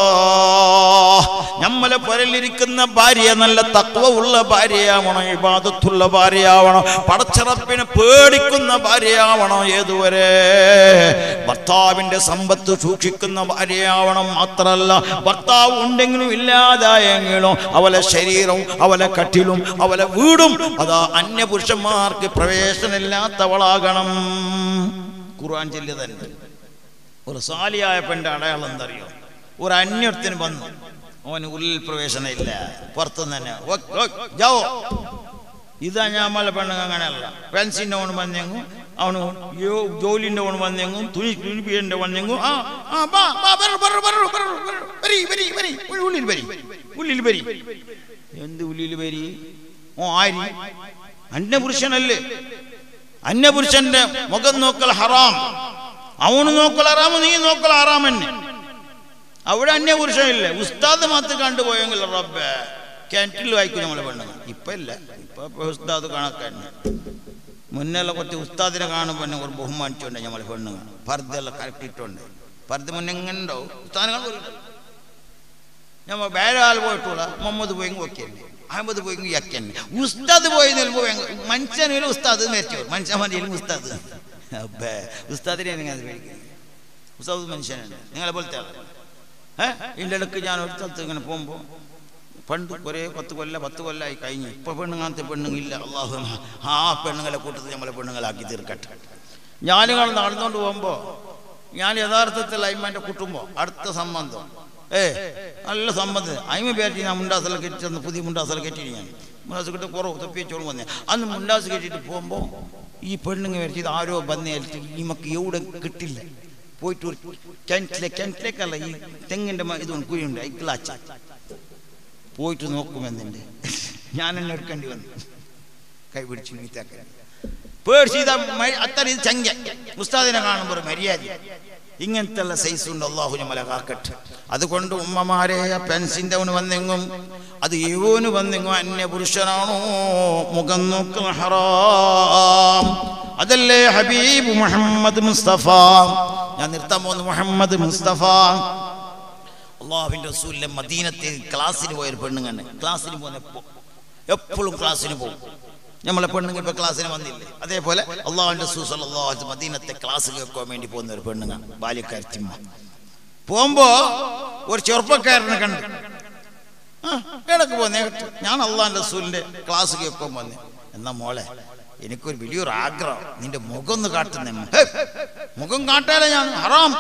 നമ്മളെ പുരലിരിക്കുന്ന ഭാര്യ നല്ല തഖ്വ ഉള്ള ഭാര്യയാവണം, ഇബാദത്തുള്ള ഭാര്യയാവണം, പടച്ച റബ്ബിനെ പേടിക്കുന്ന ഭാര്യയാവണം. ഏതുവരെ? ഭർത്താവിന്റെ സമ്പത്ത് സൂക്ഷിക്കുന്ന ഭാര്യയാവണം. മാത്രല്ല ഭർത്താവ് ഉണ്ടെങ്കിലും ഇല്ലാതായെങ്കിലും അവലെ ശരീരവും അവലെ കട്ടിലും അവലെ വീടും അതാ അന്യപുരുഷന്മാർക്ക് പ്രവേശനമില്ലാത്തവളാകണം. ഖുർആൻ ചൊല്ലിയ തന്നെ ഒരു സാലിയായ പെണ്ണിന്റെ അടയാളം എന്തറിയോ? ഒരു അന്യത്തിന് വന്നു, അവന് ഉള്ളിൽ പ്രവേശനം ഇല്ല, പുറത്തുനിന്ന് തന്നെ ജാവോ. ഇതാ ഞാമല പെണ്ണുങ്ങൾ അങ്ങനെയല്ല. പെൻസിന്റെ ഓണ് വന്നെങ്കും അവന് ജോലിന്റെ ഓണ് വന്നെങ്കും തുണിപ്പിന്റെ വന്നെങ്കും ഉള്ളിൽ വരി. എന്ത് ഉള്ളിൽ വരി? ഓ ആരി അന്യപുരുഷനല്ലേ? അന്യപുരുഷന്റെ മുഖം നോക്കൽ ഹറാം, അവന് നോക്കൽ ഹറാം, നീ നോക്കൽ ഹറാം തന്നെ. അവിടെ അന്യപുരുഷനില്ലേ? ഉസ്താദ് മാത്രം കണ്ടുപോയെങ്കിൽ റബ്ബേ കിണറ്റിൽ വായിക്കും നമ്മളെ പെണ്ണുങ്ങൾ. ഇപ്പൊ ഇല്ല, ഇപ്പൊ ഉസ്താദ് കണക്കന്നെ. മുന്നെല്ലാം കുറച്ച് ഉസ്താദിനെ കാണുമ്പോൾ തന്നെ ഒരു ബഹുമാനിച്ചുണ്ട് നമ്മളെ പെണ്ണുങ്ങൾ. പർദ്ദെല്ലാം കറക്റ്റിട്ടുണ്ട്. പർദ്ദ മുന്നേ എങ്ങനെ ഉണ്ടാവും? ഉസ്താദിനെ നമ്മൾ വേറെ ആൾ പോയിട്ടുള്ള മുഹമ്മദ് പോയെങ്കിൽ ഓക്കെ തന്നെ, അഹമ്മദ് പോയെങ്കിൽ യക്കന്നെ. ഉസ്താദ് പോയി മനുഷ്യനും ഉസ്താദ് മരിച്ചു, മനുഷ്യന്മാരും ഉസ്താദ്. അബ്ബേ ഉസ്താദിനെ നിങ്ങൾ അത് പേടിക്കുന്നത്. ഉസ്താദ് മനുഷ്യനാണ്, നിങ്ങളെ പോലത്തെ ആളാണ്. ഇതിൻ്റെ ഇടയ്ക്ക് ഞാൻ ഒരു സ്ഥലത്ത് ഇങ്ങനെ പോകുമ്പോൾ പണ്ട് കുറേ 10 കൊല്ലമായി കഴിഞ്ഞു. ഇപ്പൊ പെണ്ണുങ്ങാനത്തെ പെണ്ണുങ്ങില്ല. അള്ളാഹു ആ പെണ്ണുങ്ങളെ കൂട്ടത്തിൽ നമ്മളെ പെണ്ണുങ്ങളാക്കി തീർക്കട്ടെ. ഞാനുകൾ നടന്നുകൊണ്ട് പോകുമ്പോൾ ഞാൻ യഥാർത്ഥത്തിൽ അയിമാൻ്റെ കൂട്ടുമ്പോൾ അടുത്ത സംബന്ധം നല്ല സംബന്ധം അയിമ പേരിട്ട് ഞാൻ മുണ്ടാസല കെട്ടി പുതിയ മുണ്ടാസല കെട്ടി ഞാൻ മുണ്ടാസ് കിട്ടി കുറവ് തപ്പിച്ചോളും വന്നേ. അന്ന് മുണ്ടാസ് കെട്ടിയിട്ട് പോകുമ്പോൾ ഈ പെണ്ണുങ്ങ വരച്ചത് ആരോ വന്നേറ്റ് ഈ മക്ക് എവിടെ കിട്ടില്ല. പോയിട്ട് ഒരു കിണറ്റിലേക്കല്ല, ഈ തെങ്ങിൻ്റെ ഇതുകൊണ്ട് കുഴിയുണ്ട്, ഇക്ലാച്ച പോയിട്ട് നോക്കുമെന്നുണ്ട്. ഞാൻ എന്നെ എടുക്കേണ്ടി വന്നു, കൈ പിടിച്ച് വീത്താക്കാൻ പേടിച്ച്. അത്ര ഇത് ചങ്ക ഉസ്താദിനെ കാണുമ്പോൾ ഒരു മര്യാദ. ഇങ്ങനത്തെ സൈസ് ഉണ്ട്. അള്ളാഹു നമ്മളെ കാക്കട്ടെ. അതുകൊണ്ട് ഉമ്മമാരെ, പെൻസിന്റെ അവന് വന്നെങ്കും അത് ഏവോന് വന്നെങ്കും അന്യപുരുഷനാണോ മുഖം നോക്കുന്ന ഹറാം. അതല്ലേ ഹബീബ് മുഹമ്മദ് മുസ്തഫ. ഞാൻ നിർത്താൻ പോകുന്നു. മുഹമ്മദ് മുസ്തഫ അള്ളാഹുവിൻ്റെ റസൂലിന്റെ മദീനത്തെ ക്ലാസ്സിന് പോയൊരു പെണ്ണുങ്ങന്നെ. ക്ലാസ്സിന് പോകുന്നപ്പോ എപ്പോഴും ക്ലാസ്സിന് പോകും. നമ്മളെ പെണ്ണുങ്ങൾ ഇപ്പൊ ക്ലാസ്സിന് വന്നില്ലേ, അതേപോലെ അള്ളാഹുവിൻ്റെ റസൂൽ സല്ലല്ലാഹു അലൈഹി വസല്ലം മദീനത്തെ ക്ലാസ് കേൾക്കാൻ വേണ്ടി പോകുന്ന ഒരു പെണ്ണുങ്ങാണ്, ബാല്യക്കാരത്തിമ്മ. പോകുമ്പോ ഒരു ചെറുപ്പക്കാരനെ കണ്ടു. ഇടക്ക് പോന്നേ, ഞാൻ അള്ളാഹുവിൻ്റെ റസൂലിന്റെ ക്ലാസ് കേൾക്കാൻ വന്നേ. എന്നാ മോളെ, എനിക്കൊരു വലിയൊരു ആഗ്രഹം, നിന്റെ മുഖം ഒന്ന് കാട്ടുന്നേ. മുഖം കാട്ടാലേ ഞാൻ ഹറാം.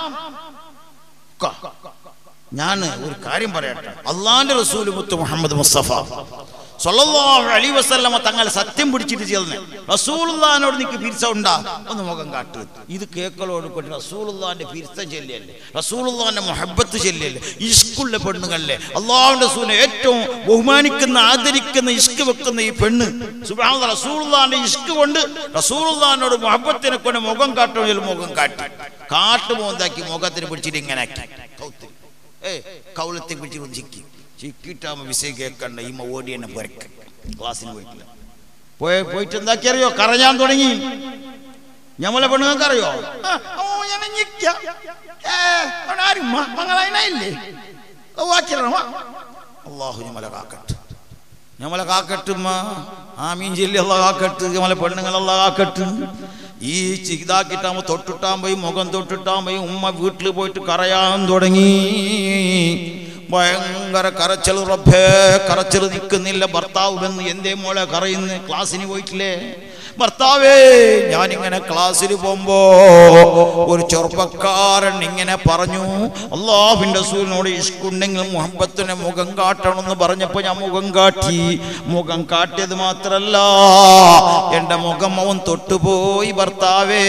ഞാൻ ഒരു കാര്യം പറയട്ടെ, അള്ളാഹുവിന്റെ റസൂൽ മുത്ത് മുഹമ്മദ് മുസ്തഫ സ്വല്ലല്ലാഹു അലൈഹി വസല്ലമ തങ്ങൾ സത്യം പിടിച്ചിട്ട് ചെയ്യുന്നേ, റസൂലുള്ളാഹിനോട് നിനക്ക് പിരിച്ച ഉണ്ടാ, ഒന്ന് മുഖം കാട്ടു. ഇത് കേക്കലോട് കൊണ്ട് റസൂലുള്ളാഹിന്റെ പിരിച്ചം ചെല്ലിയല്ലേ, റസൂലുള്ളാഹിന്റെ മുഹബ്ബത്ത് ചെല്ലിയല്ലേ, ഇഷ്കുള്ള പെണ്ണുങ്ങളല്ലേ, അള്ളാഹുവിന്റെ റസൂലിനെ ഏറ്റവും ബഹുമാനിക്കുന്ന ആദരിക്കുന്ന ഇഷ്ക് വെക്കുന്ന ഈ പെണ്ണ് സുബ്ഹാനല്ലാഹ്, റസൂലുള്ളാഹിന്റെ ഇഷ്ക് കൊണ്ട് റസൂലുള്ളാഹിനോട് മുഹബ്ബത്തിനെ കൊണ്ട് മുഖം കാട്ടുമെങ്കിൽ മുഖം കാട്ടുമോ എന്താക്കി മുഖത്തിന് പിടിച്ചിട്ട് ഇങ്ങനെ ആക്കി കൗളത്തെ പിടിച്ചിട്ട് ചിക്കിട്ടാകുമ്പോ വിഷയം കേൾക്കണ്ട. ഈ ഓടി എന്നെ പുരക്ക ക്ലാസ്സിന് പോയിട്ടില്ല. പോയിട്ട് എന്താക്കി അറിയോ, കരഞ്ഞാൻ തുടങ്ങി. ഞമ്മളെ പെണ്ണുങ്ങൾക്ക് അറിയോ, അള്ളാഹു ഞമ്മളെ കാക്കട്ട്, ഞമ്മളെ കാക്കട്ടുമ്മ. ആമീൻ ചൊല്ലി അള്ളാഹ് കാക്കട്ട്. ഞമ്മളെ പെണ്ണുങ്ങൾ അള്ളാഹ് കാക്കട്ട്. ഈ ഇതാക്കിട്ടാകുമ്പോ തൊട്ടിട്ടാകുമ്പോ മുഖം തൊട്ടിട്ടാകുമ്പോ ഉമ്മ വീട്ടിൽ പോയിട്ട് കരയാൻ തുടങ്ങി. ഭയങ്കര കരച്ചൽ. റബ്ബേ, കരച്ചൽ നിൽക്കുന്നില്ല. ഭർത്താവ് വന്ന് എന്തേ മോളെ കരയുന്നു, ക്ലാസ്സിന് പോയിട്ടില്ലേ? ഭർത്താവേ, ഞാനിങ്ങനെ ക്ലാസ്സിൽ പോകുമ്പോ ഒരു ചെറുപ്പക്കാരൻ ഇങ്ങനെ പറഞ്ഞു, അള്ളാഹുവിന്റെ റസൂലിനോട് ഇഷ്കുണ്ടെങ്കിൽ മുഹബ്ബത്തിന് മുഖം കാട്ടണമെന്ന് പറഞ്ഞപ്പോ ഞാൻ മുഖം കാട്ടി. മുഖം കാട്ടിയത് മാത്രല്ല, എന്റെ മുഖം അവൻ തൊട്ടുപോയി. ഭർത്താവേ,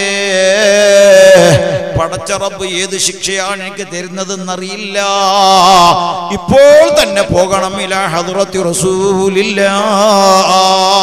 പടച്ച റബ്ബ് ഏത് ശിക്ഷയാണ് എനിക്ക് തരുന്നതെന്നറിയില്ല. ഇപ്പോൾ തന്നെ പോകണം ഇലാ ഹദ്റത്തി റസൂലില്ലാഹ്.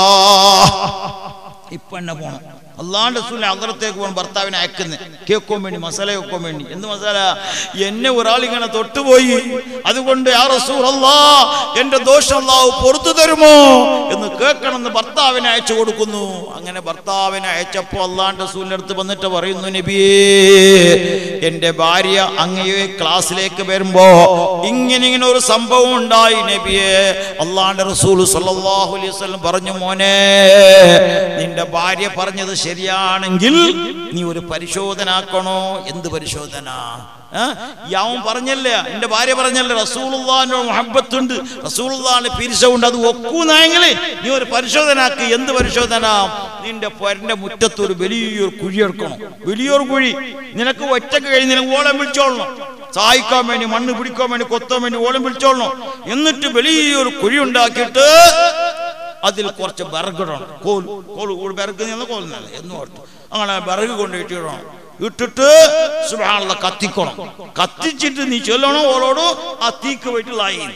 ഇപ്പൊ തന്നെ പോണം. അള്ളാഹുവിന്റെ റസൂലിനെ ഹദ്റത്തേക്ക് പോകണം. ഭർത്താവിനെ അയക്കുന്നത് കേൾക്കാൻ വേണ്ടി, മസാല വെക്കാൻ വേണ്ടി. എന്ത് മസാല? എന്നെ ഒരാളിങ്ങനെ തൊട്ടുപോയി, അതുകൊണ്ട് യാ റസൂലല്ലാഹ് എന്റെ ദോഷം അല്ലാഹു പുറത്തു തരുമോ എന്ന് കേൾക്കണമെന്ന് ഭർത്താവിനെ അയച്ചു കൊടുക്കുന്നു. അങ്ങനെ ഭർത്താവിനെ അയച്ചപ്പോ അള്ളാഹുവിന്റെ റസൂലിന്റെ അടുത്ത് വന്നിട്ട് പറയുന്നു, നബിയേ, എന്റെ ഭാര്യ അങ്ങയെ ക്ലാസ്സിലേക്ക് വരുമ്പോ ഇങ്ങനെ ഒരു സംഭവം ഉണ്ടായി നബിയേ. അള്ളാഹുവിന്റെ റസൂൽ സ്വല്ലല്ലാഹു അലൈഹി വസല്ലം പറഞ്ഞു, മോനെ, നിന്റെ ഭാര്യ പറഞ്ഞത് ശരിയാണെങ്കിൽ നീ ഒരു പരിശോധന ആക്കണോ. എന്ത് പരിശോധന? യാവും പറഞ്ഞല്ലേ, എന്റെ ഭാര്യ പറഞ്ഞല്ലേ, റസൂലുള്ളാഹിന്റെ മുഹബ്ബത്തുണ്ട്, റസൂലുള്ളാഹിന്റെ പിരിശമുണ്ട്, അത് ഒക്കൂന്നെങ്കിൽ നീ ഒരു പരിശോധന ആക്കി. എന്ത് പരിശോധന? നിന്റെ പൊരന്റെ മുറ്റത്ത് ഒരു വലിയൊരു കുഴി എടുക്കണം. വലിയൊരു കുഴി. നിനക്ക് ഒറ്റക്ക് കഴിഞ്ഞ് നിനക്ക് ഓളം വിളിച്ചോളണം. സഹായിക്കാൻ വേണ്ടി, മണ്ണ് പിടിക്കാൻ വേണ്ടി, കൊത്താൻ വേണ്ടി ഓളം വിളിച്ചോളണം. എന്നിട്ട് വലിയൊരു കുഴി ഉണ്ടാക്കിയിട്ട് അതിൽ കുറച്ച് വിറകിടണം. വിറക് കോലുന്നല്ല എന്ന് ഓർത്തു. അങ്ങനെ വിറക് കൊണ്ടിട്ട് ഇടണം. ഇട്ടിട്ട് സുബ്ഹാനല്ലാഹ് കത്തിക്കണം. കത്തിച്ചിട്ട് നീ ചൊല്ലണം ഓളോട്, ആ തീക്ക് പോയിട്ട് ലായിക്കല.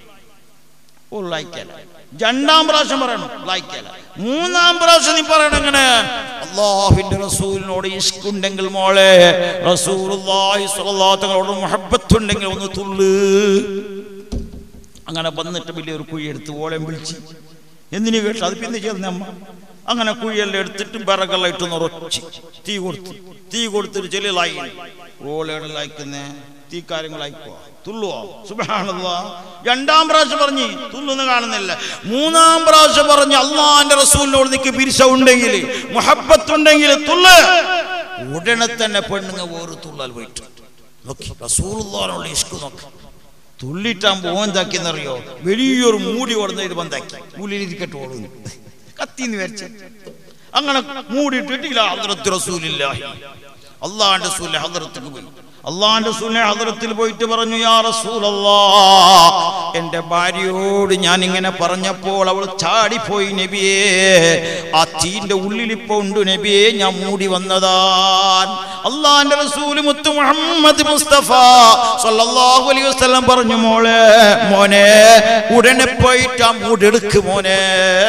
രണ്ടാം പ്രാവശ്യം പറയണം ലായിക്കല. മൂന്നാം പ്രാവശ്യം നീ പറയണം എങ്ങനെ? അല്ലാഹുവിന്റെ റസൂലിനോട് ഇഷ്കുണ്ടെങ്കിൽ മോളെ, റസൂലുള്ളാഹി സ്വല്ലല്ലാഹു അലൈഹി വസല്ലമയോട് മുഹബ്ബത്തുണ്ടെങ്കിൽ ഒന്ന് തുള്ളു. അങ്ങനെ വന്നിട്ട് വലിയൊരു കുഴി എടുത്ത് ഓളം വിളിച്ച് എന്തിനു കേട്ടു? അത് പിന്നെ ചേർന്ന അമ്മ അങ്ങനെ കുഴിയെല്ലാം എടുത്തിട്ട് വിറകെല്ലാം ഇട്ട് നിറച്ച് തീ കൊടുത്തിട്ട് ചെല്ലിലായി. ഓളയാണ് ലായിക്കുന്നേ, തീ കാര്യങ്ങളായിക്കോ, തുള്ളുവോ? സുബ്ഹാനല്ലാഹ്. രണ്ടാം പ്രാവശ്യം പറഞ്ഞ് തുള്ളുന്ന് കാണുന്നില്ല. മൂന്നാം പ്രാവശ്യം പറഞ്ഞ് അള്ളാഹുവിന്റെ റസൂലിനോട് നിനക്ക് പിരിശ ഉണ്ടെങ്കിൽ, മുഹബ്ബത്തുണ്ടെങ്കിൽ തുള്ള്. ഉടനെ തന്നെ പെണ്ണുങ്ങ വേറെ തുള്ളാൽ പോയിട്ട് നോക്കി, റസൂലുള്ളാഹിനോട് ഇഷ്ക് നോക്കി. തുള്ളിട്ടാകുമ്പോ എന്താക്കിയെന്നറിയോ? വലിയൊരു മൂടി ഓടുന്ന ഇത് ബന്ധാക്കി, ഉള്ളിലിരിക്കട്ട് ഓടുന്നു, കത്തിന്ന് വരച്ച്. അങ്ങനെ മൂടിയിട്ടിട്ട് ഇലാ ഹദ്റത്തി റസൂലില്ലാഹി, അള്ളാഹുവിന്റെ റസൂലിന്റെ ഹദ്റത്തിലേക്ക് പോയി. അള്ളാഹുവിന്റെ റസൂലിന്റെ ഹദ്റത്തിൽ പോയിട്ട് പറഞ്ഞു, യാ റസൂലല്ലാഹ്, എന്റെ ഭാര്യയോട് ഞാൻ ഇങ്ങനെ പറഞ്ഞപ്പോൾ അവൾ ചാടിപ്പോയി നബിയേ. ആ തീന്റെ ഉള്ളിലിപ്പോ ഉണ്ട് നബിയേ, ഞാൻ മൂടി വന്നതാൻ. അല്ലാഹുവിന്റെ റസൂൽ മുത്തു മുഹമ്മദ് മുസ്തഫ സല്ലല്ലാഹു അലൈഹി വസല്ലം പറഞ്ഞു, മോനെ ഉടനെ പോയിട്ട് ആ മൂടെടുക്ക് മോനെ.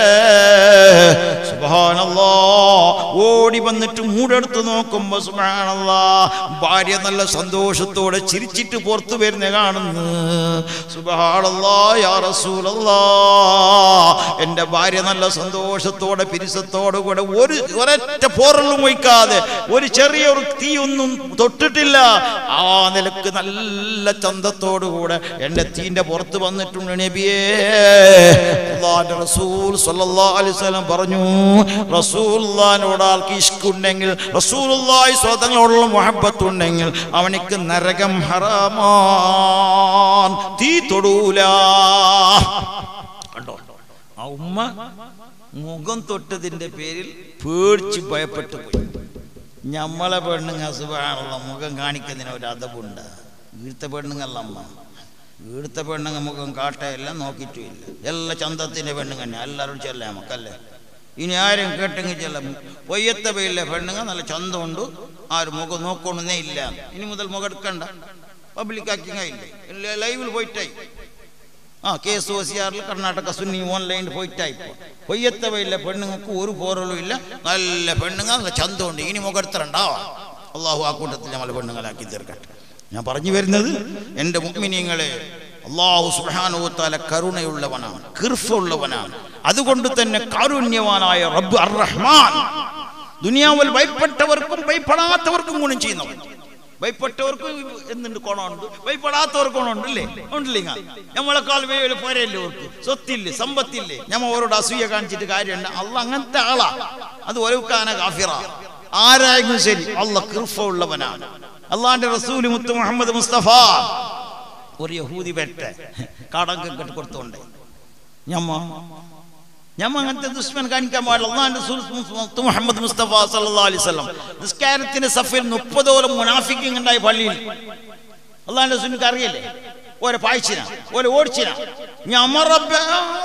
സുബ്ഹാനല്ലാഹ്, ഓടി വന്നിട്ട് മൂടെടുത്ത് നോക്കുമ്പോ സുബ്ഹാനല്ലാഹ് ഭാര്യ നല്ല സന്തോഷത്തോടെ ചിരിച്ചിട്ട് പുറത്തു വരുന്ന കാണുന്നു. സുബ്ഹാനല്ലാഹ്, യാ റസൂലല്ലാഹ്, എന്റെ ഭാര്യ നല്ല സന്തോഷത്തോടെ പിരിസത്തോടെ കൂടെ ഒരൊറ്റ പോറലും വയ്ക്കാതെ ഒരു ചെറിയൊരു തീ ഒന്നും തൊട്ടിട്ടില്ല. ആ നിലക്ക് നല്ല ചന്തത്തോടുകൂടെ എന്റെ തീന്റെ പുറത്ത് വന്നിട്ടുണ്ട് നബിയേ. അല്ലാഹുവിന്റെ റസൂൽ സ്വല്ലല്ലാഹു അലൈഹി വസല്ലം പറഞ്ഞു, റസൂലുള്ളാഹിനോട് ആൾക്ക് ഇഷ്കുണ്ടെങ്കിൽ, റസൂലുള്ളാഹി സ്വതങ്ങളോടുള്ള മുഹബ്ബത്ത് ഉണ്ടെങ്കിൽ അവനിക്ക് നരകം ഹറാമാൻ, തീ തൊടൂല. കണ്ടോ, ആ ഉമ്മ മുഖം തൊട്ടതിന്റെ പേരിൽ പേടിച്ച് ഭയപ്പെട്ടു പോയി. ഞമ്മളെ പെണ്ണുങ്ങ സുബ്ഹാനല്ലാഹ് മുഖം കാണിക്കുന്നതിന് ഒരു അതവുണ്ട്. വീഴ്ത്ത പെണ്ണുങ്ങല്ല അമ്മ, വീഴ്ത്ത പെണ്ണുങ്ങ മുഖം കാട്ടയെല്ലാം നോക്കിയിട്ടില്ല. എല്ലാ ചന്തത്തിന്റെ പെണ്ണുങ്ങ തന്നെ എല്ലാവരും ചെല്ല നമുക്കല്ലേ. ഇനി ആരും കേട്ടെങ്കിൽ ചെല്ലാം പൊയ്യത്ത പേരിലെ പെണ്ണുങ്ങ നല്ല ചന്തമുണ്ട്, ആരും മുഖം നോക്കണമെന്നേ ഇല്ല. ഇനി മുതൽ മുഖം എടുക്കണ്ട, പബ്ലിക്കാക്കി ഇല്ല, ലൈവിൽ പോയിട്ടായി. കേസ് OCRൽ കർണാടക സുന്നി ഓൺലൈനിൽ പോയിട്ടായി. പൊയ്യത്ത പേരിലെ പെണ്ണുങ്ങൾക്ക് ഒരു പോറലും ഇല്ല, നല്ല പെണ്ണുങ്ങ നല്ല ചന്തമുണ്ട്. ഇനി മുഖം എടുത്തിട്ടുണ്ടാവാം. അള്ളാഹു ആ കൂട്ടത്തിൽ നമ്മൾ പെണ്ണുങ്ങളാക്കി തീർക്കട്ടെ. ഞാൻ പറഞ്ഞു വരുന്നത്, എൻ്റെ മുഅ്മിനീങ്ങളെ, അല്ലാഹു സുബ്ഹാനഹു വ തആല കരുണയുള്ളവനാണ്, ഖിർഫുള്ളവനാണ്. അതുകൊണ്ട് തന്നെ കാരുണ്യവാനായ റബ്ബ് അർ-റഹ്മാൻ ദുനിയാവിൽ ഭയപ്പെട്ടവർക്കും ഭയപ്പെടാത്തവർക്കും ഗുണം ചെയ്യുന്നവൻ. ഭയപ്പെട്ടവർക്കും എന്തുണ്ട് ഗുണമുണ്ട്, ഭയപ്പെടാത്തവർക്കും ഗുണമുണ്ട് ഇല്ലേ? ഉണ്ടില്ല. നമ്മളെക്കാൾ വേല പോരല്ലേ അവർക്ക്, സ്വത്തില്ലേ, സമ്പത്തില്ലേ. ഞമ്മ ഓരോട് അസൂയ കാണിച്ചിട്ട് കാര്യമുണ്ട്? അള്ളാഹ് അങ്ങനത്തെ ആളാ. അത് ഒലൗകാന കാഫിറ, ആരായെങ്കിലും ശരി അള്ളാഹ് ഖിർഫുള്ളവനാണ്. അള്ളാഹിന്റെ റസൂൽ മുത്ത് മുഹമ്മദ് മുസ്തഫ ഒരു യഹൂദി വെട്ടെ കടങ്കം കെട്ടി കൊടുത്തോണ്ട് ഞമ്മ അങ്ങനത്തെ ദുഷ്മൻ കാണിക്കാൻ പാടില്ല. അള്ളാഹിന്റെ റസൂൽ മുത്ത് മുഹമ്മദ് മുസ്തഫ സല്ലല്ലാഹു അലൈഹി വസല്ലം നിസ്കാരത്തിന്റെ സഫിൽ 30ഓളം മുനാഫിഖീൻ ഉണ്ടായി പള്ളിയിൽ. അള്ളാഹിന്റെ റസൂലിന് അറിയില്ലേ, ഓരോ പായ്ച്ചിന ഓരോ ഓടിച്ചിന ഞമ്മ റബ്ബേ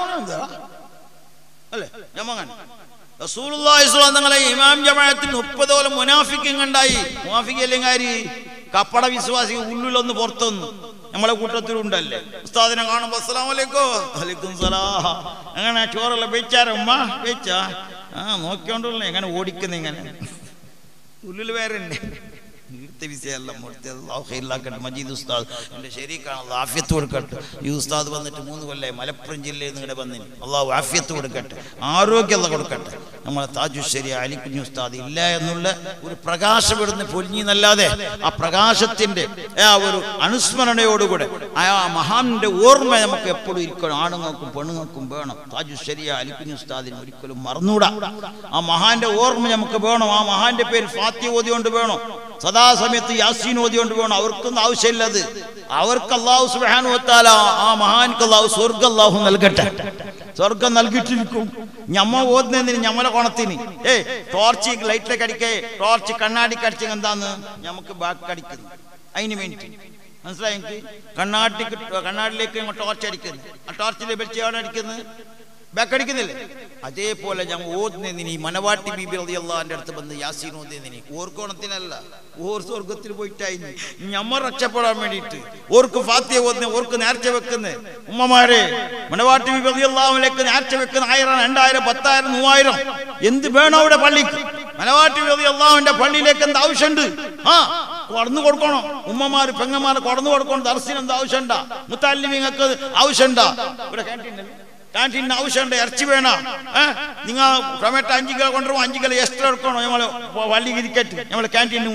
അല്ലേ ഞമ്മ റസൂലുള്ളാഹി സ്വല്ലല്ലാഹു അലൈഹി വസല്ലം ഇമാം ജമാഅത്തിൽ 30ഓളം മുനാഫിഖീൻ ഉണ്ടായി. മുനാഫിഖ് അല്ലെങ്കിൽ കപ്പട വിശ്വാസി, ഉള്ളിലൊന്ന് പുറത്തൊന്ന്. നമ്മളെ കൂട്ടത്തിലുണ്ടല്ലേ, ഉസ്താദിനെ കാണുമ്പോ അസ്സലാമു അലൈക്കും, വലൈക്കും സലാം, അങ്ങനെ ചോറെല്ലാം വെച്ചാരോ ഉമ്മ വെച്ചാ നോക്കിയോണ്ടല്ലേ എങ്ങനെ ഓടിക്കുന്ന, ഇങ്ങനെ ഉള്ളിൽ വേറെ തന്നെ വിഷയമെല്ലാം മജീദ് ഉസ്താദ് എൻ്റെ ശരീക്കാണ്, ആഫിയത്ത് കൊടുക്കട്ടെ. ഈ ഉസ്താദ് വന്നിട്ട് 3 കൊല്ലം മലപ്പുറം ജില്ലയിൽ നിന്ന് ഇവിടെ വന്നിന്. അള്ളാഹു ആഫിയത്ത് കൊടുക്കട്ടെ, ആരോഗ്യം കൊടുക്കട്ടെ. നമ്മളെ താജുശ്ശേരി അലിക്കുഞ്ഞി ഉസ്താദ് ഇല്ല എന്നുള്ള ഒരു പ്രകാശം ഇവിടുന്ന് പൊലിഞ്ഞെന്നല്ലാതെ ആ പ്രകാശത്തിന്റെ ആ ഒരു അനുസ്മരണയോടുകൂടെ ആ മഹാന്റെ ഓർമ്മ നമുക്ക് എപ്പോഴും ഇരിക്കണം. ആണുങ്ങൾക്കും പെണ്ണുങ്ങൾക്കും വേണം. താജുശ്ശേരി അലിക്കുഞ്ഞി ഉസ്താദിന് ഒരിക്കലും മറന്നൂടാ. ആ മഹാന്റെ ഓർമ്മ നമുക്ക് വേണം. ആ മഹാന്റെ പേര് ഫാത്തിഹ ഓതിക്കൊണ്ട് വേണം, സദാസമയത്ത് യാസീൻ ഓതിക്കൊണ്ട് വേണം. അവർക്കൊന്നും ആവശ്യമില്ലത്. അവർക്ക് അല്ലാഹു സുബ്ഹാനഹു വ തആല ആ മഹാൻക്ക് അല്ലാഹു സ്വർഗ്ഗം അല്ലാഹു നൽകട്ടെ. സ്വർഗം നൽകിയിട്ടിരിക്കും. ഞമ്മ ഓതുന്നതിന് ഞമ്മളെ കോണത്തിന് ടോർച്ച് ലൈറ്റിലേക്ക് അടിക്കേ, ടോർച്ച് കണ്ണാടിക്ക് അടിച്ചെങ്കിൽ എന്താന്ന് നമുക്ക് ബാക്ക് അടിക്കുന്നു. അതിന് വേണ്ടി മനസ്സിലായി എനിക്ക്. കണ്ണാടിലേക്ക് ടോർച്ച് അടിക്കുന്നു, ആ ടോർച്ചിലെ വെച്ച് എവിടെ അടിക്കുന്നത്? ബാക്ക് അടിക്കുന്നില്ലേ? അതേപോലെ ഞങ്ങൾ ഓതുന്നതിന് മനവാട്ടി ബീബി റളിയല്ലാഹുവിന്റെ അടുത്ത് വന്ന് യാസീൻ ഓതുന്നതിന് ഓർക്കോണത്തിനല്ല, ഓർ സ്വർഗത്തിൽ പോയിട്ടായിരുന്നു ഞമ്മ രക്ഷപ്പെടാൻ വേണ്ടിയിട്ട്. ഓർക്ക് ഫാത്തിഹ ഓതുന്ന, ഓർക്ക് നേർച്ച വെക്കുന്ന ഉമ്മമാരെ, മനവാട്ടി ബീബി റളിയല്ലാഹുവിലേക്ക് നേർച്ച വെക്കുന്ന 1000, 2000, 10,000, 3000 എന്ത് വേണോ അവിടെ പള്ളിക്ക്. മനവാട്ടി ബീബി റളിയല്ലാഹുവിന്റെ പള്ളിയിലേക്ക് എന്ത് ആവശ്യമുണ്ട്? കൊടന്നു കൊടുക്കണം. ഉമ്മമാര് പെങ്ങന്മാരെ കൊടന്നു കൊടുക്കണം. ദർസിന് എന്ത് ആവശ്യമുണ്ടാ? മുത്തല്ലിമീങ്ങൾക്ക് ആവശ്യമുണ്ടാ? ഇവിടെ ക്യാൻറ്റീനിന് ആവശ്യമുണ്ട്. ഇറച്ചി വേണം. നിങ്ങൾ ടൊമാറ്റോ 5 കിലോ കൊണ്ടുവരും, 5 കിലോ എക്സ്ട്രാ എടുക്കണം. നമ്മൾ വള്ളി ഇരിക്കട്ട് നമ്മൾ ക്യാൻറ്റീനും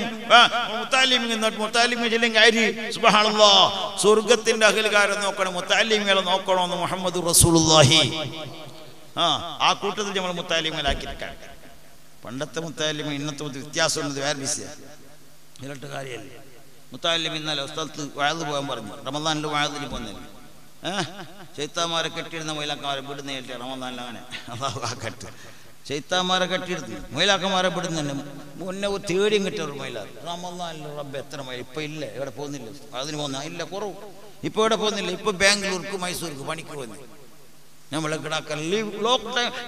മുത്താലിമി ചെല്ലെങ്കിൽ അരി. സുബ്ഹാനല്ലാഹ്, സ്വർഗത്തിന്റെ അഖിൽക്കാരെ നോക്കണം, മുത്താലിമികളെ നോക്കണമെന്ന് മുഹമ്മദ് റസൂലുള്ളാഹി. ആ കൂട്ടത്തിൽ നമ്മൾ മുത്താലിമികളാക്കിയിരിക്കാൻ. പണ്ടത്തെ മുത്താലിമി ഇന്നത്തെ വ്യത്യാസം ഉള്ളത് വേറെ വിഷയം. ഇരട്ട് കാര്യമല്ലേ. മുത്താലിമി ഇന്നലെ സ്ഥലത്ത് വഅദ് പോകാൻ പറഞ്ഞു. റമദാനിൽ വഅദിന് പോകുന്നില്ല. ചൈത്താമാരെ കെട്ടിയിരുന്ന മൊയിലാക്കന്മാരെ വിടുന്ന റമദാനിൽ. അങ്ങനെ അല്ലാഹു ആക്കട്ടെ. ചൈത്താമാരെ കെട്ടിയെടുത്ത് മൊയിലാക്കന്മാരെ വിടുന്നുണ്ട്. മുന്നേ തേടിയും കിട്ടിയ മൊയിലാർ റമദാനിൽ റബ്ബ് എത്ര മൊയിൽ ഇപ്പം ഇല്ല. എവിടെ പോകുന്നില്ല, അതിന് പോകുന്ന ഇല്ല, കുറവ്. ഇപ്പം എവിടെ പോകുന്നില്ല. ഇപ്പം ബാംഗ്ലൂർക്ക് മൈസൂർക്ക് പണിക്ക് പോകുന്നു. നമ്മളെ കിടാക്കാൻ ഈ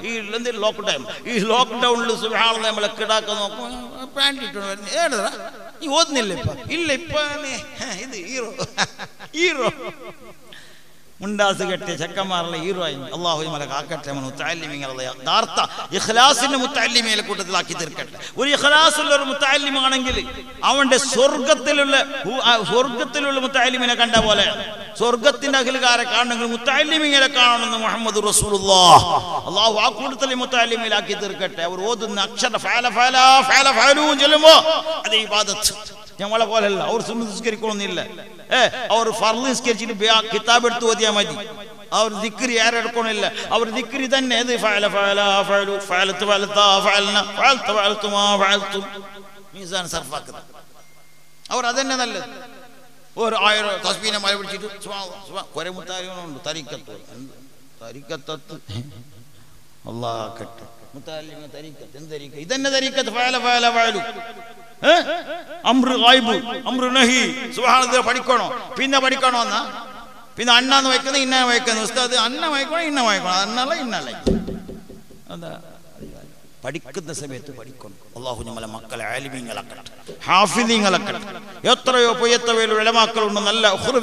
ലോക്ക്ഡൗണിൽ സുബ്ഹാനല്ലാഹ് നമ്മളെ കിടാക്കാൻ നോക്കും. പാൻറ് ഇട്ടു വരുന്നത് ഏടാ നീ ഓതുന്നില്ല ഇപ്പൊ? ഇല്ല ഇപ്പൊ ഇത് ഹീറോ ഹീറോ മുണ്ടാസ് കെട്ടിയ ചെക്കന്മാരുള്ള ഹീറോ ആയി. അള്ളാഹു നമ്മളെ കാക്കട്ടെ. മുത്തഅല്ലിമീങ്ങളെ യഥാർത്ഥ ഇഖ്ലാസിന്റെ മുത്തഅല്ലിമീങ്ങളെ കൂട്ടത്തിലാക്കി തീർക്കട്ടെ. ഒരു ഇഖ്ലാസുള്ള ഒരു മുത്തഅല്ലിമാണെങ്കിൽ അവന്റെ സ്വർഗത്തിലുള്ള മുത്തഅല്ലിമിനെ കണ്ട പോലെ സ്വർഗത്തിന്റെ അഖിലുകാരെ കാണണമെങ്കിൽ മുത്തഅല്ലിമീങ്ങളെ കാണണമെന്ന് മുഹമ്മദ് റസൂലുള്ളാഹ് അള്ളാഹു ആ കൂട്ടത്തിലെ മുത്തഅല്ലിമീങ്ങളാക്കി തീർക്കട്ടെ. അവർ ഓതുന്ന അക്ഷര ഫഅല ഫഅല ഫഅല ഫഅലു ചൊല്ലുമ്പോ അത് ഇബാദത്ത്. ഞങ്ങളെ പോലെയല്ല, അവർ സുന്നത്ത് നിസ്കരിക്കണമെന്നില്ല. അവർ ഫർള് നിസ്കരിച്ചിട്ട് കിതാബ് എടുത്ത് ഓതിയാൽ മതി. അവർ ദിക്രി ആരെടുക്കണില്ല. അവർ ദിക്രി തന്നെ ഇത് ഫഅല ഫഅല ഫഅലു ഫഅലതു ഫഅലതാ ഫഅൽന ഫഅൽതു ഫഅൽതുമാ ഫഅൽതും മീസാൻ സർഫാക്കുന്നത്. അവർ അതന്നെ നല്ലത്. ഒരു 1000 തസ്ബീഹ് മല പിടിച്ചിട്ട് സുബ്ഹാനല്ലാഹ് കുറെ മുത്താലിമുണ്ട്. തരീഖത്ത് അല്ലാഹ് കട്ടെ മുത്താലിമ തരീഖത്ത് എന്ത് തരീഖത്ത്? ഇതന്നെ തരീഖത്ത്. ഫഅല ഫഅല ഫഅലു അംറു ഗൈബ് അംറു നഹി സുബ്ഹാനല്ലാഹ് പഠിക്കണോ? പിന്നെ പഠിക്കണോ എന്നാ പിന്നെ അണ്ണാന്ന് വയ്ക്കുന്നത് ഇന്ന വയ്ക്കുന്നത് ഉസ്താദ് അന്ന വായിക്കണം ഇന്ന വായിക്കണം അന്നല്ല ഇന്നല്ല. അതാ പഠിക്കുന്ന സമയത്ത് പഠിക്കണം. അള്ളാഹു നമ്മളെ മക്കളെ ആലിമീങ്ങളാക്കട്ടെ, ഹാഫിളീങ്ങളാക്കട്ടെ. എത്രയോ പൊയ്യത്തവയിൽ ഉലമാക്കളുണ്ട് നല്ല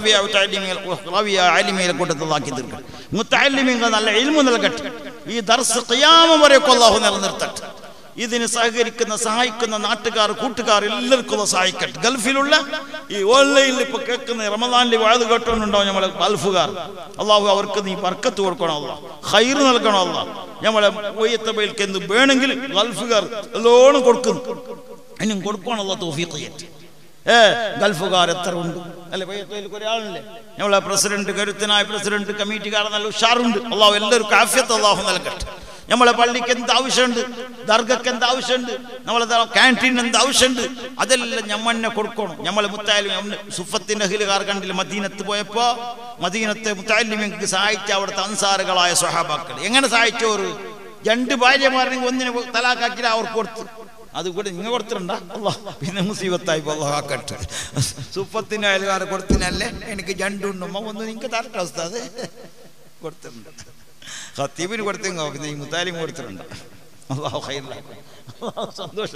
ആലിമീങ്ങളെ കൂട്ടത്തിലാക്കി തീർക്കട്ടെ. മുത്തഅല്ലിമീങ്ങൾ നല്ല ഇൽമു നൽകട്ടെ. ഈ ദർസ് ഖിയാമം വരെയൊക്കെ അള്ളാഹു നിലനിർത്തട്ടെ. ഇതിന് സഹകരിക്കുന്ന സഹായിക്കുന്ന നാട്ടുകാർ കൂട്ടുകാർ എല്ലാവർക്കും സഹായിക്കട്ടെ. ഗൾഫിലുള്ള ഈ ഓൺലൈനിൽ ഇപ്പൊ കേൾക്കുന്ന റമദാനിൽ വാഴ കേട്ടോണ്ടുണ്ടാവും നമ്മളെ ഗൾഫുകാർ. അള്ളാഹു അവർക്ക് നീ ബർക്കത്ത് കൊടുക്കണം, അള്ളാഹ് ഖൈർ നൽകണം. അള്ളാഹ് നമ്മളെ ഒയ്യത്തബയിൽക്ക് എന്ത് വേണമെങ്കിൽ ഗൾഫുകാർ എല്ലോണം കൊടുക്കുന്നു. ഇനിയും കൊടുക്കണം. അള്ളാഹ് തൗഫീഖ് ചെയ്യട്ടെ. ഗൾഫുകാർ എത്ര ഉണ്ട് അല്ലെ? ഒയ്യത്തബയിൽക്ക് ഒരാളില്ലേ നമ്മളെ പ്രസിഡന്റ്, കരുത്തനായ പ്രസിഡന്റ്, കമ്മിറ്റിക്കാർ നല്ല ഉഷാറുണ്ട്. അള്ളാഹു എല്ലാവർക്കും ആഫിയത്ത് അള്ളാഹു നൽകട്ടെ. നമ്മളെ പള്ളിക്ക് എന്ത് ആവശ്യമുണ്ട്, ദർഗക്ക് എന്ത് ആവശ്യമുണ്ട്, നമ്മളെ ക്യാൻറ്റീൻ എന്ത് ആവശ്യമുണ്ട്, അതെല്ലാം ഞമ്മന്നെ കൊടുക്കണം. നമ്മളെ മുത്തഅല്ലിം സുഫത്തിന്റെ അഹ്ലുകാർ കണ്ടില്ല, മദീനത്ത് പോയപ്പോ മദീനത്തെ മുത്തഅല്ലിമിങ്ങൾക്ക് സഹായിച്ച അവിടുത്തെ അൻസാറുകളായ സ്വഹാബാക്കൾ എങ്ങനെ സഹായിച്ചോറ്? 2 ഭാര്യമാരെങ്കിൽ ഒന്നിനെ തലാക്കാക്കില്ല അവർ കൊടുത്തു. അതുകൂടെ നിങ്ങൾ കൊടുത്തിട്ടുണ്ടാ? അല്ലാഹ് പിന്നെ മുസീബത്തായി അല്ലാഹു ആക്കട്ടെ. സുഫത്തിന്റെ അയൽക്കാർ കൊടുത്തിനല്ലേ എനിക്ക് 2 ഉണ്ടുമ്പോ ഒന്ന് നിങ്ങൾക്ക് തരട്ടെ ഉസ്താദ് കൊടുത്തിട്ടുണ്ട്. ഖത്തീബിന് കൊടുത്തെങ്കോ പിന്നെ ഈ മുത്താലിം കൊടുത്തിട്ടുണ്ട്. അള്ളാഹു ഖൈറിലാക്കട്ടെ. അള്ളാഹു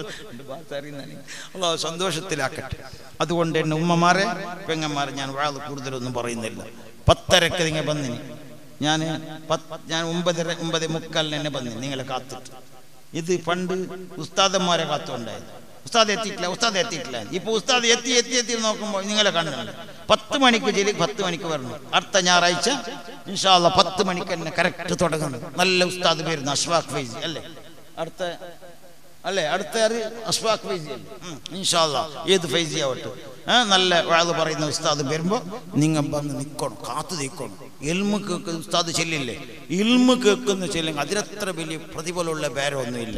അള്ളാഹു സന്തോഷത്തിലാക്കട്ടെ. അതുകൊണ്ട് എന്നെ ഉമ്മമാരെ പെങ്ങന്മാരെ ഞാൻ വാഴ കൂടുതലൊന്നും പറയുന്നില്ല. 10:30 നിങ്ങൾ വന്നിനി. ഞാൻ 9:45 എന്നെ വന്നി നിങ്ങളെ കാത്തിട്ട്. ഇത് പണ്ട് ഉസ്താദന്മാരെ കാത്തുണ്ടായത്. ഉസ്താദ് എത്തിയിട്ടില്ല. ഇപ്പൊ ഉസ്താദ് എത്തി നോക്കുമ്പോൾ നിങ്ങളെ കണ്ടുണ്ട്. 10 മണിക്ക് ജയിലിൽ 10 മണിക്ക് വരണം. അടുത്ത ഞായറാഴ്ച ഇൻഷാ അല്ലാഹ് 10 മണിക്ക് തന്നെ കറക്റ്റ് തുടങ്ങുന്നത്. നല്ല ഉസ്താദ് പേരുന്നു അഷ്ഫാഖ് ഫൈസി അല്ലേ? അടുത്ത അഷ്ഫാഖ് ഫൈസി അല്ലേ? ഇൻഷാ അല്ലാഹ് ഏത് ഫൈസി ആവട്ടെ, നല്ല വാഴ് പറയുന്ന ഉസ്താദ് വരുമ്പോ നിങ്ങൾ വന്ന് നിൽക്കണം, കാത്തു നിൽക്കണം. ഇൽമു കേൾക്കുന്ന ഉസ്താദ് ചെല്ലില്ലേ, ഇൽമു കേൾക്കുന്ന ചെല്ലെങ്കിൽ അതിനത്ര വലിയ പ്രതിഫലമുള്ള പേരൊന്നുമില്ല.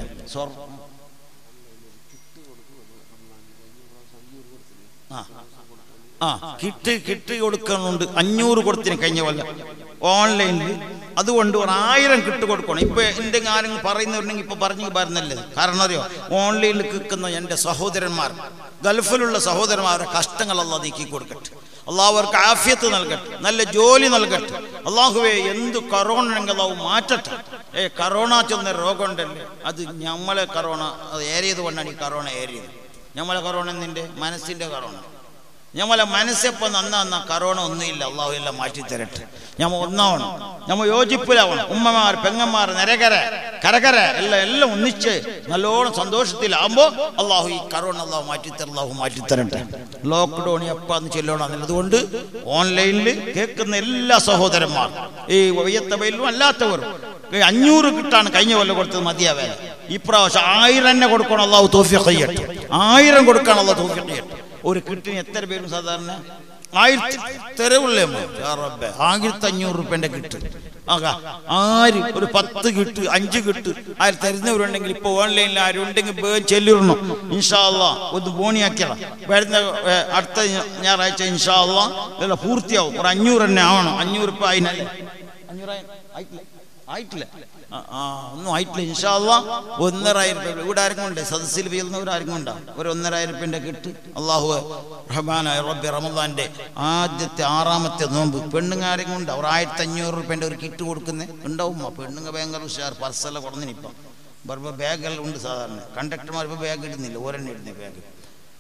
കിറ്റ് കൊടുക്കുന്നുണ്ട്. 500 കൊടുത്തിന് കഴിഞ്ഞ കൊല്ലം ഓൺലൈനിൽ. അതുകൊണ്ട് 1000 കിറ്റ് കൊടുക്കണം. ഇപ്പൊ എന്തെങ്കിലും ആരെങ്കിലും പറയുന്നുണ്ടെങ്കിൽ ഇപ്പൊ പറഞ്ഞു വരുന്നല്ലേ. കാരണം അറിയോ, ഓൺലൈനിൽ കേൾക്കുന്ന എൻ്റെ സഹോദരന്മാർ, ഗൾഫിലുള്ള സഹോദരന്മാരുടെ കഷ്ടങ്ങൾ അല്ലാഹ് നീക്കി കൊടുക്കട്ടെ. അള്ളാഹു അവർക്ക് ആഫിയത്ത് നൽകട്ടെ, നല്ല ജോലി നൽകട്ടെ. അള്ളാഹുവേ എന്ത് കറോണ ഉണ്ടെങ്കിൽ അള്ളാഹു മാറ്റട്ടെ. കറോണ ചെന്ന രോഗം ഉണ്ടല്ലേ, അത് നമ്മളെ കറോണ ഏറിയത് കൊണ്ടാണ് ഈ കറോണ ഏറിയത്. നമ്മളെ കറോണ നിന്റെ മനസ്സിന്റെ കറോണ. നമ്മളെ മനസ്സെപ്പം നന്നാ കറോണ ഒന്നുമില്ല. അള്ളാഹു എല്ലാം മാറ്റിത്തരട്ടെ. ഞമ്മ ഒന്നാവണം, ഞമ്മ യോജിപ്പിലാവണം. ഉമ്മമാർ പെങ്ങന്മാർ കരകര എല്ലാം ഒന്നിച്ച് നല്ലോണം സന്തോഷത്തിലാകുമ്പോൾ അള്ളാഹു ഈ കറോണ അള്ളാഹു മാറ്റിത്തരട്ടെ. ലോക്ക്ഡൗൺ എപ്പാന്ന് ചൊല്ലണം. അതുകൊണ്ട് ഓൺലൈനിൽ കേൾക്കുന്ന എല്ലാ സഹോദരന്മാർ, ഈ വയ്യത്തബയിലും അല്ലാത്തവരും 500 കിട്ടാണ് കഴിഞ്ഞ കൊല്ലം കൊടുത്തത്, മതിയാവേ. ഇപ്രാവശ്യം 1000 തന്നെ കൊടുക്കണം. അള്ളാഹു തൗഫീഖ് ചെയ്യട്ടെ. 1000 കൊടുക്കണം. അള്ളാഹു തൗഫീഖ് ചെയ്യട്ടെ. ഒരു കിട്ടിന് എത്ര പേരും സാധാരണ 1000 തെരവുള്ളേ 1500 രൂപന്റെ കിട്ട്. ആര് ഒരു 10 കിട്ട് 5 കിട്ട് ആര് തരുന്നവരുണ്ടെങ്കിൽ ഇപ്പൊ ഓൺലൈനിൽ ആരുണ്ടെങ്കിൽ ചെല്ലിടണം. ഇൻഷാ അല്ലാഹ് ഒന്ന് ബോണിയാക്കണം. വരുന്ന അടുത്ത ഞായറാഴ്ച ഇൻഷാ അല്ലാഹ് ഇതെല്ലാം പൂർത്തിയാവും. ഒരു 500 തന്നെ ആവണം. 500 രൂപ അതിനല്ലേ 500 ആയിട്ടില്ല. ഒന്നും ആയിട്ടില്ല. ഇൻഷാ അല്ലാഹ് 1500 രൂപ. ഇവിടെ ആർക്കും ഉണ്ട്, സദസ്സിൽ വീഴുന്നവർ ആർക്കും ഉണ്ടാവും. ഒരു 1500 രൂപന്റെ കിട്ട്. അള്ളാഹു റഹ്മാനായ റബ്ബി റമദാന്റെ ആദ്യത്തെ 6ാമത്തെ നോമ്പ് പെണ്ണുങ്ങാരെങ്കിലും ഉണ്ട്. അവർ 1500 രൂപന്റെ ഒരു കിറ്റ് കൊടുക്കുന്നേ ഉണ്ടാവും. പെണ്ണുങ്ങ ഭയങ്കര ഉഷാർ. പർസെല്ലാം കുറഞ്ഞിനിപ്പം. വരുമ്പോൾ ബാഗെല്ലാം ഉണ്ട്. സാധാരണ കണ്ടക്ടർമാർ ഇപ്പോൾ ബാഗ് ഇടുന്നില്ല, ഓരെണ്ണ ഇടുന്ന ബാഗ്.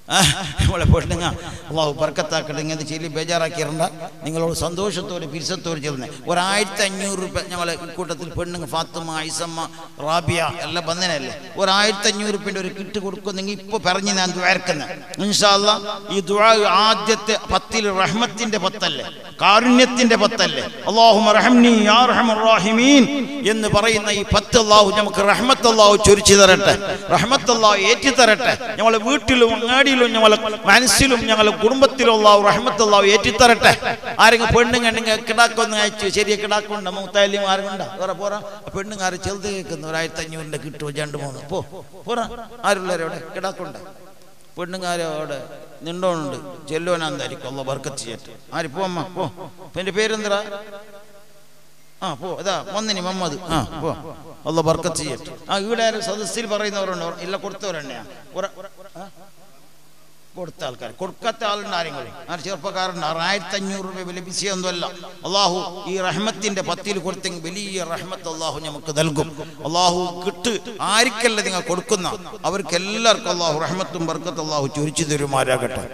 നമ്മളെ പെണ്ണുങ്ങ അള്ളാഹു ബർക്കത്താക്കട്ടെ. ഇങ്ങനെ ചെല്ലി ബേജാറാക്കിയിരണ്ട. നിങ്ങളോട് സന്തോഷത്തോടെ പിരിസത്തോടെ ചെല്ലുന്നത് 1500 രൂപ ഞങ്ങളെ കൂട്ടത്തിൽ പെണ്ണുങ്ങൾ ഫാത്തിമ, ഐസമ്മ, റാബിയ എല്ലാം ബന്ധനല്ലേ. 1500 രൂപയുടെ ഒരു കിറ്റ് കൊടുക്കുന്നെങ്കിൽ ഇപ്പൊ പറഞ്ഞ് ഞാൻ ദ്വാരക്കുന്നത് ഇൻഷാ അല്ലാഹ്. ഈ ദുആ ആദ്യത്തെ 10 റഹ്മത്തിന്റെ 10 കാരുണ്യത്തിന്റെ 10 അല്ലാഹുമ്മ റഹംനി യാ അർഹമർ റഹീമീൻ എന്ന് പറയുന്ന ഈ 10 അല്ലാഹു നമുക്ക് റഹ്മത്ത് അല്ലാഹു ചൊരിച്ചു തരട്ടെ, റഹ്മത്ത് അല്ലാഹു ഏറ്റി തരട്ടെ. ഞങ്ങളെ വീട്ടിലും അങ്ങാടിയിലും ഞങ്ങളെ മനസ്സിലും ഞങ്ങളെ കുടുംബത്തിലും അല്ലാഹു റഹ്മത്ത് അല്ലാഹു ഏറ്റി തരട്ടെ. ആരെങ്കിലും പെണ്ണുങ്ങണ്ടെങ്കിൽ കിടാക്കൊന്നും അയച്ചു ശരിയെ കിടാക്കുണ്ട് മൂത്തായാലും ആരുണ്ട വേറെ പോരാ പെണ്ണുങ്ങാരെ ചെറുത് കേൾക്കുന്നു 1500 കിട്ടുമോ 2-3 പോരാ ആരുള്ളവരവിടെ കിടാക്കുണ്ട് പെണ്ണുങ്ങാരെ അവിടെ നിണ്ടോണുണ്ട് ചെല്ലോനാന്തായിരിക്കും അല്ലാഹു ബർക്കത്ത് ചെയ്യട്ടെ. ആര് പോ അമ്മ പോ. എന്റെ പേരെന്തരാ? പോ ഇതാ വന്നിനി മുഹമ്മദ്. പോ അല്ലാഹു ബർക്കത്ത് ചെയ്യട്ടെ. ഇവിടെ ആരും സദസ്സിൽ പറയുന്നവരുണ്ടോ? ഇല്ല കൊടുത്തവരെന്നെയാ കൊടുത്ത ആൾക്കാർ. കൊടുക്കാത്ത ആളുണ്ട് ആരെങ്കിലും? ചെറുപ്പക്കാരുണ്ട്. 1500 രൂപ വലിയ വിഷയമൊന്നുമല്ല. അള്ളാഹു ഈ റഹ്മത്തിന്റെ 10 കൊടുത്തെങ്കിൽ വലിയ റഹ്മത്ത് അള്ളാഹു നമുക്ക് നൽകും. അള്ളാഹു കിട്ട് ആർക്കല്ല നിങ്ങൾ കൊടുക്കുന്ന അവർക്ക് എല്ലാവർക്കും അള്ളാഹു റഹ്മത്തും ബർക്കത്തും അള്ളാഹു ചൊരിച്ചു തരുമാരാകട്ടെ.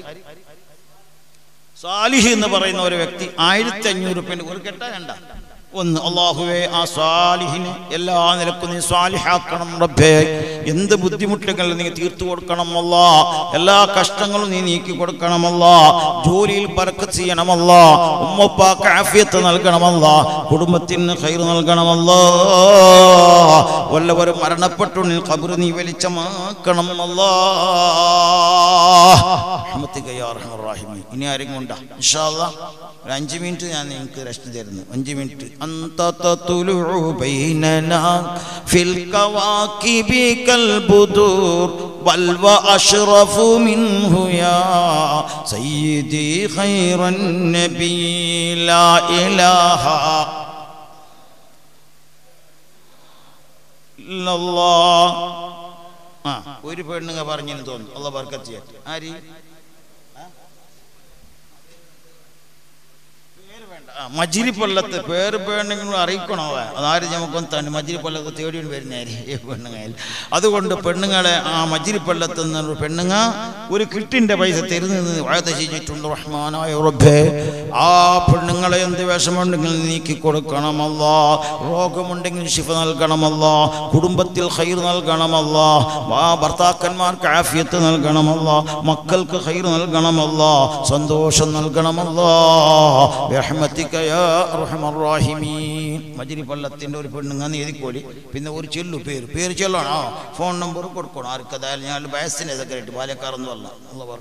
സാലിഹ് എന്ന് പറയുന്ന ഒരു വ്യക്തി 1500 രൂപ ഒരു കെട്ടാ വേണ്ട ഒന്ന്. അള്ളാഹുവേ ആ സാലിഹിനെ എല്ലാ നിലക്കും നീ സാലിഹാക്കണം റബ്ബേ. എന്ത് ബുദ്ധിമുട്ടുകൾ നീ തീർത്തു കൊടുക്കണമല്ലാ, എല്ലാ കഷ്ടങ്ങളും നീ നീക്കി കൊടുക്കണമല്ലാ, ജോലിയിൽ ബർക്കത്ത് ചെയ്യണമല്ലാ, ഉമ്മപ്പാക്ക് ആഫിയത്ത് നൽകണമല്ലാ, കുടുംബത്തിന് ഖൈർ നൽകണമല്ലാ, വല്ലവരും മരണപ്പെട്ടു ഖബർ നീ വെളിച്ചമാക്കണമല്ലാ. ഇനി ആരെങ്കിലും ഉണ്ടാ? ഇൻഷാ അല്ലാഹ് ഒരു 5 മിനിറ്റ് ഞാൻ നിങ്ങൾക്ക് റെസ്റ്റ് തരുന്നു. 5 മിനിറ്റ്. അന്ത തതുലു ബൈനനാ ഫിൽ കവാകിബി കൽ ബുദൂർ വൽ വഅശ്റഫു മിൻഹു യാ സയ്യിദി ഖൈറൻ നബി ലാ ഇലാഹ ഇല്ലല്ലാഹ്. ഒരു പെണ്ണുങ്ങ പറഞ്ഞെന്ന് തോന്നുന്നു. അല്ലാഹു ബർക്കത്ത് ചെയ്യട്ടെ. ആര്? മജിരി പള്ളത്ത് പേര് പെണ്ണുങ്ങൾ അറിയിക്കണോ? അതാര് നമുക്കൊന്ന് തന്നെ മജിരി പള്ളത്ത് തേടി വരുന്നേരി പെണ്ണുങ്ങൾ. അതുകൊണ്ട് പെണ്ണുങ്ങളെ ആ മജിരി പള്ളത്ത് നിന്നൊരു പെണ്ണുങ്ങ ഒരു കിട്ടിന്റെ പൈസ തരുന്നത് വാഴ്ത്തശിച്ചിട്ടുണ്ട് റഹ്മാനായ റബ്ബേ. ആ പെണ്ണുങ്ങളെ എന്ത് വിഷമുണ്ടെങ്കിൽ നീക്കി കൊടുക്കണമല്ലാ, രോഗമുണ്ടെങ്കിൽ ശിഫ നൽകണമല്ലാ, കുടുംബത്തിൽ ഖൈർ നൽകണമല്ലാ, ഭർത്താക്കന്മാർക്ക് ആഫിയത്ത് നൽകണമല്ലാ, മക്കൾക്ക് ഖൈർ നൽകണമല്ലാ, സന്തോഷം നൽകണമല്ലാ. മജിരി പള്ളത്തിന്റെ ഒരു പെണ്ണുങ്ങ എഴുതിക്കോളി. പിന്നെ ഒരു പേര് ചൊല്ലണോ, ഫോൺ നമ്പർ കൊടുക്കണം. ആർക്കതായാലും ഞാൻ വയസ്സിന് ഇതൊക്കെ ആയിട്ട് പാലക്കാറൊന്നും അല്ല.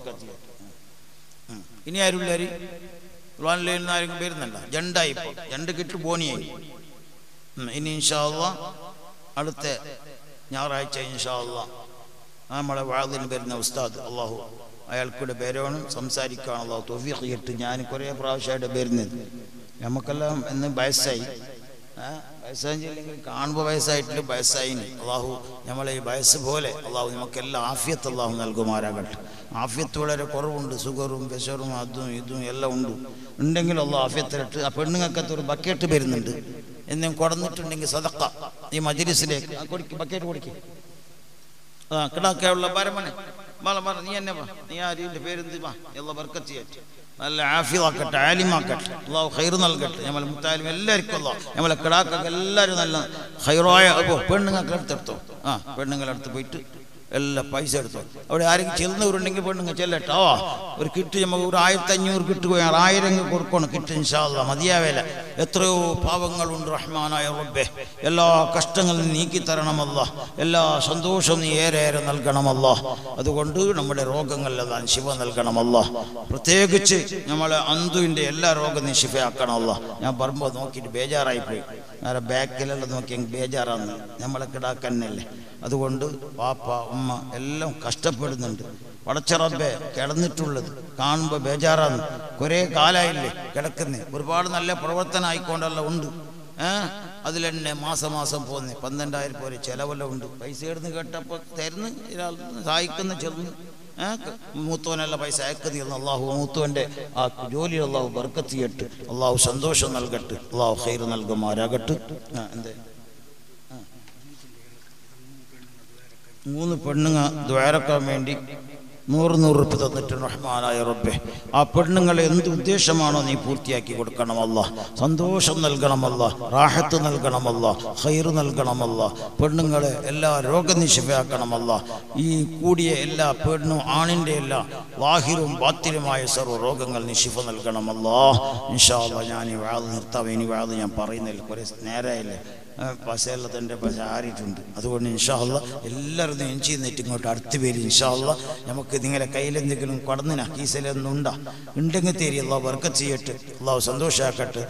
ഇനി ആരുള്ളവര് ഓൺലൈനിൽ നിന്ന് ആരെങ്കിലും വരുന്നുണ്ട? ജണ്ടായി ഇപ്പൊ ജണ്ട് കിട്ടു പോണിയായി. ഇനി ഇൻഷാ അല്ലാഹ് അടുത്ത ഞായറാഴ്ച ഇൻഷാ അല്ലാഹ് നമ്മളെ വാദിന് വരുന്ന ഉസ്താദ് അള്ളാഹു അയാൾക്കൂടെ പേരാണ് സംസാരിക്കുകയാണ്. അള്ളാഹു തൗഫീഖ് ചെയ്തിട്ട് ഞാൻ കുറേ പ്രാവശ്യമായിട്ട് വരുന്നത്. നമുക്കെല്ലാം എന്ന് വയസ്സായി വയസ്സായില്ലെങ്കിൽ കാണുമ്പോൾ വയസ്സായിട്ടില്ല വയസ്സായിന്. അള്ളാഹു നമ്മളെ ഈ വയസ്സ് പോലെ അള്ളാഹു നമുക്കെല്ലാം ആഫിയത്ത് അള്ളാഹു നൽകുമാരാകട്ടെ. ആഫിയത്ത് വളരെ കുറവുണ്ട്. ഷുഗറും പ്രഷറും അതും ഇതും എല്ലാം ഉണ്ടെങ്കിൽ അള്ളാഹു ആഫിയത്തിലിട്ട് ആ പെണ്ണുങ്ങൾക്കകത്ത് ഒരു ബക്കറ്റ് വരുന്നുണ്ട്. എന്നും കൊടുത്തിട്ടുണ്ടെങ്കിൽ സദക്ക ഈ മജ്ലിസിലേക്ക് ബക്കറ്റ് കൊടുക്കും. കിടാക്കാനുള്ള പരമനെ നീ എന്നെ നീ ആരിന്റെ പേരെന്ത് എല്ലാ ബർക്കത്ത് ചെയ്യട്ടെ. നല്ല ആഫിയാക്കട്ടെ, ആലിമാക്കട്ടെ, അള്ളാഹു ഖൈർ നൽകട്ടെ. നമ്മളെ മുത്തായാലും എല്ലാവർക്കും അള്ളാഹു നമ്മളെ കിടാക്കൊക്കെ എല്ലാവരും നല്ല ഖൈറായ പെണ്ണുങ്ങൾക്ക് എടുത്തെടുത്തോ. പെണ്ണുങ്ങളടുത്ത് പോയിട്ട് എല്ലാ പൈസ എടുത്തോ. അവിടെ ആരെങ്കിലും ചെല്ലുന്നവരുണ്ടെങ്കിൽ പെണ്ണുങ്ങൾ ചെല്ലട്ടോ. ഒരു കിറ്റ് നമുക്ക് ഒരു 1500 കിട്ട് പോയാൽ 1000 കൊടുക്കണം കിറ്റ്. ഇൻഷാ അല്ലാഹ് മതിയാവേല. എത്രയോ പാവങ്ങളുണ്ട് റഹ്മാനായ റബ്ബേ. എല്ലാ കഷ്ടങ്ങളും നീക്കി തരണമല്ലാ, എല്ലാ സന്തോഷവും നീ ഏറെ നൽകണമല്ലാ. അതുകൊണ്ട് നമ്മുടെ രോഗങ്ങളിലെല്ലാം ശിവ നൽകണമല്ലാ. പ്രത്യേകിച്ച് നമ്മളെ അന്തുവിൻ്റെ എല്ലാ രോഗം നീ ശിഫയാക്കണമല്ലാ. ഞാൻ പറയുമ്പോൾ നോക്കിയിട്ട് ബേജാറായിപ്പോയി. നേരെ ബാക്കിലെല്ലാം നോക്കി ബേജാറാന്ന് നമ്മളെ കിടാക്കന്നല്ലേ. അതുകൊണ്ട് പാപ്പ ഉമ്മ എല്ലാം കഷ്ടപ്പെടുന്നുണ്ട്. പടച്ച റബ്ബേ കിടന്നിട്ടുള്ളത് കാണുമ്പോൾ ബേജാറാന്ന്. കുറേ കാലമായില്ലേ കിടക്കുന്നേ. ഒരുപാട് നല്ല പ്രവർത്തനം ആയിക്കൊണ്ടല്ല ഉണ്ട്. അതിലെന്നെ മാസം പോകുന്നേ 12,000 പോലെ ചിലവെല്ലാം ഉണ്ട്. പൈസ എടുന്ന് കേട്ടപ്പോൾ തരുന്ന് സഹായിക്കുന്ന ചെറുന്ന് മൂത്തോനല്ല പൈസ അയക്കുന്ന. അള്ളാഹു മൂത്തോൻ്റെ ആ ജോലി അള്ളാഹു ബർക്കത്ത് ചെയ്യട്ടെ. അള്ളാഹു സന്തോഷം നൽകട്ടെ. അള്ളാഹു ഖൈർ നൽകുമാരാകട്ടെ. എന്തേ 3 പെണ്ണുങ്ങ ദ്വാരക്കാൻ വേണ്ടി 100 റുപ്യ തന്നിട്ട് റഹ്മാനായ റബ്ബേ ആ പെണ്ണുങ്ങളെ എന്ത് ഉദ്ദേശമാണോ നീ പൂർത്തിയാക്കി കൊടുക്കണമല്ല. സന്തോഷം നൽകണമല്ല, റാഹത്ത് നൽകണമല്ല, ഖൈറ് നൽകണമല്ല. പെണ്ണുങ്ങളെ എല്ലാ രോഗനിശിഫയാക്കണമല്ല. ഈ കൂടിയ എല്ലാ പെണ്ണും ആണിൻ്റെ എല്ലാ വാഹിറും ബാത്തിലുമായ സർവ്വ രോഗങ്ങൾ നിശിഫ നൽകണമല്ല. ഇൻഷാ അല്ലാഹ് ഞാൻ ഈ വാദ് നിർത്താം. ഇനി വാദ് ഞാൻ പറയുന്നില്ല, കുറേ നേരമായില്ലേ. പശയെല്ലാത്തിൻ്റെ പശ ആറിയിട്ടുണ്ട്. അതുകൊണ്ട് ഇൻഷാ അല്ലാഹ് എല്ലാവരും എഞ്ചി നിന്നിട്ട് ഇങ്ങോട്ട് അടുത്ത് പേര് ഇൻഷാ അല്ലാഹ്. നമുക്ക് നിങ്ങളെ കയ്യിലെന്തെങ്കിലും കടന്നിനാ കീസലൊന്നും ഉണ്ടെങ്കിൽ തേരി അല്ലാഹ് ബർക്കത്ത് ചെയ്യട്ടെ, അല്ലാഹു സന്തോഷാക്കട്ടെ.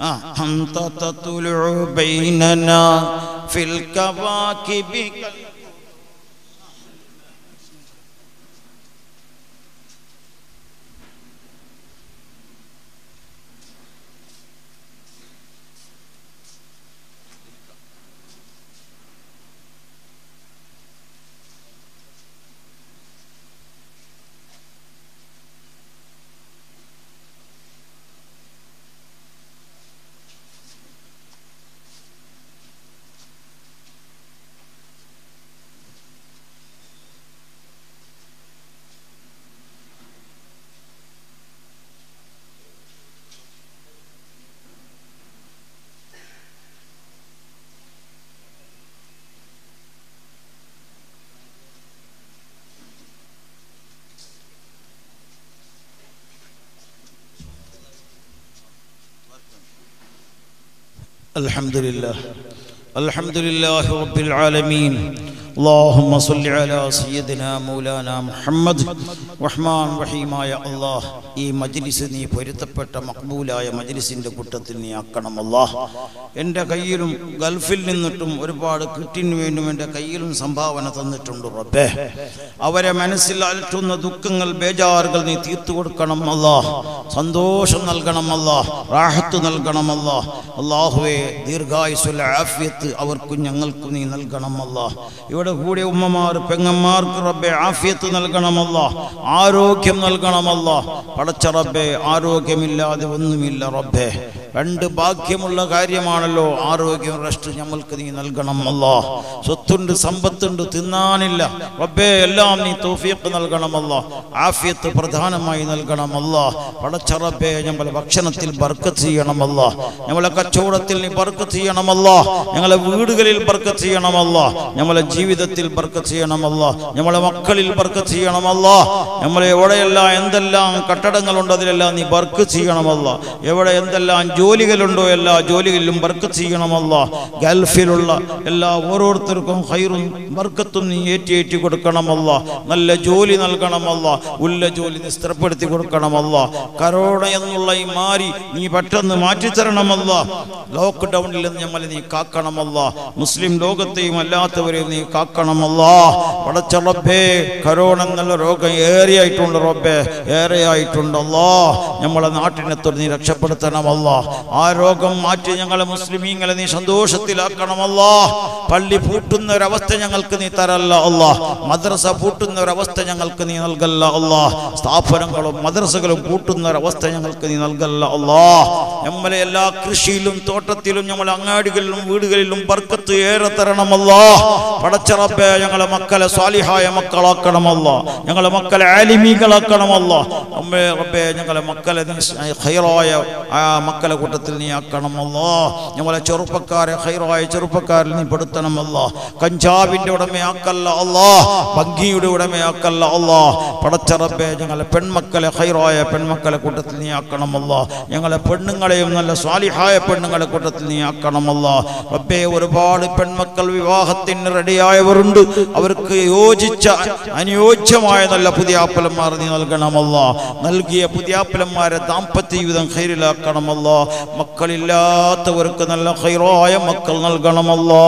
الحمد لله رب العالمين. اللهم صل على سيدنا مولانا محمد. റഹ്മാൻ റഹീമായ അല്ലാഹ്, ഈ മജ്ലിസ് നീ പൊരുത്തപ്പെട്ട മഖ്ബൂലായ മജ്ലിസിൻ്റെ കൂട്ടത്തിൽ നീ ആക്കണം അല്ലാഹ്. എൻ്റെ കയ്യിലും ഗൾഫിൽ നിന്നിട്ടും ഒരുപാട് കിട്ടിന് വേണ്ടും എൻ്റെ കയ്യിലും സംഭാവന തന്നിട്ടുണ്ട് റബ്ബേ. അവരെ മനസ്സിൽ അലട്ടുന്ന ദുഃഖങ്ങൾ ബേജാറുകൾ നീ തീർത്തു കൊടുക്കണം അല്ലാഹ്. സന്തോഷം നൽകണം അല്ലാഹ്, റാഹത്ത് നൽകണം അല്ലാഹ്. അല്ലാഹുവേ, ദീർഘായുസ്സുൽ ആഫിയത്ത് അവർക്കും ഞങ്ങൾക്കും നീ നൽകണം അല്ലാഹ്. ഇവിടെ കൂടെ ഉമ്മമാർ പെങ്ങന്മാർക്ക് റബ്ബേ ആഫിയത്ത് നൽകണമല്ല, ആരോഗ്യം നൽകണമല്ല. പടച്ച റബ്ബേ, ആരോഗ്യമില്ലാതെ ഒന്നുമില്ല റബ്ബേ. രണ്ട് ഭാഗ്യമുള്ള കാര്യമാണല്ലോ ആരോഗ്യം, റെസ്റ്റ് ഞമ്മൾക്ക് നീ നൽകണം അല്ലാ. സ്വത്തുണ്ട്, സമ്പത്തുണ്ട്, തിന്നാനില്ല റബ്ബേ, എല്ലാം നീ തൗഫീഖ് നൽകണമല്ല. ആഫിയത്ത് പ്രധാനമായി നൽകണമല്ല. പടച്ച റബ്ബേ, ഞങ്ങളെ ഭക്ഷണത്തിൽ ബർക്കത്ത് ചെയ്യണമല്ല, ഞങ്ങളെ കച്ചവടത്തിൽ നീ ബർക്കത്ത് ചെയ്യണമല്ല, ഞങ്ങളെ വീടുകളിൽ ബർക്കത്ത് ചെയ്യണമല്ല, ഞങ്ങളെ ജീവിതത്തിൽ ബർക്കത്ത് ചെയ്യണമല്ല, ഞങ്ങളെ മക്കളിൽ ബർക്കത്ത് ചെയ്യണമല്ല. നമ്മളെ എവിടെയെല്ലാം എന്തെല്ലാം കട്ടടങ്ങളുണ്ടോ അതിലെല്ലാം നീ ബർക്കത്ത് ചെയ്യണമല്ല. എവിടെ എന്തെല്ലാം ജോലികളുണ്ടോ എല്ലാ ജോലികളിലും ബർക്കത്ത് ചെയ്യണമല്ല. ഗൾഫിലുള്ള എല്ലാ ഓരോരുത്തർക്കും ഖൈറും ബർക്കത്തും നീ ഏറ്റി കൊടുക്കണമല്ല. നല്ല ജോലി നൽകണമല്ല, ഉള്ള ജോലി നീ സ്ഥിരപ്പെടുത്തി കൊടുക്കണമല്ല. കരോണ എന്നുള്ള ഈ മാരി നീ പെട്ടെന്ന് മാറ്റിത്തരണമല്ല. ലോക്ക്ഡൗണിൽ നിന്ന് നമ്മളെ നീ കാക്കണമല്ല. മുസ്ലിം ലോകത്തെയും അല്ലാത്തവരെയും നീ കാക്കണമല്ല. പടച്ച റബ്ബേ, കരോണ എന്നുള്ള രോഗം ഏറെയായിട്ടുണ്ട് റബ്ബേ, ഏറെയായിട്ടുണ്ടല്ലോ. നമ്മളെ നാട്ടിനെത്തോട് നീ രക്ഷപ്പെടുത്തണമല്ല. ആ രോഗം മാറ്റി ഞങ്ങളെ മുസ്ലിമീങ്ങളെ നീ സന്തോഷത്തിലാക്കണമല്ല. പള്ളി പൂട്ടുന്ന ഒരവസ്ഥ ഞങ്ങൾക്ക് നീ തരല്ല അല്ലാ. മദ്രസ പൂട്ടുന്ന ഒരവസ്ഥ ഞങ്ങൾക്ക് നീ നൽകല്ല അല്ലാ. സ്ഥാപനങ്ങളും മദ്രസകളും പൂട്ടുന്ന ഒരവസ്ഥ ഞങ്ങൾക്ക് നീ നൽകല്ല അല്ലാ. നമ്മളെ എല്ലാ കൃഷിയിലും തോട്ടത്തിലും നമ്മളെ അങ്ങാടികളിലും വീടുകളിലും ബർക്കത്ത് ഏറെ തരണമല്ലാ. പടച്ച റബ്ബേ, ഞങ്ങളെ മക്കളെ സ്വാലിഹായ മക്കളാക്കണമല്ല, ഞങ്ങളെ മക്കളെ ആലിമീകളാക്കണമല്ല. അമ്മേ റബ്ബേ, ഞങ്ങളെ മക്കളെ ഖൈറായ ആ മക്കളെ കൂട്ടത്തിൽ നീ ആക്കണമല്ലോ. ഞങ്ങളെ ചെറുപ്പക്കാരെ ഖൈറായ ചെറുപ്പക്കാരിൽ നീ പെടുത്തണമല്ലോ. കഞ്ചാവിൻ്റെ ഉടമയാക്കല്ല അല്ലാ, ഭംഗിയുടെ ഉടമയാക്കല്ല അല്ലാ. പടച്ച റബ്ബേ, ഞങ്ങളെ പെൺമക്കളെ ഖൈറായ പെൺമക്കളെ കൂട്ടത്തിൽ നീ ആക്കണമല്ലോ. ഞങ്ങളെ പെണ്ണുങ്ങളെയും നല്ല സ്വാലിഹായ പെണ്ണുങ്ങളെ കൂട്ടത്തിൽ നീ ആക്കണമല്ലോ. റബ്ബേ, ഒരുപാട് പെൺമക്കൾ വിവാഹത്തിന് റെഡിയായവരുണ്ട്. അവർക്ക് യോജിച്ച അനുയോജ്യമായ നല്ല പുതിയാപ്പലന്മാർ നീ നൽകണമല്ലോ. നൽകിയ പുതിയാപ്പലന്മാരെ ദാമ്പത്യ ജീവിതം ഖൈറിലാക്കണമല്ലോ. മക്കളില്ലാത്തവർക്ക് നല്ല ഖൈറായ മക്കൾ നൽകണമല്ലോ.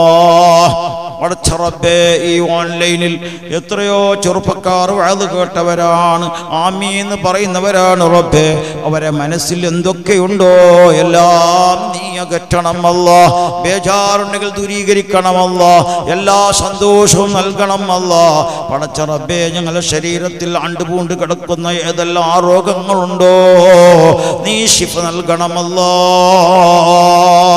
പടച്ച റബ്ബേ, ഈ ഓൺലൈനിൽ എത്രയോ ചെറുപ്പക്കാർ വഅദ് കേട്ടവരാണ്, ആമീൻ പറയുന്നവരാണ് റബ്ബേ. അവരെ മനസ്സിൽ എന്തൊക്കെയുണ്ടോ എല്ലാം നീ അകറ്റണമല്ലോ. ബേജാറുണ്ടെങ്കിൽ ദൂരീകരിക്കണമല്ലോ. എല്ലാ സന്തോഷവും നൽകണമല്ലോ. പടച്ച റബ്ബേ, ഞങ്ങളുടെ ശരീരത്തിൽ അണ്ടുപൂണ്ട് കിടക്കുന്ന ഏതെല്ലാം രോഗങ്ങളുണ്ടോ നീ ശിഫ നൽകണമല്ലോ.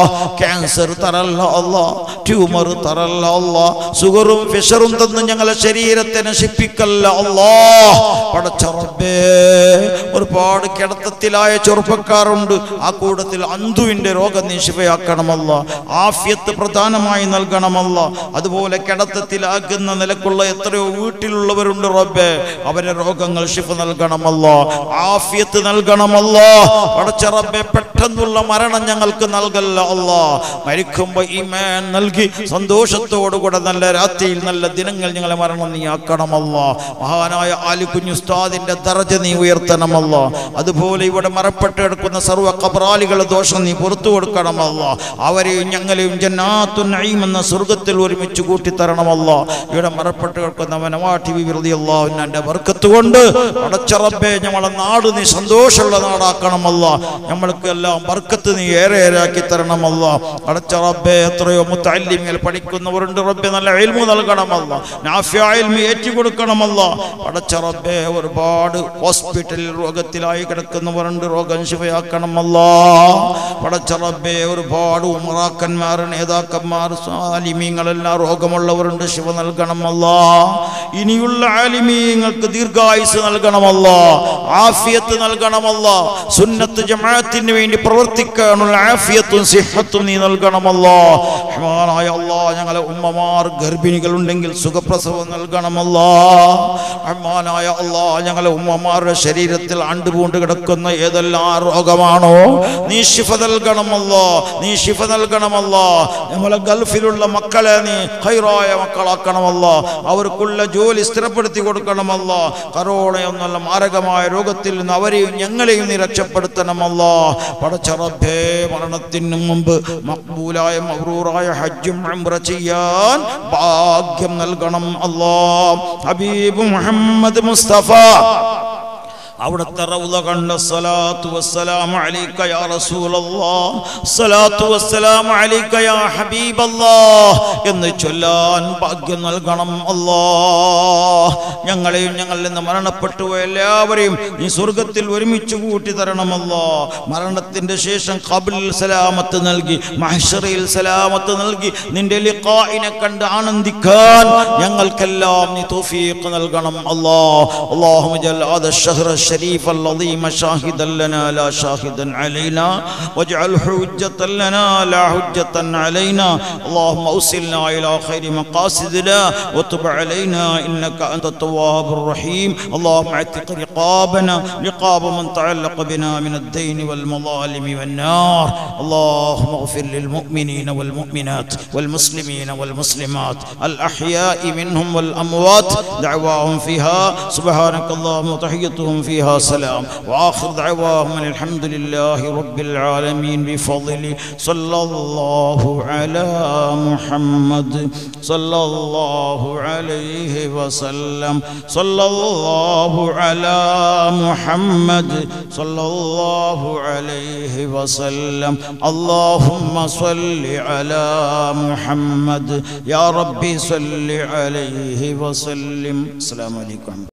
ക്യാൻസർ തരല്ല അല്ലാ, ട്യൂമർ തരല്ല അല്ലാ, ഷുഗറും ഫിഷറും തന്ന് ഞങ്ങളെ ശരീരത്തെ നശിപ്പിക്കല്ല അല്ലാ. പടച്ച റബ്ബേ, ഒരുപാട് കിടത്തത്തിലായ ചെറുപ്പക്കാരുണ്ട്, ആ കൂട്ടത്തിൽ അന്തുവിന്റെ രോഗം നീ ശിഫയാക്കണമല്ല, ആഫിയത്ത് പ്രധാനമായി നൽകണമല്ല. അതുപോലെ കിടത്തത്തിലാകുന്ന നിലക്കുള്ള എത്രയോ വീട്ടിലുള്ളവരുണ്ട് റബ്ബേ, അവരെ രോഗങ്ങൾ ശിഫ നൽകണമല്ല, ആഫിയത്ത് നൽകണമല്ല. പടച്ച റബ്ബേ, പെട്ടെന്നുള്ള മരണം ഞങ്ങൾക്ക് നൽകല്ല അല്ലാ. മരിക്കുമ്പോ ഈമാൻ നൽകി സന്തോഷത്തോടുകൂടെ നല്ല രാത്രിയിൽ നല്ല ദിനങ്ങൾ ഞങ്ങളെ മരണം നീ ആക്കണമല്ല. മഹാനായ ആലി കുഞ്ഞുസ്താദിന്റെ ദർജ നീ ഉയർത്തണമല്ല. അതുപോലെ ഇവിടെ മറപ്പെട്ട് കിടക്കുന്ന സർവ്വ ഖബറാലികളുടെ ദോഷം നീ പുറത്തു കൊടുക്കണമല്ല. അവരെയും ഞങ്ങളെയും ജന്നാത്തുൻ നഈം എന്ന സ്വർഗ്ഗത്തിൽ ഒരുമിച്ച് കൂട്ടിത്തരണമല്ല. ഇവിടെ മറപ്പെട്ട് കിടക്കുന്ന വനവാട്ടി റളിയല്ലാഹു അൻഹുവിന്റെ ബർക്കത്ത് കൊണ്ട് പടച്ച റബ്ബേ, ഞങ്ങളെ നാട് നീ സന്തോഷമുള്ള നാടാക്കണമല്ല. നമ്മൾക്ക് എല്ലാം ബർക്കത്ത് നീ ഏറെ ഏറാക്കി തരണമല്ല. പടച്ച റബ്ബേ, എത്രയോ മുത്തഅല്ലിമീങ്ങൾ പഠിക്കുന്നവരുണ്ട് റബ്ബേ, നല്ല ഇൽമു നൽകണമല്ല, നാഫിഅ ഇൽമു ഏറ്റിക്കൊടുക്കണമല്ല. പടച്ച റബ്ബേ, ഒരുപാട് ഹോസ്പിറ്റലിൽ രോഗത്തിലായി കിടക്കുന്നവരുണ്ട്, രോഗം ശിഫയാക്കണമല്ല. പടച്ച റബ്ബേ, ഒരുപാട് ഉമറാക്കന്മാർ, നേതാക്കന്മാർ, ആലിമീങ്ങളെല്ലാം രോഗമുള്ളവരുണ്ട്, ശിഫ നൽകണമല്ല. ഇനിയുള്ള ആലിമീങ്ങൾക്ക് ദീർഘായുസ് നൽകണമല്ല, ആഫിയത്ത് നൽകണമല്ല. സുന്നത്ത് ജമാഅത്തിന് വേണ്ടി പ്രവർത്തിക്കാനുള്ള ആഫിയത്തും സിഹത്തും നീ നൽകണമല്ല. റഹ്മാനായ അല്ലാഹ്, ഞങ്ങളെ ഉമ്മമാർ ഗർഭിണികളുണ്ടെങ്കിൽ സുഖപ്രസവം നൽകണമല്ല. റഹ്മാനായ അല്ലാഹ്, ഞങ്ങളെ ഉമ്മമാരുടെ ശരീരത്തിൽ അണ്ടുപൂണ്ട് കിടക്കുന്ന ഏതെല്ലാം രോഗമാണോ നീ ശിഫ നൽകണമല്ല, നീ ശിഫ നൽകണമല്ല. നമ്മളെ ഗൾഫിലുള്ള മക്കളെ നീ ഖൈറായ മക്കളാക്കണമല്ല, അവർക്കുള്ള ജോലി സ്ഥിരപ്പെടുത്തി കൊടുക്കണമല്ല. കരോണ എന്നുള്ള മാരകമായ രോഗത്തിൽ നിന്ന് അവരെയും ഞങ്ങളെയും നീ രക്ഷപ്പെടുത്തണമല്ല. പടച്ച റബ്ബേ, മരണത്തിന് മുമ്പ് മഖ്ബൂലായ മബ്റൂറായ ഹജ്ജും ഉംറ ചെയ്യാൻ ഭാഗ്യം നൽകണം അല്ലാഹ്. ഹബീബ് മുഹമ്മദ് മുസ്തഫ അവിടുത്തെ റൗള കണ്ട സ്വലാത്തു വസ്സലാമു അലൈക യാ റസൂലല്ലാഹ്, സ്വലാത്തു വസ്സലാമു അലൈക യാ ഹബീബല്ലാഹ് എന്ന് ചൊല്ലാൻ ഭാഗ്യം നൽകണം അല്ലാഹ്. ഞങ്ങളെയും ഞങ്ങളിൽ നിന്ന് മരണപ്പെട്ടു എല്ലാവരെയും നീ സ്വർഗ്ഗത്തിൽ ഒരുമിച്ച് കൂട്ടി തരണമല്ലാഹ്. മരണത്തിന്റെ ശേഷം ഖബറിൽ സലാമത്ത് നൽകി, മഹ്ശറിൽ സലാമത്ത് നൽകി നിന്റെ ലിഖാഇനെ കണ്ട് ആനന്ദിക്കാൻ ഞങ്ങൾക്കെല്ലാം നീ തൗഫീഖ് നൽകണം അല്ലാഹ്. അല്ലാഹുമ്മ ജൽ ഹദാ الشهر الشريف العظيم شاهدا لنا لا شاهدا علينا، واجعل حجة لنا لا حجة علينا. اللهم أوصلنا إلى خير مقاصدنا وتب علينا إنك أنت التواب الرحيم. اللهم اعتق رقابنا، رقاب من تعلق بنا من الدين والمظالم والنار. اللهم اغفر للمؤمنين والمؤمنات والمسلمين والمسلمات الأحياء منهم والأموات، دعواهم فيها سبحانك اللهم وتحيتهم فيها سلام، وآخر دعواهم الحمد لله رب العالمين بفضل صلى الله على محمد صلى الله عليه وسلم، صلى الله على محمد صلى الله عليه وسلم. اللهم صل على محمد يا ربي صل عليه وسلم. السلام عليكم.